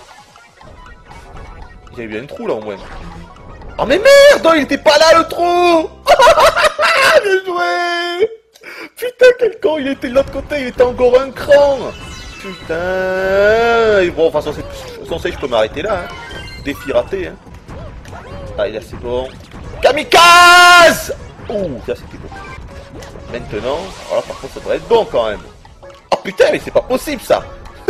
Il y a eu un trou là au moins. Oh mais merde, il était pas là le trou. Bien joué. Putain, quel con, il était de l'autre côté, il était encore un cran. Putain. Et bon, enfin, censé, je peux m'arrêter là. Hein. Défi raté. Hein. Allez, là c'est bon. Kamikaze. Ouh, ça c'était bon. Maintenant, alors par contre ça devrait être bon quand même. Oh putain, mais c'est pas possible ça.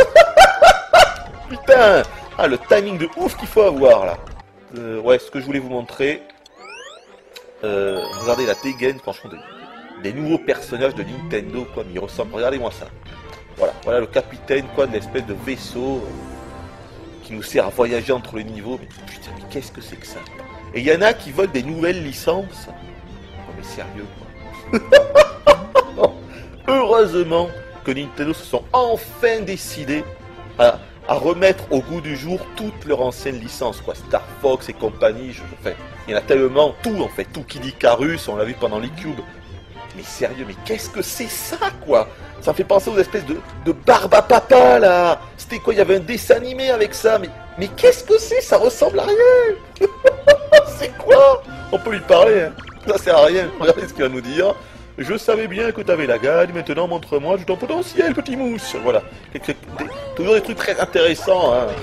Putain. Ah, le timing de ouf qu'il faut avoir là. Ouais, ce que je voulais vous montrer. Regardez la dégaine, franchement, des nouveaux personnages de Nintendo, quoi, mais ils ressemblent. Regardez-moi ça. Voilà le capitaine, quoi, de l'espèce de vaisseau qui nous sert à voyager entre les niveaux. Mais putain, mais qu'est-ce que c'est que ça? Et il y en a qui veulent des nouvelles licences. Oh, mais sérieux, quoi. Heureusement que Nintendo se sont enfin décidés à remettre au goût du jour toutes leurs anciennes licences, quoi. Star Fox et compagnie, enfin, il y en a tellement, tout en fait, tout Kid Icarus, on l'a vu pendant les cubes. Mais sérieux, mais qu'est-ce que c'est ça, quoi? Ça me fait penser aux espèces de barbe à papa, là. C'était quoi? Il y avait un dessin animé avec ça, mais qu'est-ce que c'est? Ça ressemble à rien. C'est quoi? On peut lui parler, hein. Ça sert à rien, regardez ce qu'il va nous dire. Je savais bien que t'avais la gagne, maintenant montre-moi tout ton potentiel, petit mousse. Voilà. Toujours des trucs très intéressants, hein.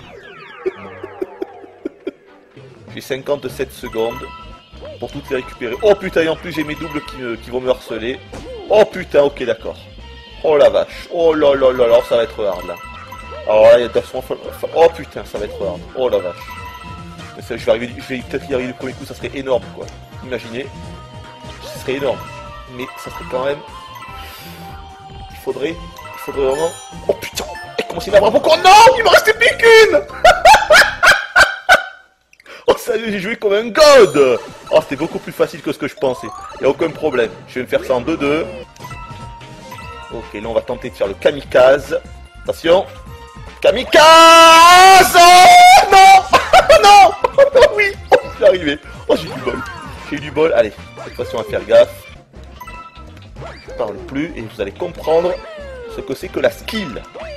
J'ai 57 secondes pour toutes les récupérer. Oh putain, et en plus j'ai mes doubles qui vont me harceler. Oh putain, ok, d'accord. Oh la vache. Oh là là là là, ça va être hard là. Alors là, il y a de toute façon... Oh putain, ça va être hard. Oh la vache. Je vais peut-être y arriver du premier coup, ça serait énorme quoi. Imaginez. Ce serait énorme. Mais ça serait quand même... Il faudrait vraiment... Oh putain, il commence à y en avoir encore. Non, il me restait plus qu'une. Oh sérieux, j'ai joué comme un god. Oh, c'était beaucoup plus facile que ce que je pensais. Y'a aucun problème. Je vais me faire ça en 2-2. Ok, là on va tenter de faire le kamikaze. Attention. Kamikaze. Oh non. Non. Oh, oui. Oh, c'est arrivé. Oh, j'ai eu du bol. J'ai eu du bol. Allez, cette fois-ci on va faire gaffe. Je parle plus et vous allez comprendre ce que c'est que la skill.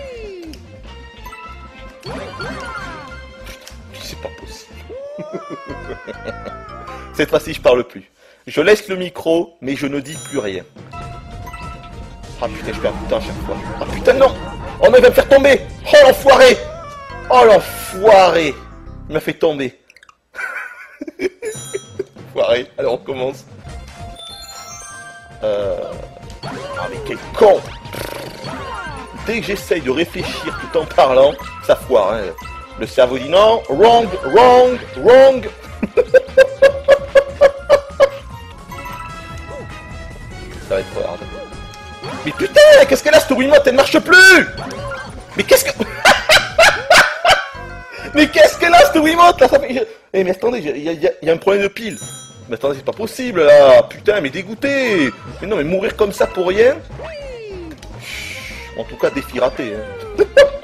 C'est pas possible. Cette fois-ci je parle plus. Je laisse le micro mais je ne dis plus rien. Ah putain, je perds tout le temps à chaque fois. Ah putain non. Oh non, il va me faire tomber. Oh l'enfoiré. Oh l'enfoiré. Il m'a fait tomber. Enfoiré. Allez, on recommence. Ah mais quel con. Dès que j'essaye de réfléchir tout en parlant, ça foire. Hein. Le cerveau dit non. Wrong, wrong, wrong. Ça va être hard. Mais putain, qu'est-ce qu'elle a cette Wiimote, elle marche plus. Mais qu'est-ce que... Mais qu'est-ce qu'elle a cette Wiimote là, ça fait... Eh mais attendez, il y a un problème de pile. Mais attendez, c'est pas possible là. Putain, mais dégoûté. Mais non, mais mourir comme ça pour rien. En tout cas, défi raté. Hein.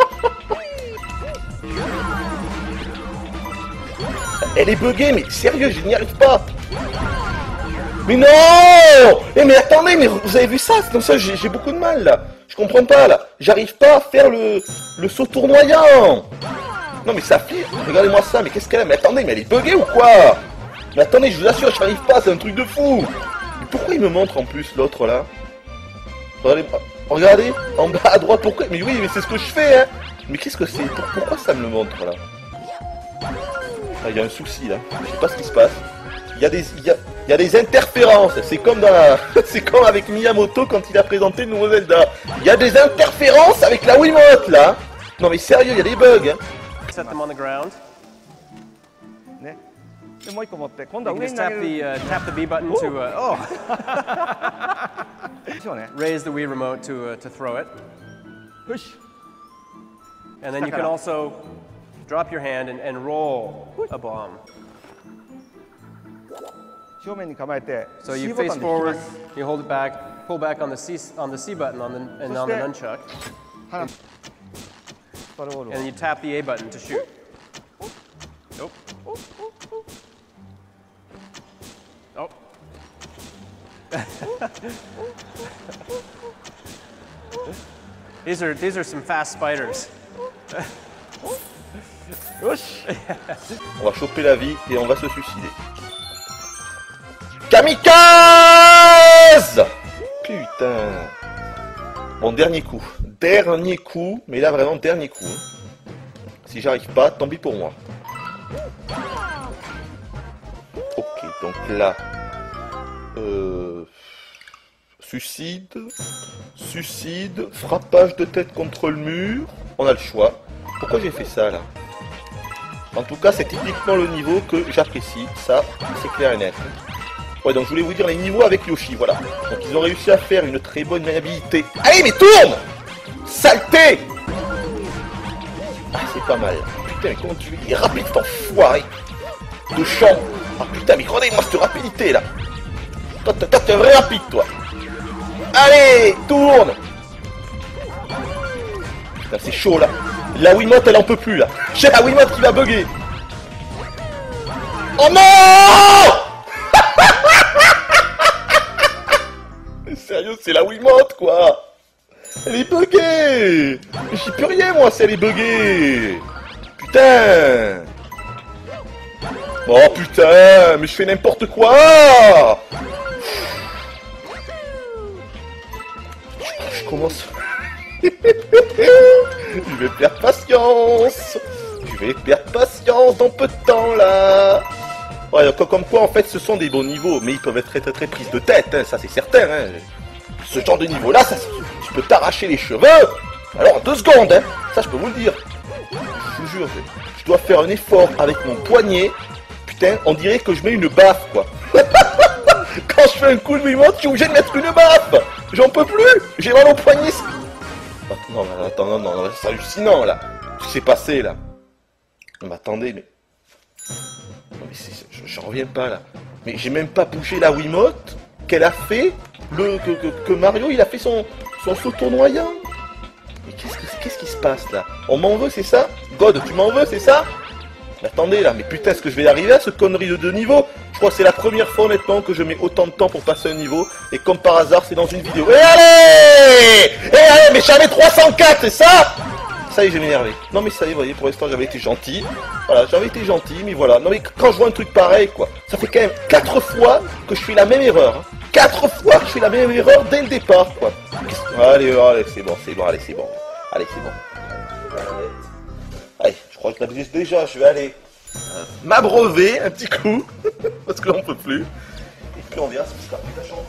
Elle est buggée, mais sérieux, je n'y arrive pas. Mais non. Eh mais attendez, mais vous avez vu ça? C'est comme ça, j'ai beaucoup de mal là. Je comprends pas là. J'arrive pas à faire le saut tournoyant. Non mais ça flippe. Regardez-moi ça, mais qu'est-ce qu'elle a? Mais attendez, mais elle est buggée ou quoi? Mais attendez, je vous assure, je n'arrive pas, c'est un truc de fou. Mais pourquoi il me montre en plus l'autre là? Regardez, en bas à droite, pourquoi? Mais oui, mais c'est ce que je fais, hein. Mais qu'est-ce que c'est? Pourquoi ça me le montre là? Ah, il y a un souci là, je sais pas ce qui se passe. Il y a des interférences, c'est comme dans c'est comme avec Miyamoto quand il a présenté le nouveau Zelda. Il y a des interférences avec la Wiimote là. Non mais sérieux, il y a des bugs. Hein. Set them on the ground. ね。でもう一個持って今度 You は can 上 just に投げる。 tap the B button to oh そうね。 raise the Wii remote to throw it, よし。 and then you can also drop your hand and roll a bomb. 正面に構えて So C you ボタ face ンで引きま forward, す。 you hold it back, pull back on the C button and on the nunchuck, 離す。スパルボールを and you tap the A button to shoot. Nope. Oh. These are some fast spiders. よし。 On va choper la vie et on va se suicider. Kamikaze. Putain. Bon, dernier coup. Dernier coup, mais là vraiment dernier coup. Hein. Si j'arrive pas, tant pis pour moi. Ok, donc là... Suicide, frappage de tête contre le mur. On a le choix. Pourquoi j'ai fait ça là? En tout cas, c'est typiquement le niveau que j'apprécie. Ça, c'est clair et net. Ouais, donc je voulais vous dire les niveaux avec Yoshi, voilà. Donc ils ont réussi à faire une très bonne maniabilité. Allez, mais tourne! Saleté! Ah, c'est pas mal. Putain, mais comment tu es rapide, cet enfoiré de champ. Ah putain, mais regardez-moi cette rapidité là. Toi, t'es vrai rapide, toi. Allez, tourne! Putain, c'est chaud là. La Wiimote, elle en peut plus là. J'ai la Wiimote qui va bugger. Oh non! Sérieux, c'est la Wiimote quoi. Elle est buggée. J'y peux rien moi si elle est buggée. Putain. Oh putain, mais je fais n'importe quoi. Je commence... Je vais perdre patience. Je vais perdre patience dans peu de temps, là. Ouais, comme quoi, en fait, ce sont des bons niveaux, mais ils peuvent être très prises de tête, hein, ça c'est certain. Hein. Ce genre de niveau-là, ça, tu peux t'arracher les cheveux. Alors, en 2 secondes, hein, ça je peux vous le dire. Je vous jure, je dois faire un effort avec mon poignet. Putain, on dirait que je mets une baffe, quoi. Quand je fais un coup de Wiimote, je suis obligé de mettre une baffe. J'en peux plus. J'ai mal au poignet. Non, attends, non, c'est hallucinant, là. Ce qui s'est passé, là. Non, mais attendez, mais... Non, mais j'en reviens pas, là. Mais j'ai même pas bougé la Wiimote qu'elle a fait, que Mario, il a fait son saut tournoyant. Mais qu'est-ce qui se passe, là? On m'en veut, c'est ça? God, tu m'en veux, c'est ça? Mais attendez, là, mais putain, est-ce que je vais y arriver à ce connerie de 2 niveaux? Je crois que c'est la première fois, honnêtement, que je mets autant de temps pour passer un niveau, et comme par hasard, c'est dans une vidéo. Et allez! Mais j'avais 304, c'est ça? Ça y est, je vais m'énerver. Non mais ça y est, vous voyez, pour l'instant j'avais été gentil. Voilà, j'avais été gentil, mais voilà. Non mais quand je vois un truc pareil, quoi, ça fait quand même 4 fois que je fais la même erreur. Hein. 4 fois que je fais la même erreur dès le départ, quoi. Allez, c'est bon, allez, c'est bon. Allez, c'est bon. Allez, je crois que déjà, je vais aller m'abreuver un petit coup, parce que là on peut plus. Et puis on verra ce qui sera plus tâchant.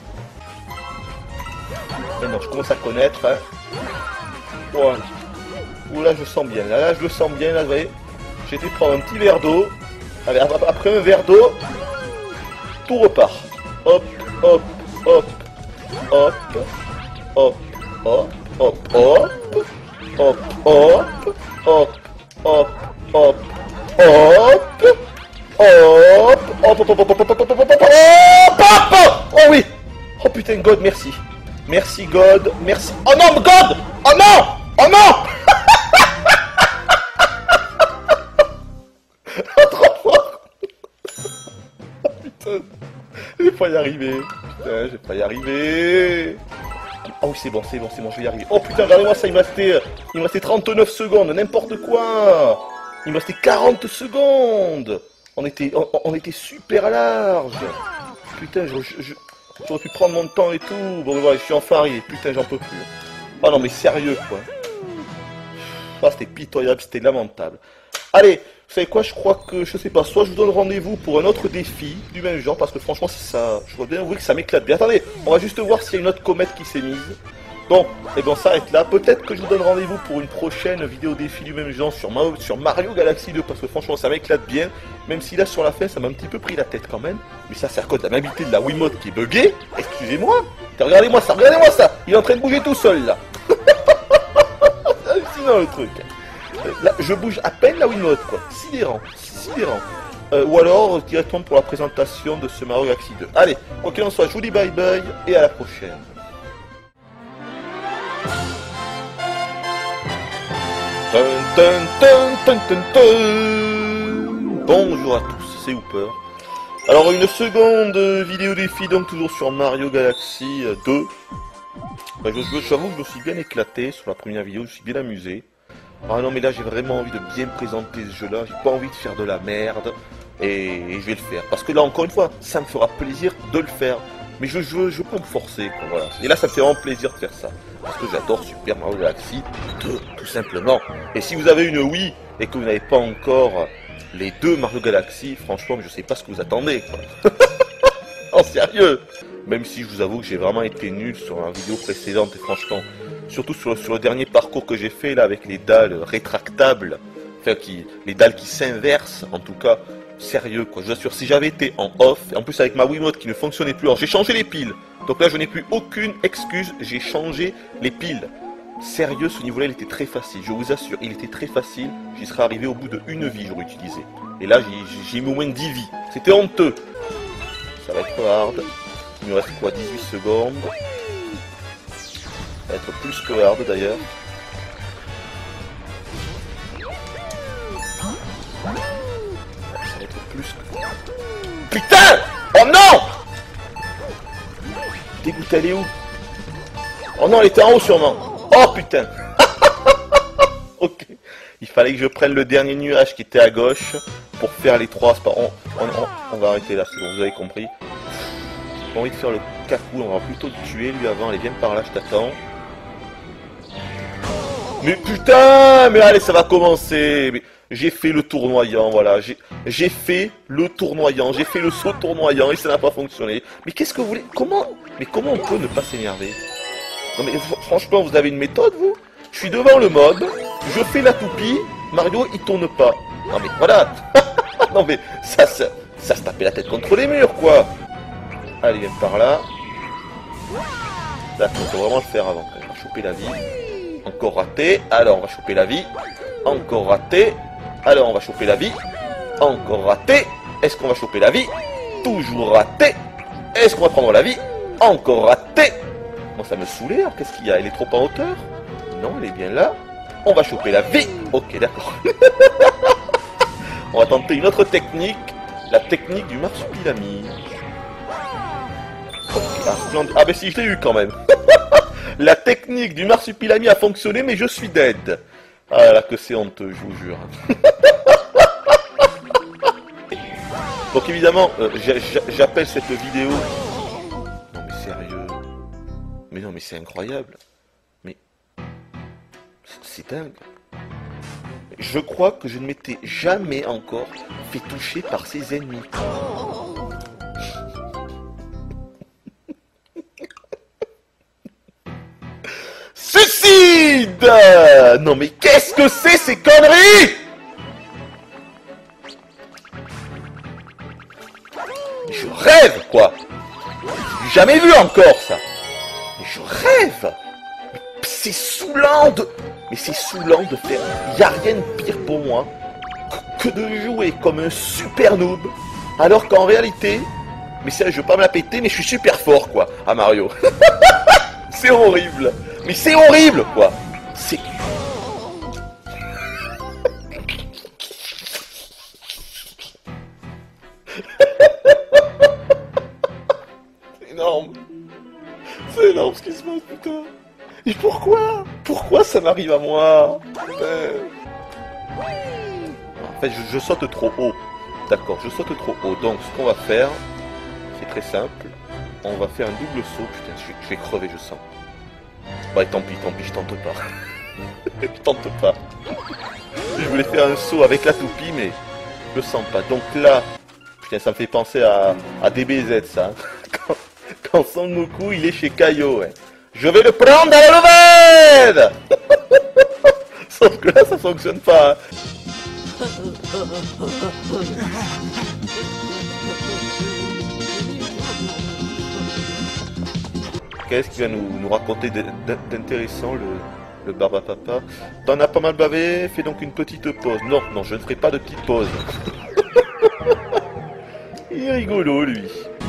Mais non, je commence à connaître, hein. Voilà. Ouh là je sens bien, là je le sens bien, là vous voyez. J'ai été prendre un petit verre d'eau. Allez, après un verre d'eau, tout repart. Hop, hop, hop, hop, hop, hop, hop, hop, hop, hop, hop, hop, hop, hop, oh oui. Oh putain, God, merci. Merci God, merci. Oh non, God. Oh non. Oh non. Putain, je vais pas y arriver. Putain, je vais pas y arriver. Oh oui, c'est bon, je vais y arriver. Oh putain, regardez-moi ça, il me restait 39 secondes, n'importe quoi. Il me restait 40 secondes. On était super large. Putain, j'aurais pu prendre mon temps et tout. Bon, voilà, je suis enfin arrivé. Putain, j'en peux plus. Oh non, mais sérieux, quoi. Ah, c'était pitoyable, c'était lamentable. Allez, vous savez quoi, je crois que, je sais pas, soit je vous donne rendez-vous pour un autre défi du même genre, parce que franchement, c'est ça, je vois bien avouer que ça m'éclate bien. Attendez, on va juste voir s'il y a une autre comète qui s'est mise. Bon, et bien on s'arrête là. Peut-être que je vous donne rendez-vous pour une prochaine vidéo défi du même genre sur Mario Galaxy 2, parce que franchement, ça m'éclate bien. Même si là, sur la fin, ça m'a un petit peu pris la tête quand même. Mais ça, c'est à cause de la mobilité de la Wiimote qui est buggée. Excusez-moi. Regardez-moi ça, il est en train de bouger tout seul, là. C'est hallucinant, le truc. Là, je bouge à peine la Wiimote, quoi. Sidérant. Ou alors, directement pour la présentation de ce Mario Galaxy 2. Allez, quoi qu'il en soit, je vous dis bye bye et à la prochaine. Bonjour à tous, c'est Hooper. Alors, une seconde vidéo défi, donc toujours sur Mario Galaxy 2. J'avoue que je me suis bien éclaté sur la première vidéo, je me suis bien amusé. Ah non mais là j'ai vraiment envie de bien présenter ce jeu là, j'ai pas envie de faire de la merde et je vais le faire. Parce que là encore une fois, ça me fera plaisir de le faire. Mais je veux pas me forcer quoi, voilà. Et là ça me fait vraiment plaisir de faire ça. Parce que j'adore Super Mario Galaxy 2, tout simplement. Et si vous avez une Wii et que vous n'avez pas encore les 2 Mario Galaxy, franchement je sais pas ce que vous attendez quoi. En sérieux. Même si je vous avoue que j'ai vraiment été nul sur la vidéo précédente et franchement, surtout sur le dernier parcours que j'ai fait là avec les dalles rétractables, enfin les dalles qui s'inversent, en tout cas, sérieux quoi, je vous assure, si j'avais été en off, et en plus avec ma Wiimote qui ne fonctionnait plus, alors j'ai changé les piles, donc là je n'ai plus aucune excuse, j'ai changé les piles. Sérieux, ce niveau-là il était très facile, je vous assure, il était très facile, j'y serais arrivé au bout de 1 vie, j'aurais utilisé. Et là j'ai mis au moins 10 vies, c'était honteux. Ça va être hard. Il me reste quoi, 18 secondes. Ça va être plus que hard d'ailleurs. Ça va être plus que... Putain! Oh non! Dégoûte, elle est où? Oh non, elle était en haut sûrement. Oh putain! Ok. Il fallait que je prenne le dernier nuage qui était à gauche pour faire les 3. On va arrêter là, c'est bon, vous avez compris. J'ai pas envie de faire le Kaku, on va plutôt le tuer lui avant. Allez, viens par là, je t'attends. Mais putain, mais allez, ça va commencer. Mais j'ai fait le tournoyant, voilà. J'ai fait le tournoyant, j'ai fait le saut tournoyant et ça n'a pas fonctionné. Mais qu'est-ce que vous voulez? Comment on peut ne pas s'énerver? Non mais franchement, vous avez une méthode, vous? Je suis devant le mob, je fais la toupie, Mario, il tourne pas. Non mais voilà. Non mais ça se taper la tête contre les murs, quoi. Allez, viens par là. D'accord, on va vraiment le faire avant. On va choper la vie. Encore raté. Alors, on va choper la vie. Encore raté. Alors, on va choper la vie. Encore raté. Est-ce qu'on va choper la vie? Toujours raté. Est-ce qu'on va prendre la vie? Encore raté. Bon, ça me saoulait, alors qu'est-ce qu'il y a? Elle est trop en hauteur? Non, elle est bien là. On va choper la vie. Ok, d'accord. On va tenter une autre technique. La technique du marsupilami. Okay, ah ben si, je l'ai eu quand même. La technique du marsupilami a fonctionné, mais je suis dead. Ah là, que c'est honteux, je vous jure. Donc évidemment, j'appelle cette vidéo... Non mais sérieux. Mais non mais c'est incroyable. Mais... c'est dingue. Je crois que je ne m'étais jamais encore fait toucher par ses ennemis. Suicide! Non mais qu'est-ce que c'est ces conneries? Je rêve, quoi. J'ai jamais vu encore ça. Mais je rêve. C'est saoulant de... Mais c'est saoulant de faire... Y a rien de pire pour moi que de jouer comme un super noob, alors qu'en réalité... Mais ça, je veux pas me la péter, mais je suis super fort, quoi, à Mario. C'est horrible. Mais c'est horrible, quoi. C'est... C'est énorme. C'est énorme ce qui se passe, putain. Et pourquoi? Pourquoi ça m'arrive à moi? En fait, je saute trop haut. D'accord, je saute trop haut. Donc, ce qu'on va faire, c'est très simple. On va faire un double saut. Putain, je vais crever, je sens. Bah, tant pis, je tente pas. Je tente pas. Je voulais faire un saut avec la toupie, mais je le sens pas. Donc là, putain, ça me fait penser à DBZ, ça. Quand Son Goku, il est chez Kaio, ouais. Je vais le prendre à la levée. Sauf que là, ça fonctionne pas. Qu'est-ce qu'il va nous raconter d'intéressant, le Barbapapa? T'en as pas mal bavé, fais donc une petite pause. Non, non, je ne ferai pas de petite pause. Il est rigolo, lui.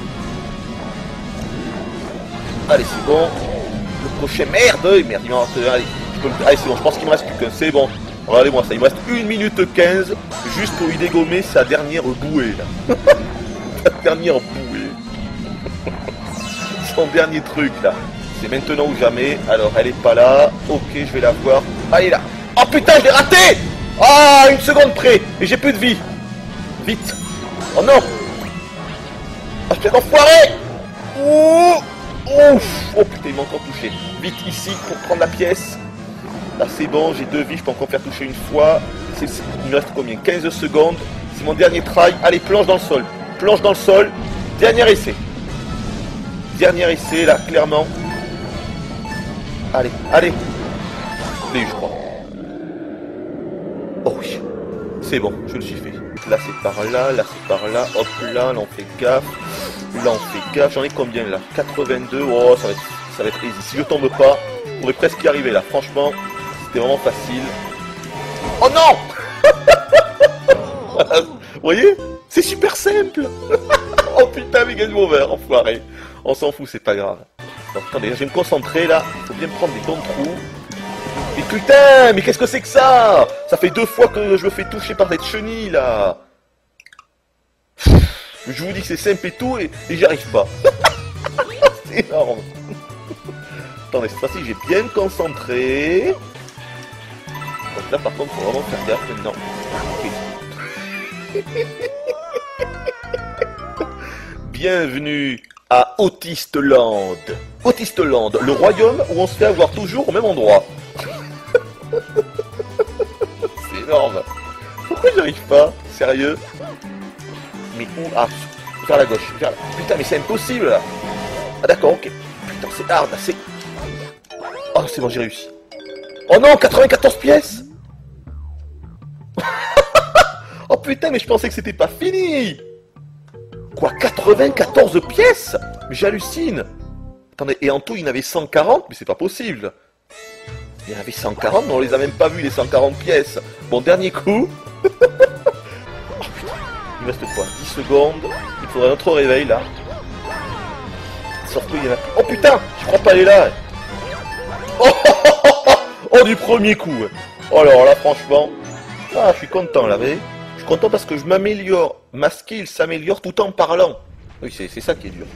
Allez, c'est bon. Le crochet, merde, il m'en reste... Allez, allez c'est bon, je pense qu'il me reste plus qu'un, c'est bon. Regardez-moi ça, il me reste 1 minute 15, juste pour lui dégommer sa dernière bouée, là. Sa dernière bouée. Son dernier truc, là. C'est maintenant ou jamais. Alors, elle est pas là. Ok, je vais la voir. Ah, elle est là. Oh putain, je l'ai raté. Ah, 1 seconde près. Et j'ai plus de vie. Vite. Oh non. Ah, je enfoiré. Oh. Ouf. Oh putain, il m'a encore touché. Vite ici pour prendre la pièce. Là c'est bon, j'ai 2 vies, je peux encore faire toucher une fois. Il me reste combien? 15 secondes. C'est mon dernier try. Allez, plonge dans le sol. Plonge dans le sol. Dernier essai. Dernier essai là, clairement. Allez, allez. Je l'ai eu, je crois. Oh oui. C'est bon, je le suis fait. Là c'est par là c'est par là. Hop là on fait gaffe. Là on fait gaffe. J'en ai combien là? 82. Oh, ça va être easy. Si je tombe pas, on pourrait presque y arriver là. Franchement, c'était vraiment facile. Oh non. Vous voyez? C'est super simple. Oh putain, mais game over, enfoiré. On s'en fout, c'est pas grave. Donc attendez, je vais me concentrer là. Faut bien prendre des bons trous. Mais putain, mais qu'est-ce que c'est que ça? Ça fait 2 fois que je me fais toucher par cette chenille là. Je vous dis que c'est simple et tout, et j'y arrive pas. C'est énorme. Attendez, cette fois-ci, j'ai bien concentré. Donc là, par contre, faut vraiment faire gaffe maintenant. Okay. Bienvenue à Autiste Land. Autiste Land, le royaume où on se fait avoir toujours au même endroit. C'est énorme. Pourquoi j'y arrive pas? Sérieux? Mais où? Ah, vers la gauche. Putain, mais c'est impossible là. Ah d'accord, ok. Putain, c'est hard, c'est... Oh, c'est bon, j'ai réussi. Oh non, 94 pièces. Oh putain, mais je pensais que c'était pas fini. Quoi, 94 pièces? Mais j'hallucine. Attendez, et en tout, il y en avait 140, mais c'est pas possible. Il y en avait 140, mais on les a même pas vus, les 140 pièces. Bon, dernier coup. Oh putain, il me reste quoi? 10 secondes. Il faudrait un autre réveil, là. Sauf qu'il y en a... Oh putain, je crois pas aller là. Oh, oh, oh, oh, oh, du premier coup. Oh, alors là, franchement... Ah, je suis content, là, vous voyez. Je suis content parce que je m'améliore. Ma skill s'améliore tout en parlant. Oui, c'est ça qui est dur.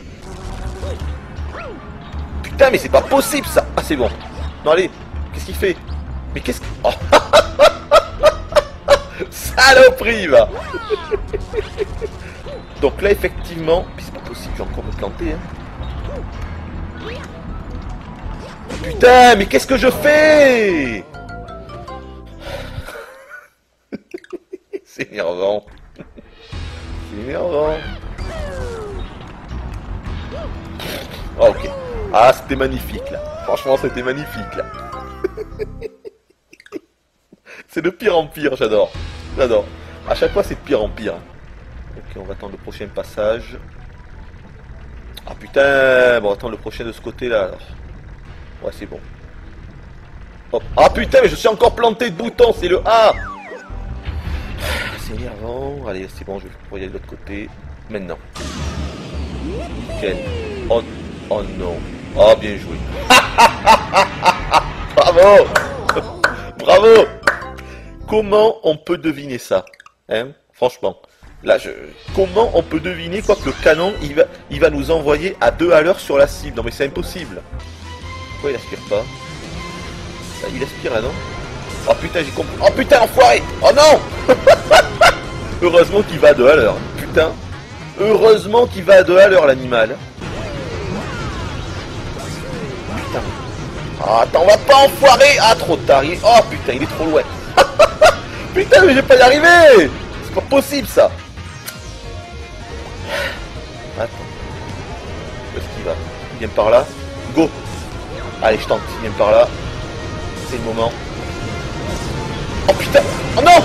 Putain, mais c'est pas possible, ça. Ah, c'est bon. Non, allez. Qu'est-ce qu'il fait? Mais qu'est-ce que... Oh. Saloperie, va. Donc là, effectivement... Mais c'est pas possible, je vais encore me planter, hein. Putain, mais qu'est-ce que je fais? C'est énervant. C'est énervant. Oh, ok. Ah, c'était magnifique, là. Franchement, c'était magnifique, là. C'est de pire en pire, j'adore. J'adore. À chaque fois, c'est de pire en pire. Ok, on va attendre le prochain passage. Ah, putain. Bon, attends, le prochain de ce côté-là, alors. Ouais, c'est bon. Hop. Ah putain, mais je suis encore planté de boutons, c'est le A. C'est énervant. Allez, c'est bon, je vais pouvoir y aller de l'autre côté. Maintenant. Nickel. Oh, oh non. Oh, bien joué. Bravo. Bravo. Comment on peut deviner ça? Hein? Franchement. Là, comment on peut deviner quoi que le canon, il va nous envoyer à 2 à l'heure sur la cible? Non, mais c'est impossible. Pourquoi il aspire pas? Ça, il aspire là, non? Oh putain, j'ai compris. Oh putain, enfoiré! Oh non! Heureusement qu'il va à 2 à l'heure. Putain. Heureusement qu'il va à 2 à l'heure, l'animal. Putain. Ah, attends, on va pas enfoirer! Ah, trop tard. Oh putain, il est trop loin. Putain, mais je vais pas y arriver! C'est pas possible, ça. Attends. Où est-ce qu'il va? Il vient par là. Go! Allez, je tente, il vient par là. C'est le moment. Oh putain! Oh non!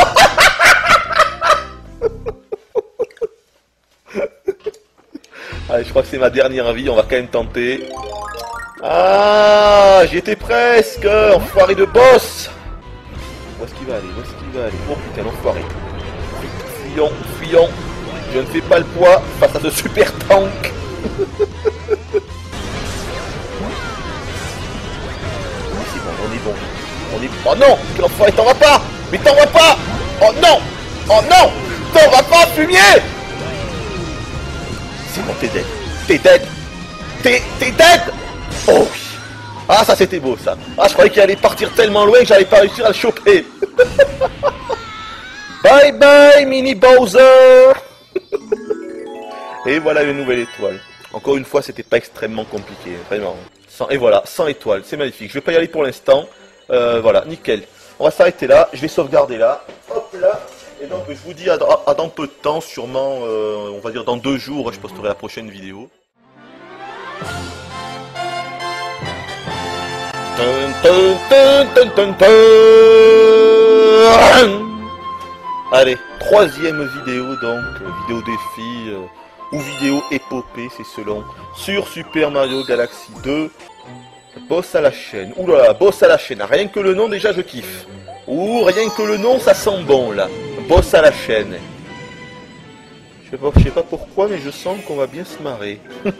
Allez, je crois que c'est ma dernière vie, on va quand même tenter. Ah, j'y étais presque! Enfoiré de boss! Où est-ce qu'il va aller? Où est-ce qu'il va aller? Oh putain, l'enfoiré. Fuyons, fuyons. Je ne fais pas le poids face à ce super tank. On est bon. On est... Oh non! Quel enfoiré, t'en vas pas! Mais t'en vas pas! Oh non! Oh non! T'en vas pas, fumier! C'est bon, t'es dead. T'es dead. T'es dead! Oh oui! Ah, ça c'était beau, ça. Ah, je croyais qu'il allait partir tellement loin que j'allais pas réussir à le choper. Bye bye, mini Bowser! Et voilà une nouvelle étoile. Encore une fois, c'était pas extrêmement compliqué, vraiment. Et voilà, 100 étoiles, c'est magnifique. Je vais pas y aller pour l'instant. Voilà, nickel. On va s'arrêter là, je vais sauvegarder là. Hop là. Et donc je vous dis à dans peu de temps, sûrement, on va dire dans 2 jours, je posterai la prochaine vidéo. Allez, 3e vidéo donc, vidéo défi ou vidéo épopée, c'est selon, sur Super Mario Galaxy 2. Boss à la chaîne. Ouh là là, boss à la chaîne. Rien que le nom, déjà, je kiffe. Ouh, rien que le nom, ça sent bon, là. Boss à la chaîne. Je sais pas pourquoi, mais je sens qu'on va bien se marrer.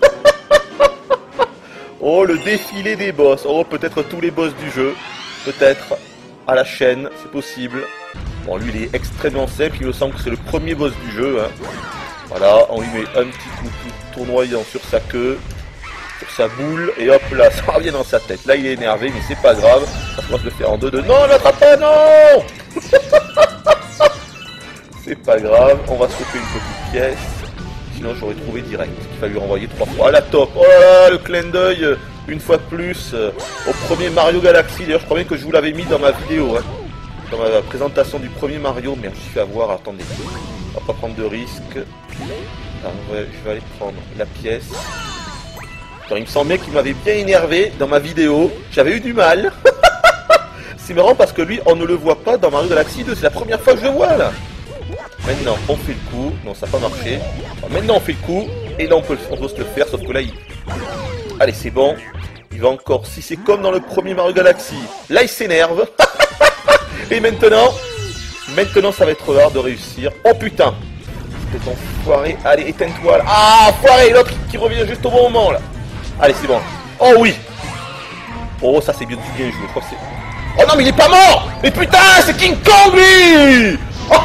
Oh, le défilé des boss. Oh, peut-être tous les boss du jeu. Peut-être. À la chaîne, c'est possible. Bon, lui, il est extrêmement simple. Il me semble que c'est le premier boss du jeu. Hein. Voilà, on lui met un petit coup tournoyant sur sa queue. Sur sa boule, et hop là, ça revient dans sa tête. Là, il est énervé, mais c'est pas grave. Parce qu'on va se le faire en 2-2. Non, l'attrape pas, non. C'est pas grave, on va se couper une petite pièce. sinon j'aurais trouvé direct. Il fallait lui renvoyer 3 fois. Ah la top. Oh là là, le clin d'œil, une fois de plus, au premier Mario Galaxy. D'ailleurs, je crois bien que je vous l'avais mis dans ma vidéo, hein, dans ma présentation du premier Mario. Mais je suis fait avoir, attendez. On va pas prendre de risques. Alors, je vais aller prendre la pièce. Alors, il me semblait qu'il m'avait bien énervé dans ma vidéo. J'avais eu du mal. C'est marrant parce que lui, on ne le voit pas dans Mario Galaxy 2. C'est la première fois que je le vois là. Maintenant, on fait le coup. Non, ça n'a pas marché. Alors, maintenant, on fait le coup. Et là, on peut se le faire. Sauf que là, il... Allez, c'est bon. Il va encore... Si c'est comme dans le premier Mario Galaxy, là, il s'énerve. Et maintenant... Maintenant, ça va être rare de réussir. Oh putain. C'est ton foiré. Allez, éteins-toi là. Ah, foiré. L'autre qui revient juste au bon moment là. Allez, c'est bon. Oh oui. Oh, ça, c'est bien joué. Je crois que c'est... Oh non, mais il est pas mort. Mais putain, c'est King Kong, lui.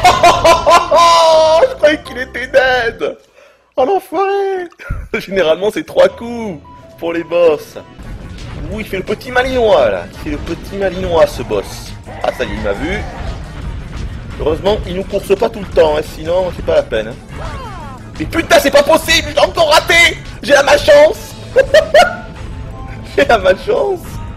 Je croyais qu'il était dead. Oh l'enfoiré. Généralement c'est 3 coups pour les boss. Oui, il fait le petit malinois là. Il fait le petit malinois ce boss. Ah ça y est, il m'a vu. Heureusement il nous course pas tout le temps, hein, sinon c'est pas la peine. Hein. Mais putain, c'est pas possible, j'ai encore raté. J'ai la malchance. J'ai la malchance.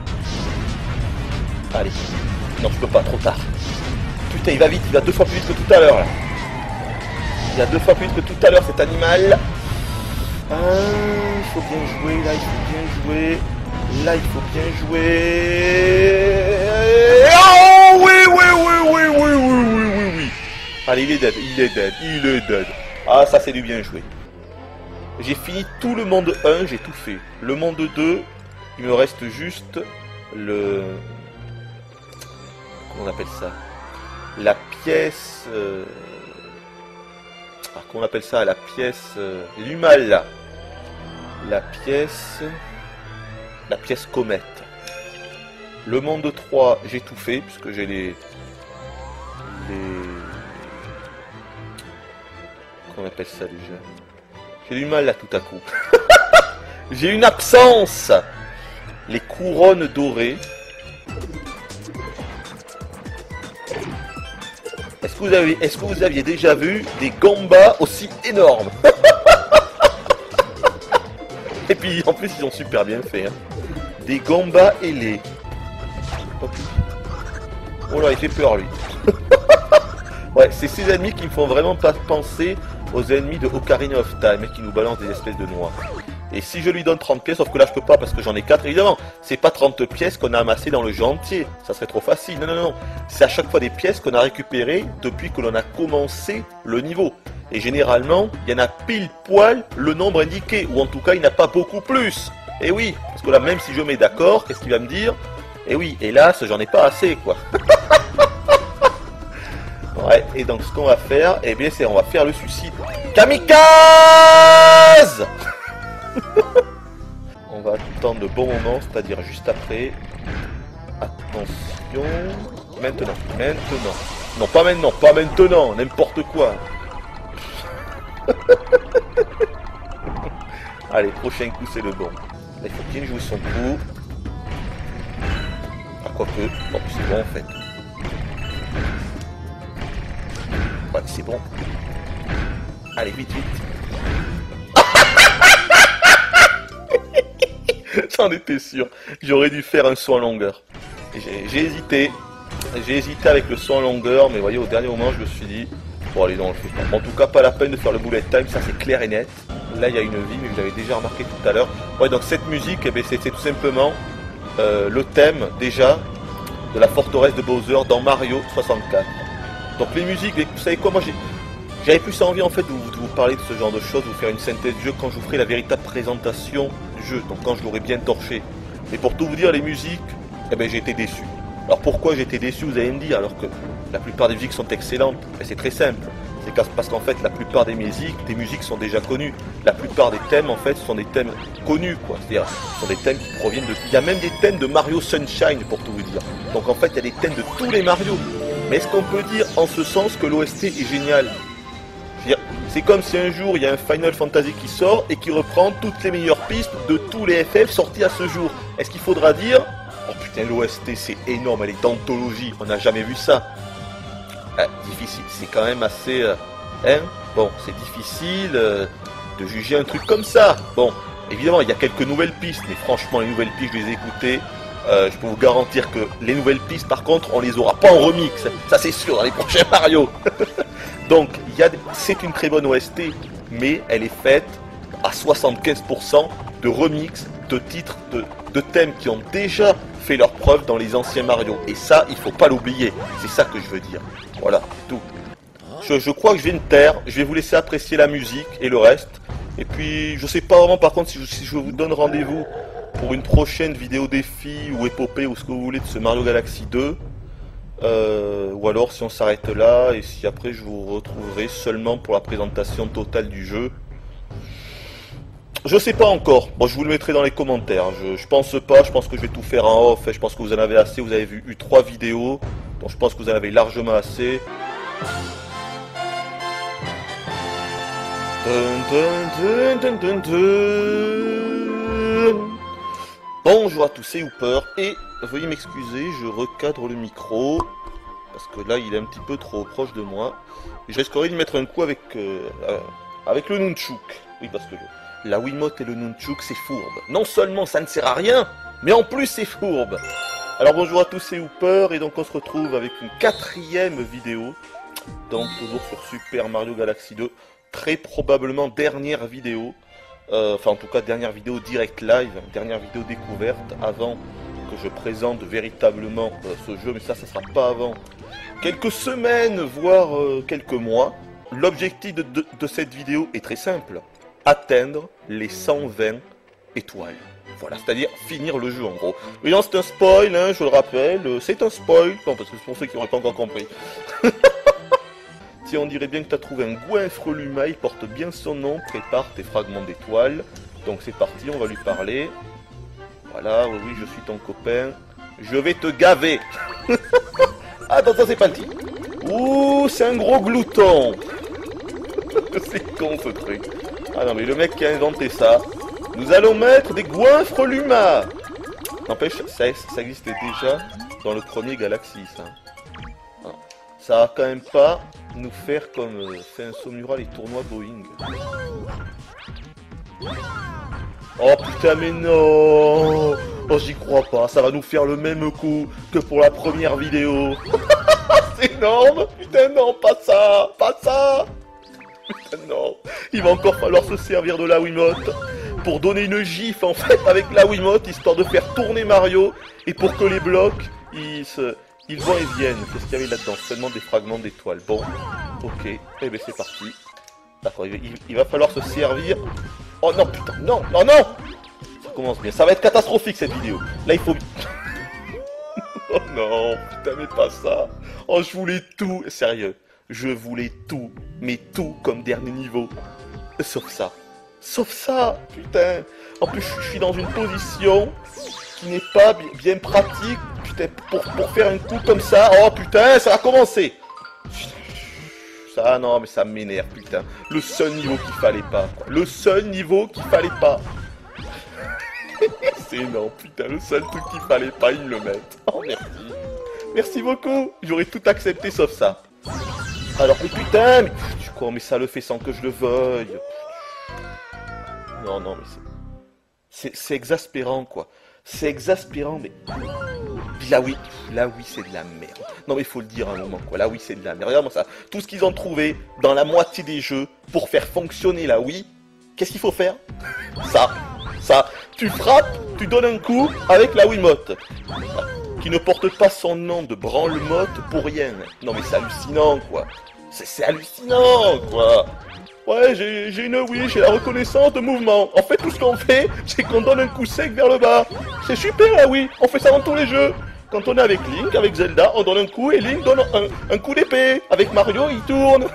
Allez. Non, je peux pas, trop tard. Putain, il va vite, il va 2 fois plus vite que tout à l'heure là. Il va 2 fois plus vite que tout à l'heure cet animal. Ah, il faut bien jouer, là il faut bien jouer. Là il faut bien jouer. Oh oui, oui, oui, oui, oui, oui, oui, oui, oui. Allez, il est dead, il est dead, il est dead. Ah, ça c'est du bien joué. J'ai fini tout le monde 1, j'ai tout fait. Le monde 2, il me reste juste le... Comment on appelle ça? La pièce... comment on appelle ça? La pièce... L'humal, là. La pièce comète. Le monde 3, j'ai tout fait, puisque j'ai les... Comment on appelle ça déjà? J'ai du mal là tout à coup. J'ai une absence. Les couronnes dorées. Est-ce que vous aviez déjà vu des gambas aussi énormes? Et puis en plus ils sont super bien faits. Hein. Des gambas ailés. Oh là, il fait peur lui. Ouais, c'est ces ennemis qui me font vraiment pas penser aux ennemis de Ocarina of Time, qui nous balancent des espèces de noix. Et si je lui donne 30 pièces, sauf que là je peux pas parce que j'en ai 4, évidemment, c'est pas 30 pièces qu'on a amassées dans le jeu entier, ça serait trop facile, non, non, non, c'est à chaque fois des pièces qu'on a récupérées depuis que l'on a commencé le niveau. Et généralement, il y en a pile poil le nombre indiqué, ou en tout cas il n'y en a pas beaucoup plus. Et oui, parce que là même si je mets d'accord, qu'est-ce qu'il va me dire? Et oui, hélas, j'en ai pas assez, quoi. Ouais, et donc ce qu'on va faire, eh bien c'est on va faire le suicide. Kamikaze. On va attendre le bon moment, c'est-à-dire juste après. Attention. Maintenant, maintenant. Non, pas maintenant, pas maintenant, n'importe quoi. Allez, prochain coup c'est le bon. Là, il faut bien jouer son coup. Ah, quoique. Bon, c'est bon en fait. Ouais, c'est bon. Allez, vite, vite. J'en étais sûr. J'aurais dû faire un saut en longueur. J'ai hésité. J'ai hésité avec le saut en longueur, mais vous voyez, au dernier moment, je me suis dit... Bon, allez, non, on le fait pas. En tout cas, pas la peine de faire le bullet time, ça c'est clair et net. Là, il y a une vie, mais vous l'avez déjà remarqué tout à l'heure. Ouais, donc cette musique, eh bien, c'est tout simplement le thème, déjà, de la forteresse de Bowser dans Mario 64. Donc les musiques, vous savez quoi, moi j'avais plus envie en fait de vous parler de ce genre de choses, de vous faire une synthèse du jeu quand je vous ferai la véritable présentation du jeu, donc quand je l'aurai bien torché. Mais pour tout vous dire, les musiques, eh ben j'ai été déçu. Alors pourquoi j'ai été déçu, vous allez me dire, alors que la plupart des musiques sont excellentes? Ben, c'est très simple, c'est parce qu'en fait la plupart des musiques sont déjà connues. La plupart des thèmes en fait sont des thèmes connus, quoi. C'est-à-dire, ce sont des thèmes qui proviennent de... Il y a même des thèmes de Mario Sunshine pour tout vous dire. Donc en fait il y a des thèmes de tous les Mario. Mais est-ce qu'on peut dire en ce sens que l'OST est génial? C'est comme si un jour il y a un Final Fantasy qui sort et qui reprend toutes les meilleures pistes de tous les FF sortis à ce jour. Est-ce qu'il faudra dire oh putain, l'OST c'est énorme, elle est d'anthologie, on n'a jamais vu ça? Difficile, c'est quand même assez... hein? Bon, c'est difficile, de juger un truc comme ça. Bon, évidemment, il y a quelques nouvelles pistes, mais franchement, les nouvelles pistes, je les ai écoutées. Je peux vous garantir que les nouvelles pistes, par contre, on les aura pas en remix. Ça, c'est sûr, dans les prochains Mario. Donc, c'est une très bonne OST, mais elle est faite à 75% de remix de titres, de thèmes qui ont déjà fait leur preuve dans les anciens Mario. Et ça, il faut pas l'oublier. C'est ça que je veux dire. Voilà, tout. Je crois que je vais me taire. Je vais vous laisser apprécier la musique et le reste. Et puis, je sais pas vraiment par contre si je vous donne rendez-vous pour une prochaine vidéo défi ou épopée ou ce que vous voulez de ce Mario Galaxy 2. Ou alors si on s'arrête là et si après je vous retrouverai seulement pour la présentation totale du jeu. Je sais pas encore. Bon, je vous le mettrai dans les commentaires. Je pense pas. Je pense que je vais tout faire en off. Je pense que vous en avez assez. Vous avez eu 3 vidéos. Donc je pense que vous en avez largement assez. Bonjour à tous, c'est Hooper. Et veuillez m'excuser, je recadre le micro. Parce que là, il est un petit peu trop proche de moi. Et je risquerais d'y mettre un coup avec le Nunchuk. Oui, parce que la Wiimote et le Nunchuk, c'est fourbe. Non seulement ça ne sert à rien, mais en plus c'est fourbe. Alors bonjour à tous, c'est Hooper, et donc on se retrouve avec une 4e vidéo. Donc toujours sur Super Mario Galaxy 2. Très probablement dernière vidéo. Enfin en tout cas dernière vidéo direct live, dernière vidéo découverte avant que je présente véritablement ce jeu. Mais ça sera pas avant quelques semaines, voire quelques mois. L'objectif de cette vidéo est très simple. Atteindre les 120 étoiles. Voilà, c'est-à-dire finir le jeu en gros. Oui, non, c'est un spoil, hein, je le rappelle. C'est un spoil. Non, parce que c'est pour ceux qui n'auraient pas encore compris. Tiens, on dirait bien que tu as trouvé un goinfre Luma, il porte bien son nom. Prépare tes fragments d'étoiles. Donc c'est parti, on va lui parler. Voilà, oui, oui, je suis ton copain. Je vais te gaver. Attends, ça c'est pas le titre. Ouh, c'est un gros glouton. C'est con ce truc. Ah non mais le mec qui a inventé ça. Nous allons mettre des goinfres Luma. N'empêche, ça existait déjà dans le premier Galaxy, ça. Ah. Ça va quand même pas nous faire comme fait un Somnura les tournois Boeing. Oh putain mais non. Oh j'y crois pas, ça va nous faire le même coup que pour la première vidéo. C'est énorme. Putain non, pas ça. Pas ça. Putain non, il va encore falloir se servir de la Wiimote pour donner une gifle en fait avec la Wiimote, histoire de faire tourner Mario et pour que les blocs ils vont et viennent. Qu'est-ce qu'il y avait là-dedans? Seulement des fragments d'étoiles. Bon, ok, eh ben c'est parti. D'accord, il va falloir se servir. Oh non putain, non, non, non. Ça commence bien, ça va être catastrophique cette vidéo. Là il faut... Oh non, putain mais pas ça. Oh je voulais tout, sérieux. Je voulais tout, mais tout comme dernier niveau. Sauf ça. Sauf ça, putain. En plus, je suis dans une position qui n'est pas bien pratique, putain, pour faire un coup comme ça. Oh putain, ça va commencer. Ça, non, mais ça m'énerve, putain. Le seul niveau qu'il fallait pas, quoi. Le seul niveau qu'il fallait pas. C'est énorme, putain. Le seul truc qu'il fallait pas, ils me le mettent. Oh, merci. Merci beaucoup. J'aurais tout accepté sauf ça. Alors, mais putain, mais tu crois, mais ça le fait sans que je le veuille. Non, non, mais c'est exaspérant, quoi. C'est exaspérant, mais... Là, oui, c'est de la merde. Non, mais il faut le dire un moment, quoi. Là, oui, c'est de la merde. Regarde-moi ça. Tout ce qu'ils ont trouvé dans la moitié des jeux pour faire fonctionner la Wii, qu'est-ce qu'il faut faire? Ça. Tu frappes, tu donnes un coup avec la Wiimote. Qui ne porte pas son nom de branle-motte pour rien. Non mais c'est hallucinant quoi. C'est hallucinant quoi. Ouais, j'ai une Wii, j'ai la reconnaissance de mouvement. En fait tout ce qu'on fait, c'est qu'on donne un coup sec vers le bas. C'est super la Wii, on fait ça dans tous les jeux. Quand on est avec Link, avec Zelda, on donne un coup et Link donne un coup d'épée. Avec Mario, il tourne.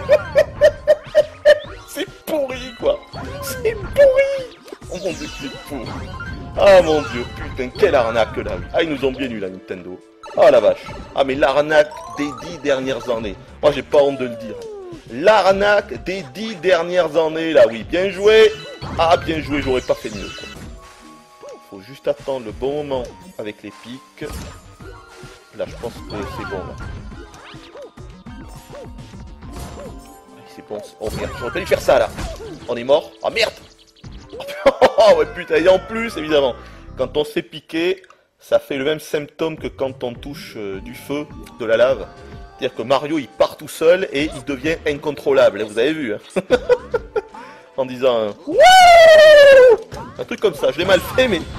C'est pourri quoi. C'est pourri. Oh mon dieu, c'est pourri. Ah mon dieu, putain, quelle arnaque là. Ah, ils nous ont bien eu la Nintendo. Ah la vache. Ah mais l'arnaque des 10 dernières années. Moi j'ai pas honte de le dire. L'arnaque des 10 dernières années là, oui. Bien joué. Ah bien joué, j'aurais pas fait mieux quoi. Faut juste attendre le bon moment avec les pics. Là je pense que c'est bon là. c'est bon. Oh merde, j'aurais pas dû faire ça là. On est mort. Oh merde. Oh ouais putain, et en plus évidemment, quand on se fait piquer, ça fait le même symptôme que quand on touche du feu, de la lave. C'est-à-dire que Mario il part tout seul et il devient incontrôlable, vous avez vu hein. En disant un truc comme ça, je l'ai mal fait mais...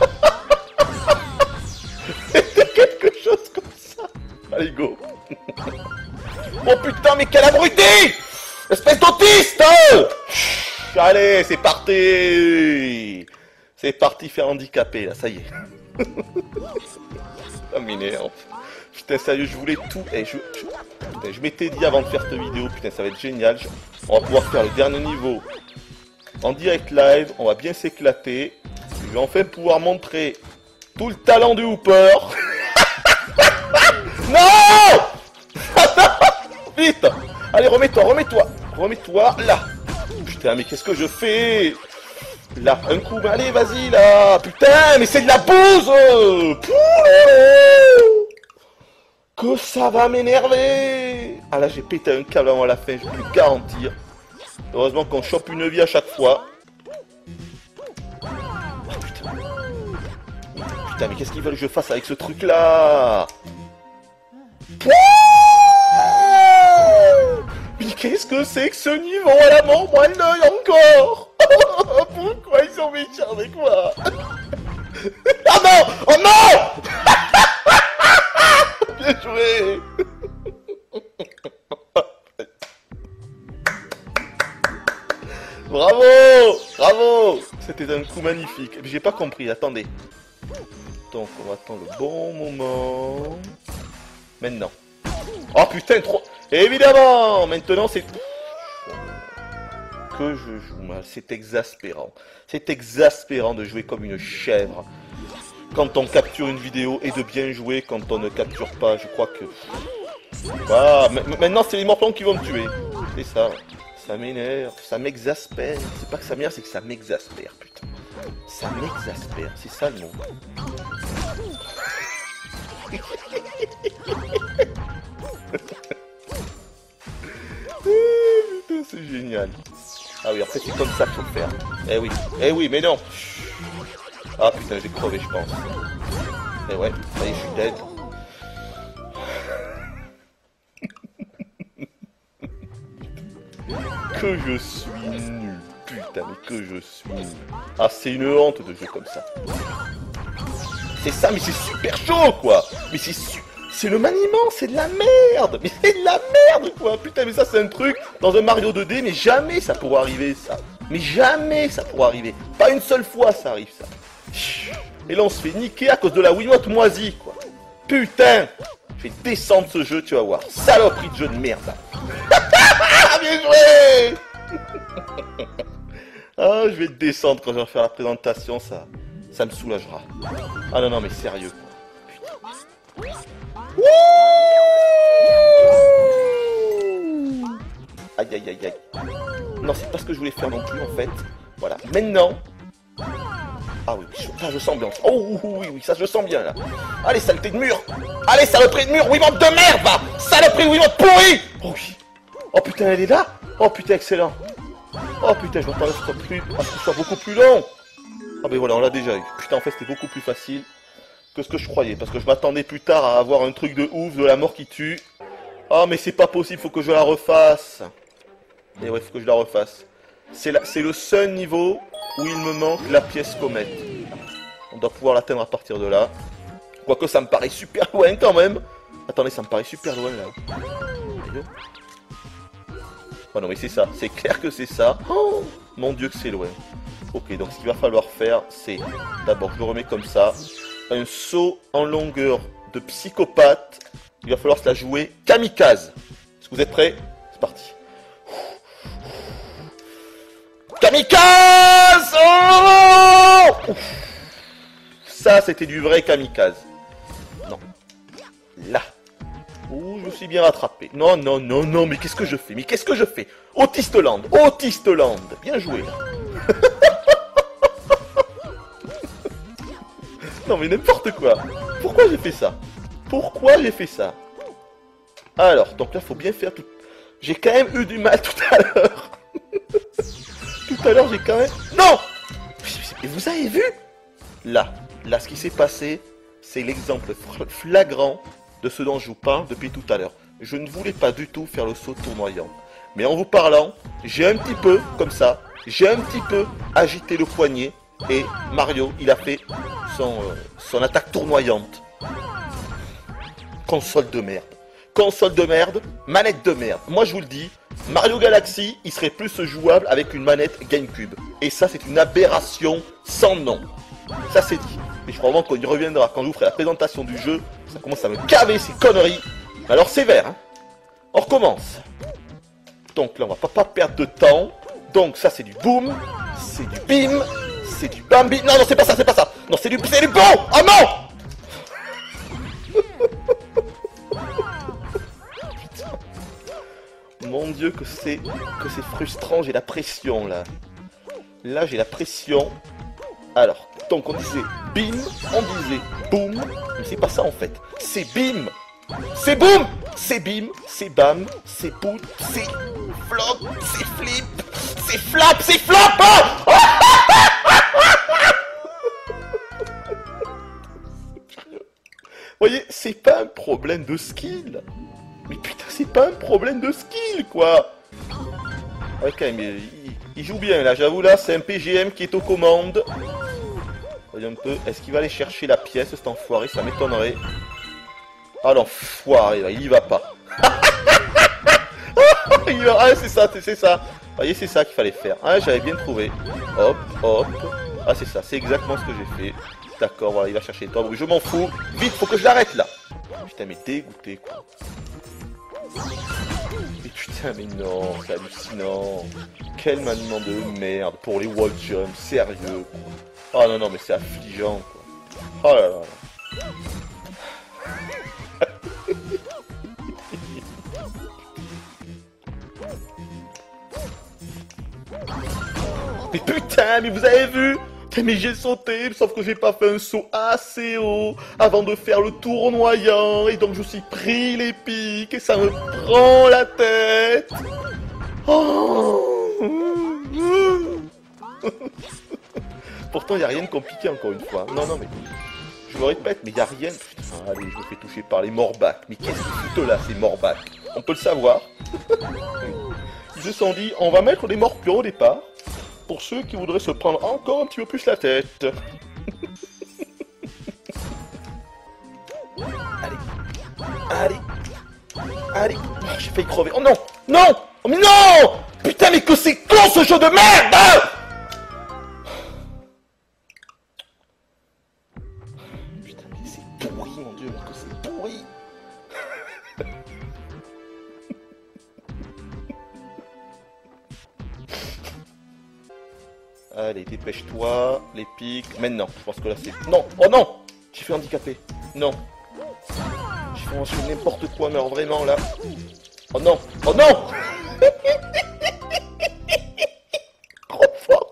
C'était quelque chose comme ça. Allez go. Oh putain mais quel abruti! Espèce d'autiste hein. Allez c'est parti. C'est parti faire handicapé là, ça y est. Ça m'énerve. Putain sérieux je voulais tout. Et putain, je m'étais dit avant de faire cette vidéo, putain ça va être génial. On va pouvoir faire le dernier niveau en direct live, on va bien s'éclater. Je vais enfin pouvoir montrer tout le talent du Hooper. Non. Vite. Allez remets-toi là. Putain mais qu'est-ce que je fais? Là, un coup, mais allez vas-y là. Putain mais c'est de la bouse. Que ça va m'énerver. Ah là j'ai pété un câble avant la fin, je peux le garantir. Heureusement qu'on chope une vie à chaque fois. Oh, putain. Putain mais qu'est-ce qu'ils veulent que je fasse avec ce truc là? Mais qu'est-ce que c'est que ce niveau à la mort, moi l'œil encore? Pourquoi ils sont méchants avec moi? Oh non! Oh non! Bien joué! Bravo! Bravo! C'était un coup magnifique. J'ai pas compris, attendez. Donc on va attendre le bon moment. Maintenant. Oh putain, trop... Évidemment! Maintenant c'est... Que je joue mal, c'est exaspérant. C'est exaspérant de jouer comme une chèvre. Quand on capture une vidéo et de bien jouer quand on ne capture pas, je crois que... Ah, maintenant c'est les mortons qui vont me tuer. C'est ça. Ça m'énerve, ça m'exaspère. C'est pas que ça m'énerve, c'est que ça m'exaspère, putain. Ça m'exaspère, c'est ça le mot. Putain, c'est génial. Ah oui, après c'est comme ça qu'il faut le faire. Eh oui, mais non. Ah putain, j'ai crevé, je pense. Eh ouais, ça y est, je suis dead. Que je suis nul. Putain, mais que je suis nul. Ah, c'est une honte de jouer comme ça. C'est ça, mais c'est super chaud, quoi. Mais c'est le maniement, c'est de la merde. Mais c'est de la merde, quoi. Putain, mais ça, c'est un truc dans un Mario 2D, mais jamais ça pourra arriver, ça. Mais jamais ça pourra arriver. Pas une seule fois, ça arrive, ça. Et là, on se fait niquer à cause de la Wiimote moisie, quoi. Putain. Je vais descendre ce jeu, tu vas voir. Saloperie de jeu de merde. Bien joué. Ah, je vais descendre quand je vais faire la présentation, ça me soulagera. Ah non, non, mais sérieux, quoi. Putain. Aïe, aïe, aïe, aïe. Non, c'est pas ce que je voulais faire non plus, en fait. Voilà. Maintenant... Ah oui, ça je sens bien. Oh oui, ça je sens bien, là. Allez, saleté de mur. Allez, saloperie de mur. Wiimote de merde, va. Saloperie de Wiimote pourri. Oh oui. Oh putain, elle est là. Oh putain, excellent. Oh putain, je m'attendais à ce que ce soit beaucoup plus long. Ah ben voilà, on l'a déjà eu. Putain, en fait, c'était beaucoup plus facile que ce que je croyais. Parce que je m'attendais plus tard à avoir un truc de ouf, de la mort qui tue. Oh, mais c'est pas possible, faut que je la refasse. Et ouais, faut que je la refasse. C'est le seul niveau où il me manque la pièce comète. On doit pouvoir l'atteindre à partir de là. Quoique ça me paraît super loin quand même. Attendez, ça me paraît super loin là. Oh non mais c'est ça, c'est clair que c'est ça. Oh, mon dieu que c'est loin. Ok, donc ce qu'il va falloir faire, c'est... D'abord, je le remets comme ça. Un saut en longueur de psychopathe. Il va falloir se la jouer kamikaze. Est-ce que vous êtes prêts? C'est parti. Kamikaze! Oh! Ça, c'était du vrai kamikaze. Non. Là. Ouh, je me suis bien rattrapé. Non, non, non, non, mais qu'est-ce que je fais? Mais qu'est-ce que je fais? Autisteland, Autisteland. Bien joué. Non, mais n'importe quoi. Pourquoi j'ai fait ça? Pourquoi j'ai fait ça? Alors, donc là, faut bien faire tout... J'ai quand même eu du mal tout à l'heure. Tout à l'heure, j'ai quand même... Non! Et vous avez vu? Là, ce qui s'est passé, c'est l'exemple flagrant de ce dont je vous parle depuis tout à l'heure. Je ne voulais pas du tout faire le saut tournoyant. Mais en vous parlant, j'ai un petit peu, comme ça, j'ai un petit peu agité le poignet. Et Mario, il a fait son attaque tournoyante. Console de merde. Console de merde, manette de merde. Moi je vous le dis, Mario Galaxy, il serait plus jouable avec une manette GameCube. Et ça, c'est une aberration sans nom. Ça, c'est dit. Mais je crois vraiment qu'on y reviendra quand je vous ferai la présentation du jeu. Ça commence à me caver ces conneries. Alors, sévère, hein. On recommence. Donc là, on va pas perdre de temps. Donc ça, c'est du boom. C'est du bim. C'est du bambi. Non, non, c'est pas ça, c'est pas ça. Non, c'est du bon. Ah non! Mon Dieu, que c'est frustrant, j'ai la pression là. Là, j'ai la pression. Alors, donc on disait bim, on disait boum, mais c'est pas ça en fait. C'est bim, c'est boum, c'est bim, c'est bam, c'est pout, c'est flop, c'est flip, c'est flap, c'est flop. Oh Vous voyez, c'est pas un problème de skill. Mais putain, c'est pas un problème de skill, quoi. Ok, mais il joue bien, là. J'avoue, là, c'est un PGM qui est aux commandes. Voyons un peu. Est-ce qu'il va aller chercher la pièce, cet enfoiré? Ça m'étonnerait. Ah, l'enfoiré, là, il y va pas. Ah, c'est ça, c'est ça. Vous voyez, c'est ça qu'il fallait faire. Ah, j'avais bien trouvé. Hop, hop. Ah, c'est ça, c'est exactement ce que j'ai fait. D'accord, voilà, il va chercher toi. Je m'en fous. Vite, faut que je l'arrête, là. Putain, mais dégoûté, quoi. Mais putain, mais non, c'est hallucinant. Quel maniement de merde pour les wall jumps, sérieux. Oh non, non, mais c'est affligeant, quoi. Oh là là. Mais putain, mais vous avez vu? Mais j'ai sauté, sauf que j'ai pas fait un saut assez haut avant de faire le tournoyant, et donc je suis pris les pics et ça me prend la tête. Oh. Pourtant, il n'y a rien de compliqué encore une fois. Non, non, mais je me répète, mais il n'y a rien. Putain, allez, je me fais toucher par les morbacs. Mais qu'est-ce qu'ils foutent là, ces morbacs? On peut le savoir. Ils se sont dit, on va mettre des morpions au départ. Pour ceux qui voudraient se prendre encore un petit peu plus la tête. Allez. Allez. Oh, j'ai failli crever. Oh non. Non. Oh mais non. Putain, mais que c'est con ce jeu de merde. Putain, mais c'est pourri, mon Dieu, mais que c'est pourri. Allez, dépêche-toi, les pics. Maintenant, je pense que là c'est... Non. Oh non. J'ai fait handicapé. Non. J'ai fait n'importe quoi, mais alors vraiment là... Oh non. Oh non. Trop fort.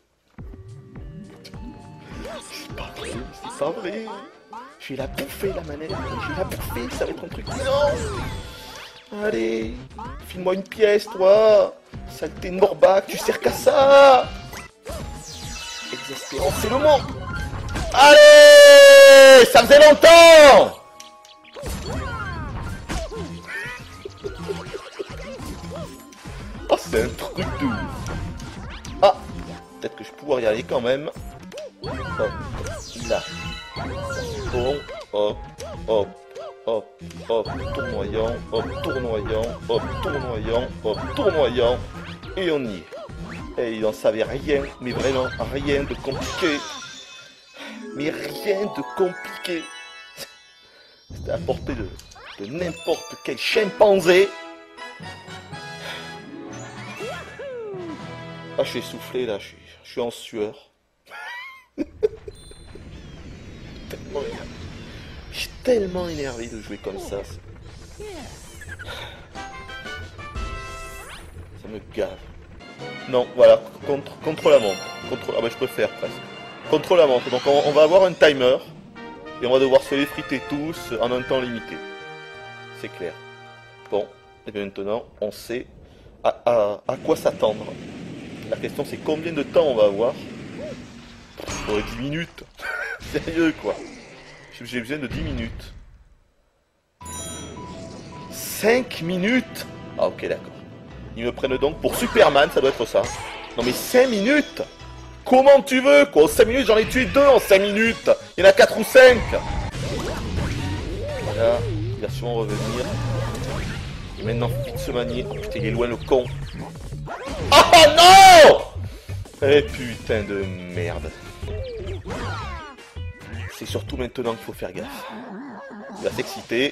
C'est pas vrai, c'est pas vrai. Je vais la bouffer la manette. Je vais la bouffer, ça va être un truc... Non. Allez. File-moi une pièce, toi. Saleté de morbac, tu sers qu'à ça. Exaspérant, c'est le mot. Allez, ça faisait longtemps. Oh, c'est un truc de ouf. Ah, peut-être que je vais pouvoir y aller quand même. Hop, là. Bon, hop, hop, hop, hop, tournoyant, hop, tournoyant, hop, tournoyant, hop, tournoyant. Et on y est. Et il n'en savait rien, mais vraiment rien de compliqué. Mais rien de compliqué. C'était à portée de n'importe quel chimpanzé. Ah, je suis essoufflé là, je suis en sueur. Je suis tellement énervé de jouer comme ça. Ça me gave. Non, voilà, contre la montre. Ah bah je préfère presque. Contre la montre. Donc on va avoir un timer. Et on va devoir se les friter tous en un temps limité. C'est clair. Bon, Et bien maintenant, on sait à quoi s'attendre. La question c'est combien de temps on va avoir. Oh, 10 minutes. Sérieux quoi. J'ai besoin de 10 minutes. 5 minutes. Ah ok d'accord. Ils me prennent donc pour Superman, ça doit être ça. Non mais 5 minutes. Comment tu veux quoi? En 5 minutes j'en ai tué 2 en 5 minutes. Il y en a 4 ou 5. Voilà, il va sûrement revenir. Et maintenant faut vite se manier. Oh putain il est loin le con. Oh non! Eh putain de merde. C'est surtout maintenant qu'il faut faire gaffe. Il va s'exciter.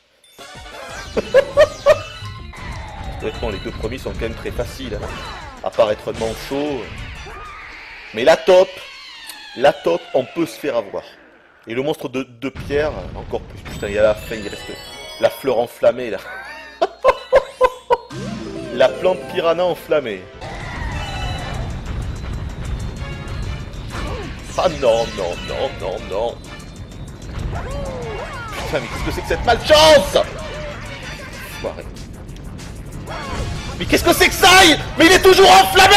Honnêtement, les 2 premiers sont quand même très faciles. Hein. À part être manchot. Mais la top, on peut se faire avoir. Et le monstre de pierre, encore plus. Putain, il y a la fin, il reste la fleur enflammée là. La plante piranha enflammée. Ah non, non, non, non, non. Putain, mais qu'est-ce que c'est que cette malchance? Foiré. Mais qu'est-ce que c'est que ça? Mais il est toujours enflammé.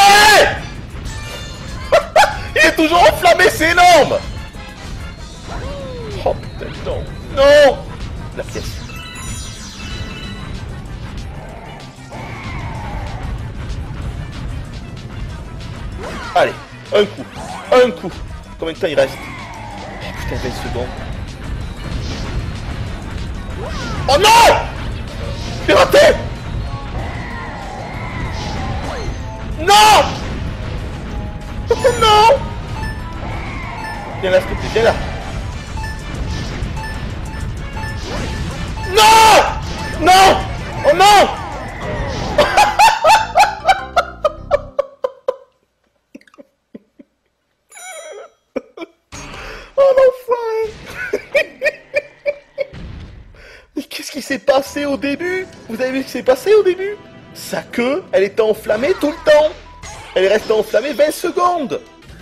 Il est toujours enflammé, c'est énorme. Oh putain, non. Non. La pièce. Allez, un coup. Un coup. Combien de temps il reste? Oh putain, 20 secondes. Oh non! J'ai raté! Non! Oh non! Viens là, s'il te plaît, viens là. Non! Non! Oh non! Oh l'enfoiré! Mais qu'est-ce qui s'est passé au début? Vous avez vu ce qui s'est passé au début? Sa queue, elle était enflammée tout le temps. Elle est restée enflammée 20 secondes.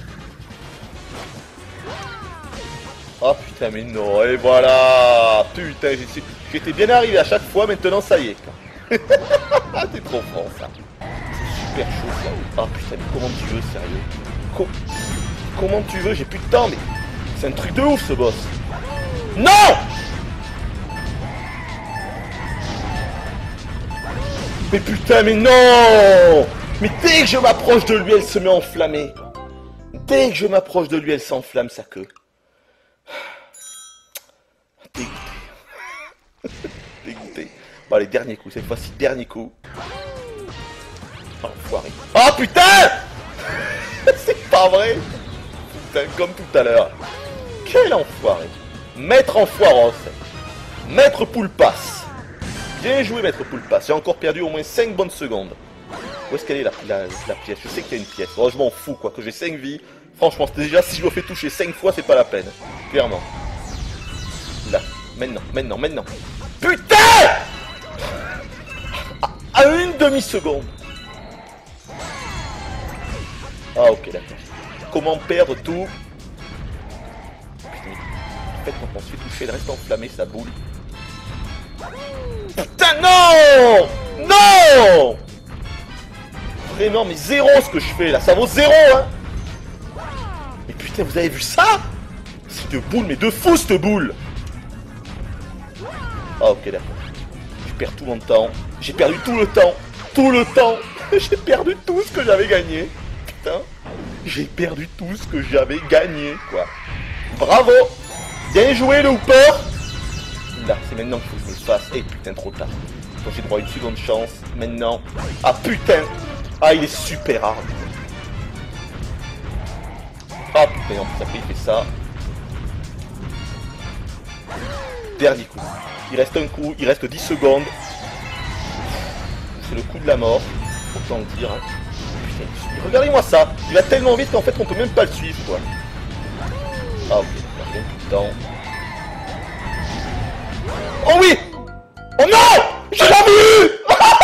Oh putain mais non, et voilà. Putain, j'étais bien arrivé à chaque fois, maintenant ça y est. C'est trop franc ça. C'est super chaud ça. Oh putain mais comment tu veux sérieux? Comment tu veux? J'ai plus de temps mais... C'est un truc de ouf ce boss. Non! Mais putain mais non! Mais dès que je m'approche de lui, elle se met à enflammer. Dès que je m'approche de lui, elle s'enflamme sa queue. Dégoûté. Dégoûté. Bon allez, dernier coup, cette fois-ci, dernier coup. Enfoiré. Oh putain! C'est pas vrai! Putain, comme tout à l'heure. Quel enfoiré! Maître Enfoiros. Maître Poulpasse. Bien joué, Maître Poulpasse. J'ai encore perdu au moins 5 bonnes secondes. Où est-ce qu'elle est la pièce? Je sais qu'il y a une pièce. Oh, je m'en fous quoi, que j'ai 5 vies. Franchement, déjà si je me fais toucher 5 fois, c'est pas la peine. Clairement. Là, maintenant. Putain! À une demi-seconde. Ah ok, d'accord. Comment perdre tout? Putain, en fait, quand on se fait toucher, elle reste enflammée, sa boule. Putain, non! Non! Vraiment, mais zéro ce que je fais là, ça vaut 0 hein. Mais putain, vous avez vu ça? C'est de boule, mais de fou cette boule. Ah ok d'accord. Je perds tout mon temps. J'ai perdu tout le temps. Tout le temps. J'ai perdu tout ce que j'avais gagné. Putain. J'ai perdu tout ce que j'avais gagné quoi. Bravo. Bien joué le Hooper. Là, c'est maintenant qu'il faut que je me le fasse. Eh putain, trop tard. Donc j'ai droit à une seconde chance. Maintenant. Ah putain. Ah, il est super hard. Ah putain, en plus après il fait ça. Dernier coup. Il reste un coup, il reste 10 secondes. C'est le coup de la mort. Autant le dire. Hein. Putain, regardez-moi ça. Il va tellement vite qu'en fait on peut même pas le suivre quoi. Ah ok, il a bien tout le temps. Oh oui! Oh non! Je l'avais eu!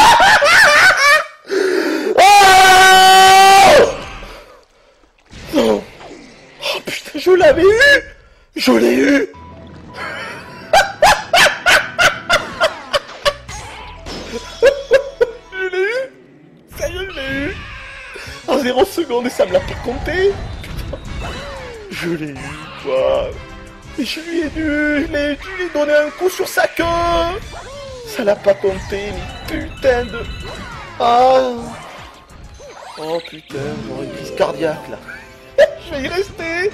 Oh! Non! Oh putain, je l'avais eu! Je l'ai eu! secondes et ça me l'a pas compté. Putain. Je l'ai eu, quoi. Mais je lui ai dû, je lui ai donné un coup sur sa queue. Ça l'a pas compté, mais putain de... Ah. Oh putain, j'aurais une crise cardiaque, là. Je vais y rester.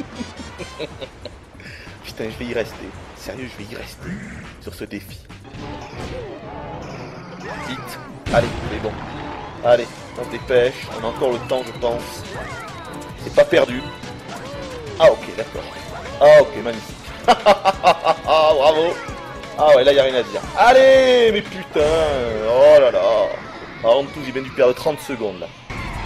Putain, je vais y rester. Sérieux, je vais y rester sur ce défi. Vite. Allez, c'est bon. Allez, on se dépêche. On a encore le temps, je pense. C'est pas perdu. Ah, ok, d'accord. Ah, ok, magnifique. Ah, bravo. Ah ouais, là, y a rien à dire. Allez, mais putain. Oh là là. Ah, en tout, j'ai bien dû perdre 30 secondes, là.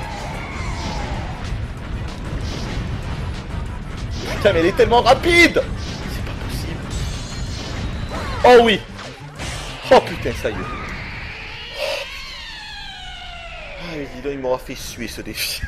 Putain, mais elle est tellement rapide. C'est pas possible. Oh oui. Oh putain, ça y est. Ah, mais dis donc, il m'aura fait suer ce défi.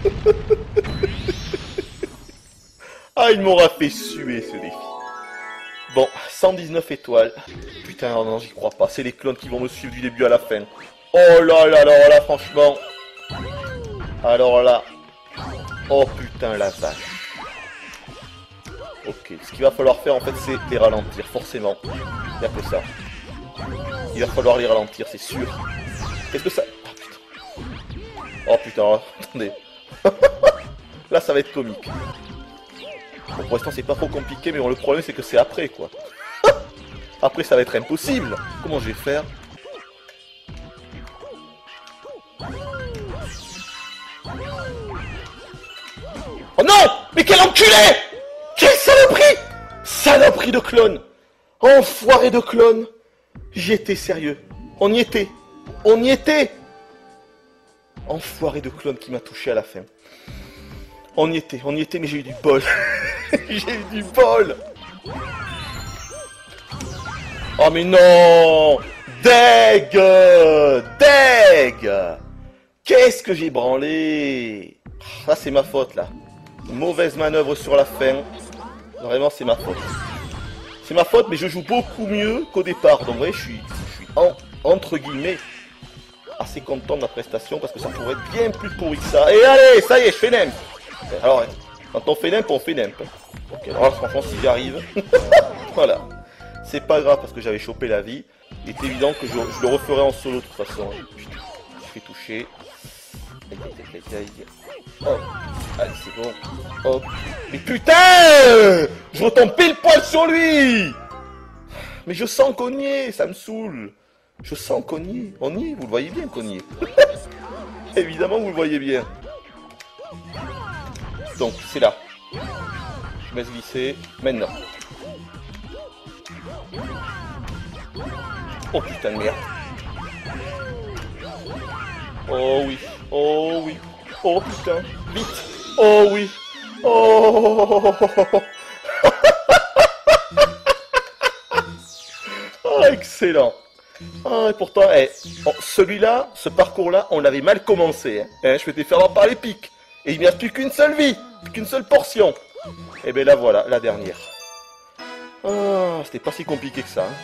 Ah, il m'aura fait suer ce défi. Bon, 119 étoiles. Putain, non, non, j'y crois pas. C'est les clones qui vont me suivre du début à la fin. Oh là là, alors là, franchement. Alors là. Oh putain, la vache. Ok, ce qu'il va falloir faire en fait, c'est les ralentir, forcément. Il n'y a que ça. Il va falloir les ralentir, c'est sûr. Qu'est-ce que ça... Oh putain, oh, attendez. Là, ça va être comique. Bon, pour l'instant, c'est pas trop compliqué, mais bon, le problème, c'est que c'est après, quoi. Après, ça va être impossible. Comment je vais faire? Oh non! Mais quel enculé! Quelle saloperie! Saloperie de clone! Enfoiré de clone! J'y étais sérieux. On y était. On y était! Enfoiré de clone qui m'a touché à la fin. On y était, mais j'ai eu du bol. J'ai eu du bol. Oh mais non! Deg! Deg! Qu'est-ce que j'ai branlé? Ah, c'est ma faute là. Mauvaise manœuvre sur la fin. Vraiment, c'est ma faute. C'est ma faute, mais je joue beaucoup mieux qu'au départ. Donc, ouais, je suis entre guillemets assez content de la prestation parce que ça pourrait être bien plus pourri que ça. Et allez, ça y est, je fais nemp. Alors, ouais, quand on fait nemp, on fait nemp. Ok, alors là, franchement, si j'y arrive, voilà. C'est pas grave parce que j'avais chopé la vie. Il est évident que je le referai en solo de toute façon. Putain, je fais toucher. Aïe, aïe, aïe, aïe. Oh, allez, c'est bon. Oh, mais putain! Je retombe pile poil sur lui! Mais je sens qu'on y est, ça me saoule. Je sens qu'on y est. On y est, vous le voyez bien qu'on y est. Évidemment, vous le voyez bien. Donc, c'est là. Je laisse glisser. Maintenant. Oh putain de merde. Oh oui. Oh oui. Oh putain. Vite. Oh oui. Oh. Oh, excellent. Ah, et pourtant, bon, celui-là, ce parcours-là, on l'avait mal commencé. Hein. Je m'étais fait avoir par les pics. Et il n'y a plus qu'une seule vie, plus qu'une seule portion. Et bien là, voilà, la dernière. Ah, c'était pas si compliqué que ça.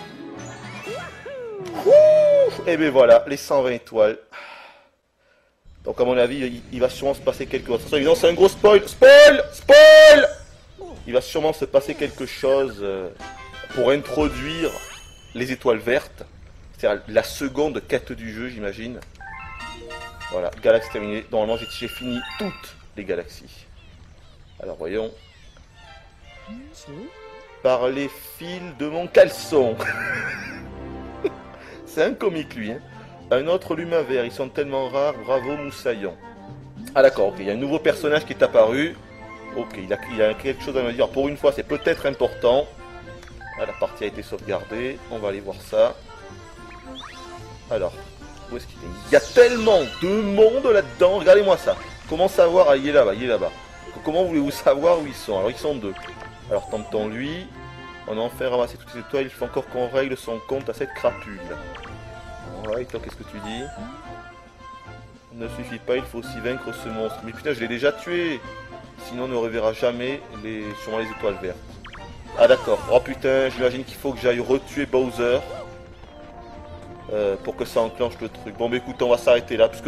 Et bien voilà, les 120 étoiles. Donc à mon avis, il va sûrement se passer quelque chose. Évidemment, c'est un gros spoil. Spoil! Spoil! Il va sûrement se passer quelque chose pour introduire les étoiles vertes. C'est-à-dire la seconde quête du jeu, j'imagine. Voilà, galaxie terminée. Normalement, j'ai fini toutes les galaxies. Alors, voyons. Par les fils de mon caleçon. C'est un comique, lui. Hein. Un autre l'humain vert. Ils sont tellement rares. Bravo, Moussaillon. Ah, d'accord. Ok, il y a un nouveau personnage qui est apparu. Ok, il a quelque chose à me dire. Pour une fois, c'est peut-être important. Ah, la partie a été sauvegardée. On va aller voir ça. Alors, où est-ce qu'il est? Il y a tellement de monde là-dedans. Regardez-moi ça. Comment savoir? Ah, il est là-bas, il est là-bas. Comment voulez-vous savoir où ils sont? Alors, ils sont deux. Alors, tentons lui. On a enfin ramassé toutes les étoiles. Il faut encore qu'on règle son compte à cette crapule. Ouais, et toi, qu'est-ce que tu dis? Ne suffit pas, il faut aussi vaincre ce monstre. Mais putain, je l'ai déjà tué. Sinon, on ne reverra jamais sûrement les étoiles vertes. Ah d'accord. Oh putain, j'imagine qu'il faut que j'aille retuer Bowser. Pour que ça enclenche le truc. Bon, mais écoute, on va s'arrêter là. Parce que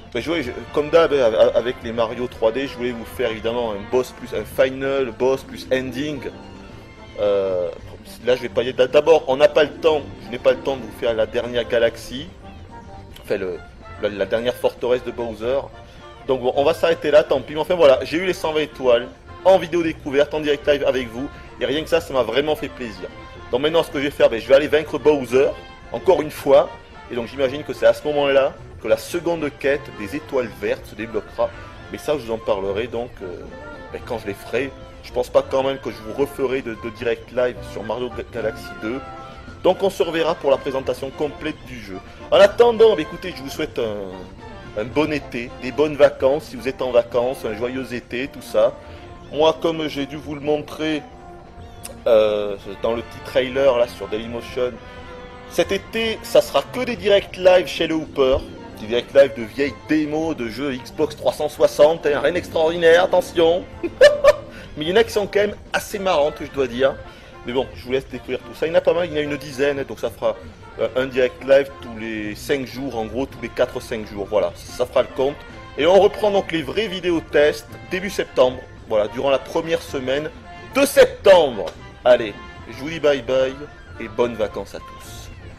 Comme d'hab, avec les Mario 3D, je voulais vous faire évidemment un boss plus un final, boss plus ending. Là, je vais pas y aller. D'abord, on n'a pas le temps. Je n'ai pas le temps de vous faire la dernière galaxie, enfin la dernière forteresse de Bowser. Donc bon, on va s'arrêter là. Tant pis. Mais enfin voilà, j'ai eu les 120 étoiles en vidéo découverte, en direct live avec vous. Et rien que ça m'a vraiment fait plaisir. Donc maintenant, ce que je vais faire, je vais aller vaincre Bowser encore une fois. Et donc j'imagine que c'est à ce moment-là que la seconde quête des étoiles vertes se débloquera. Mais ça, je vous en parlerai donc quand je les ferai. Je pense pas quand même que je vous referai de direct live sur Mario Galaxy 2. Donc on se reverra pour la présentation complète du jeu. En attendant, écoutez, je vous souhaite un bon été, des bonnes vacances si vous êtes en vacances, un joyeux été, tout ça. Moi, comme j'ai dû vous le montrer dans le petit trailer là sur Dailymotion, cet été, ça sera que des directs live chez le Hooper. Des directs live de vieilles démos de jeux Xbox 360, hein, rien d'extraordinaire, attention. Mais il y en a qui sont quand même assez marrantes, je dois dire. Mais bon, je vous laisse découvrir tout ça. Il y en a pas mal, il y en a une dizaine, donc ça fera un direct live tous les 5 jours, en gros, tous les 4-5 jours. Voilà, ça fera le compte. Et on reprend donc les vraies vidéos tests début septembre. Voilà, durant la première semaine de septembre. Allez, je vous dis bye bye et bonnes vacances à tous.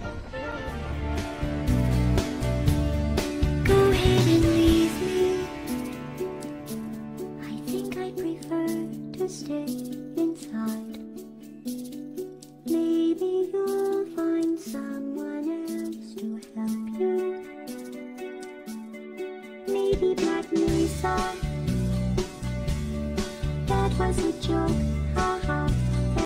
Go ahead and leave me. I think I prefer to stay inside. Maybe you'll find someone else to help you. Maybe Black Mesa. That was a joke.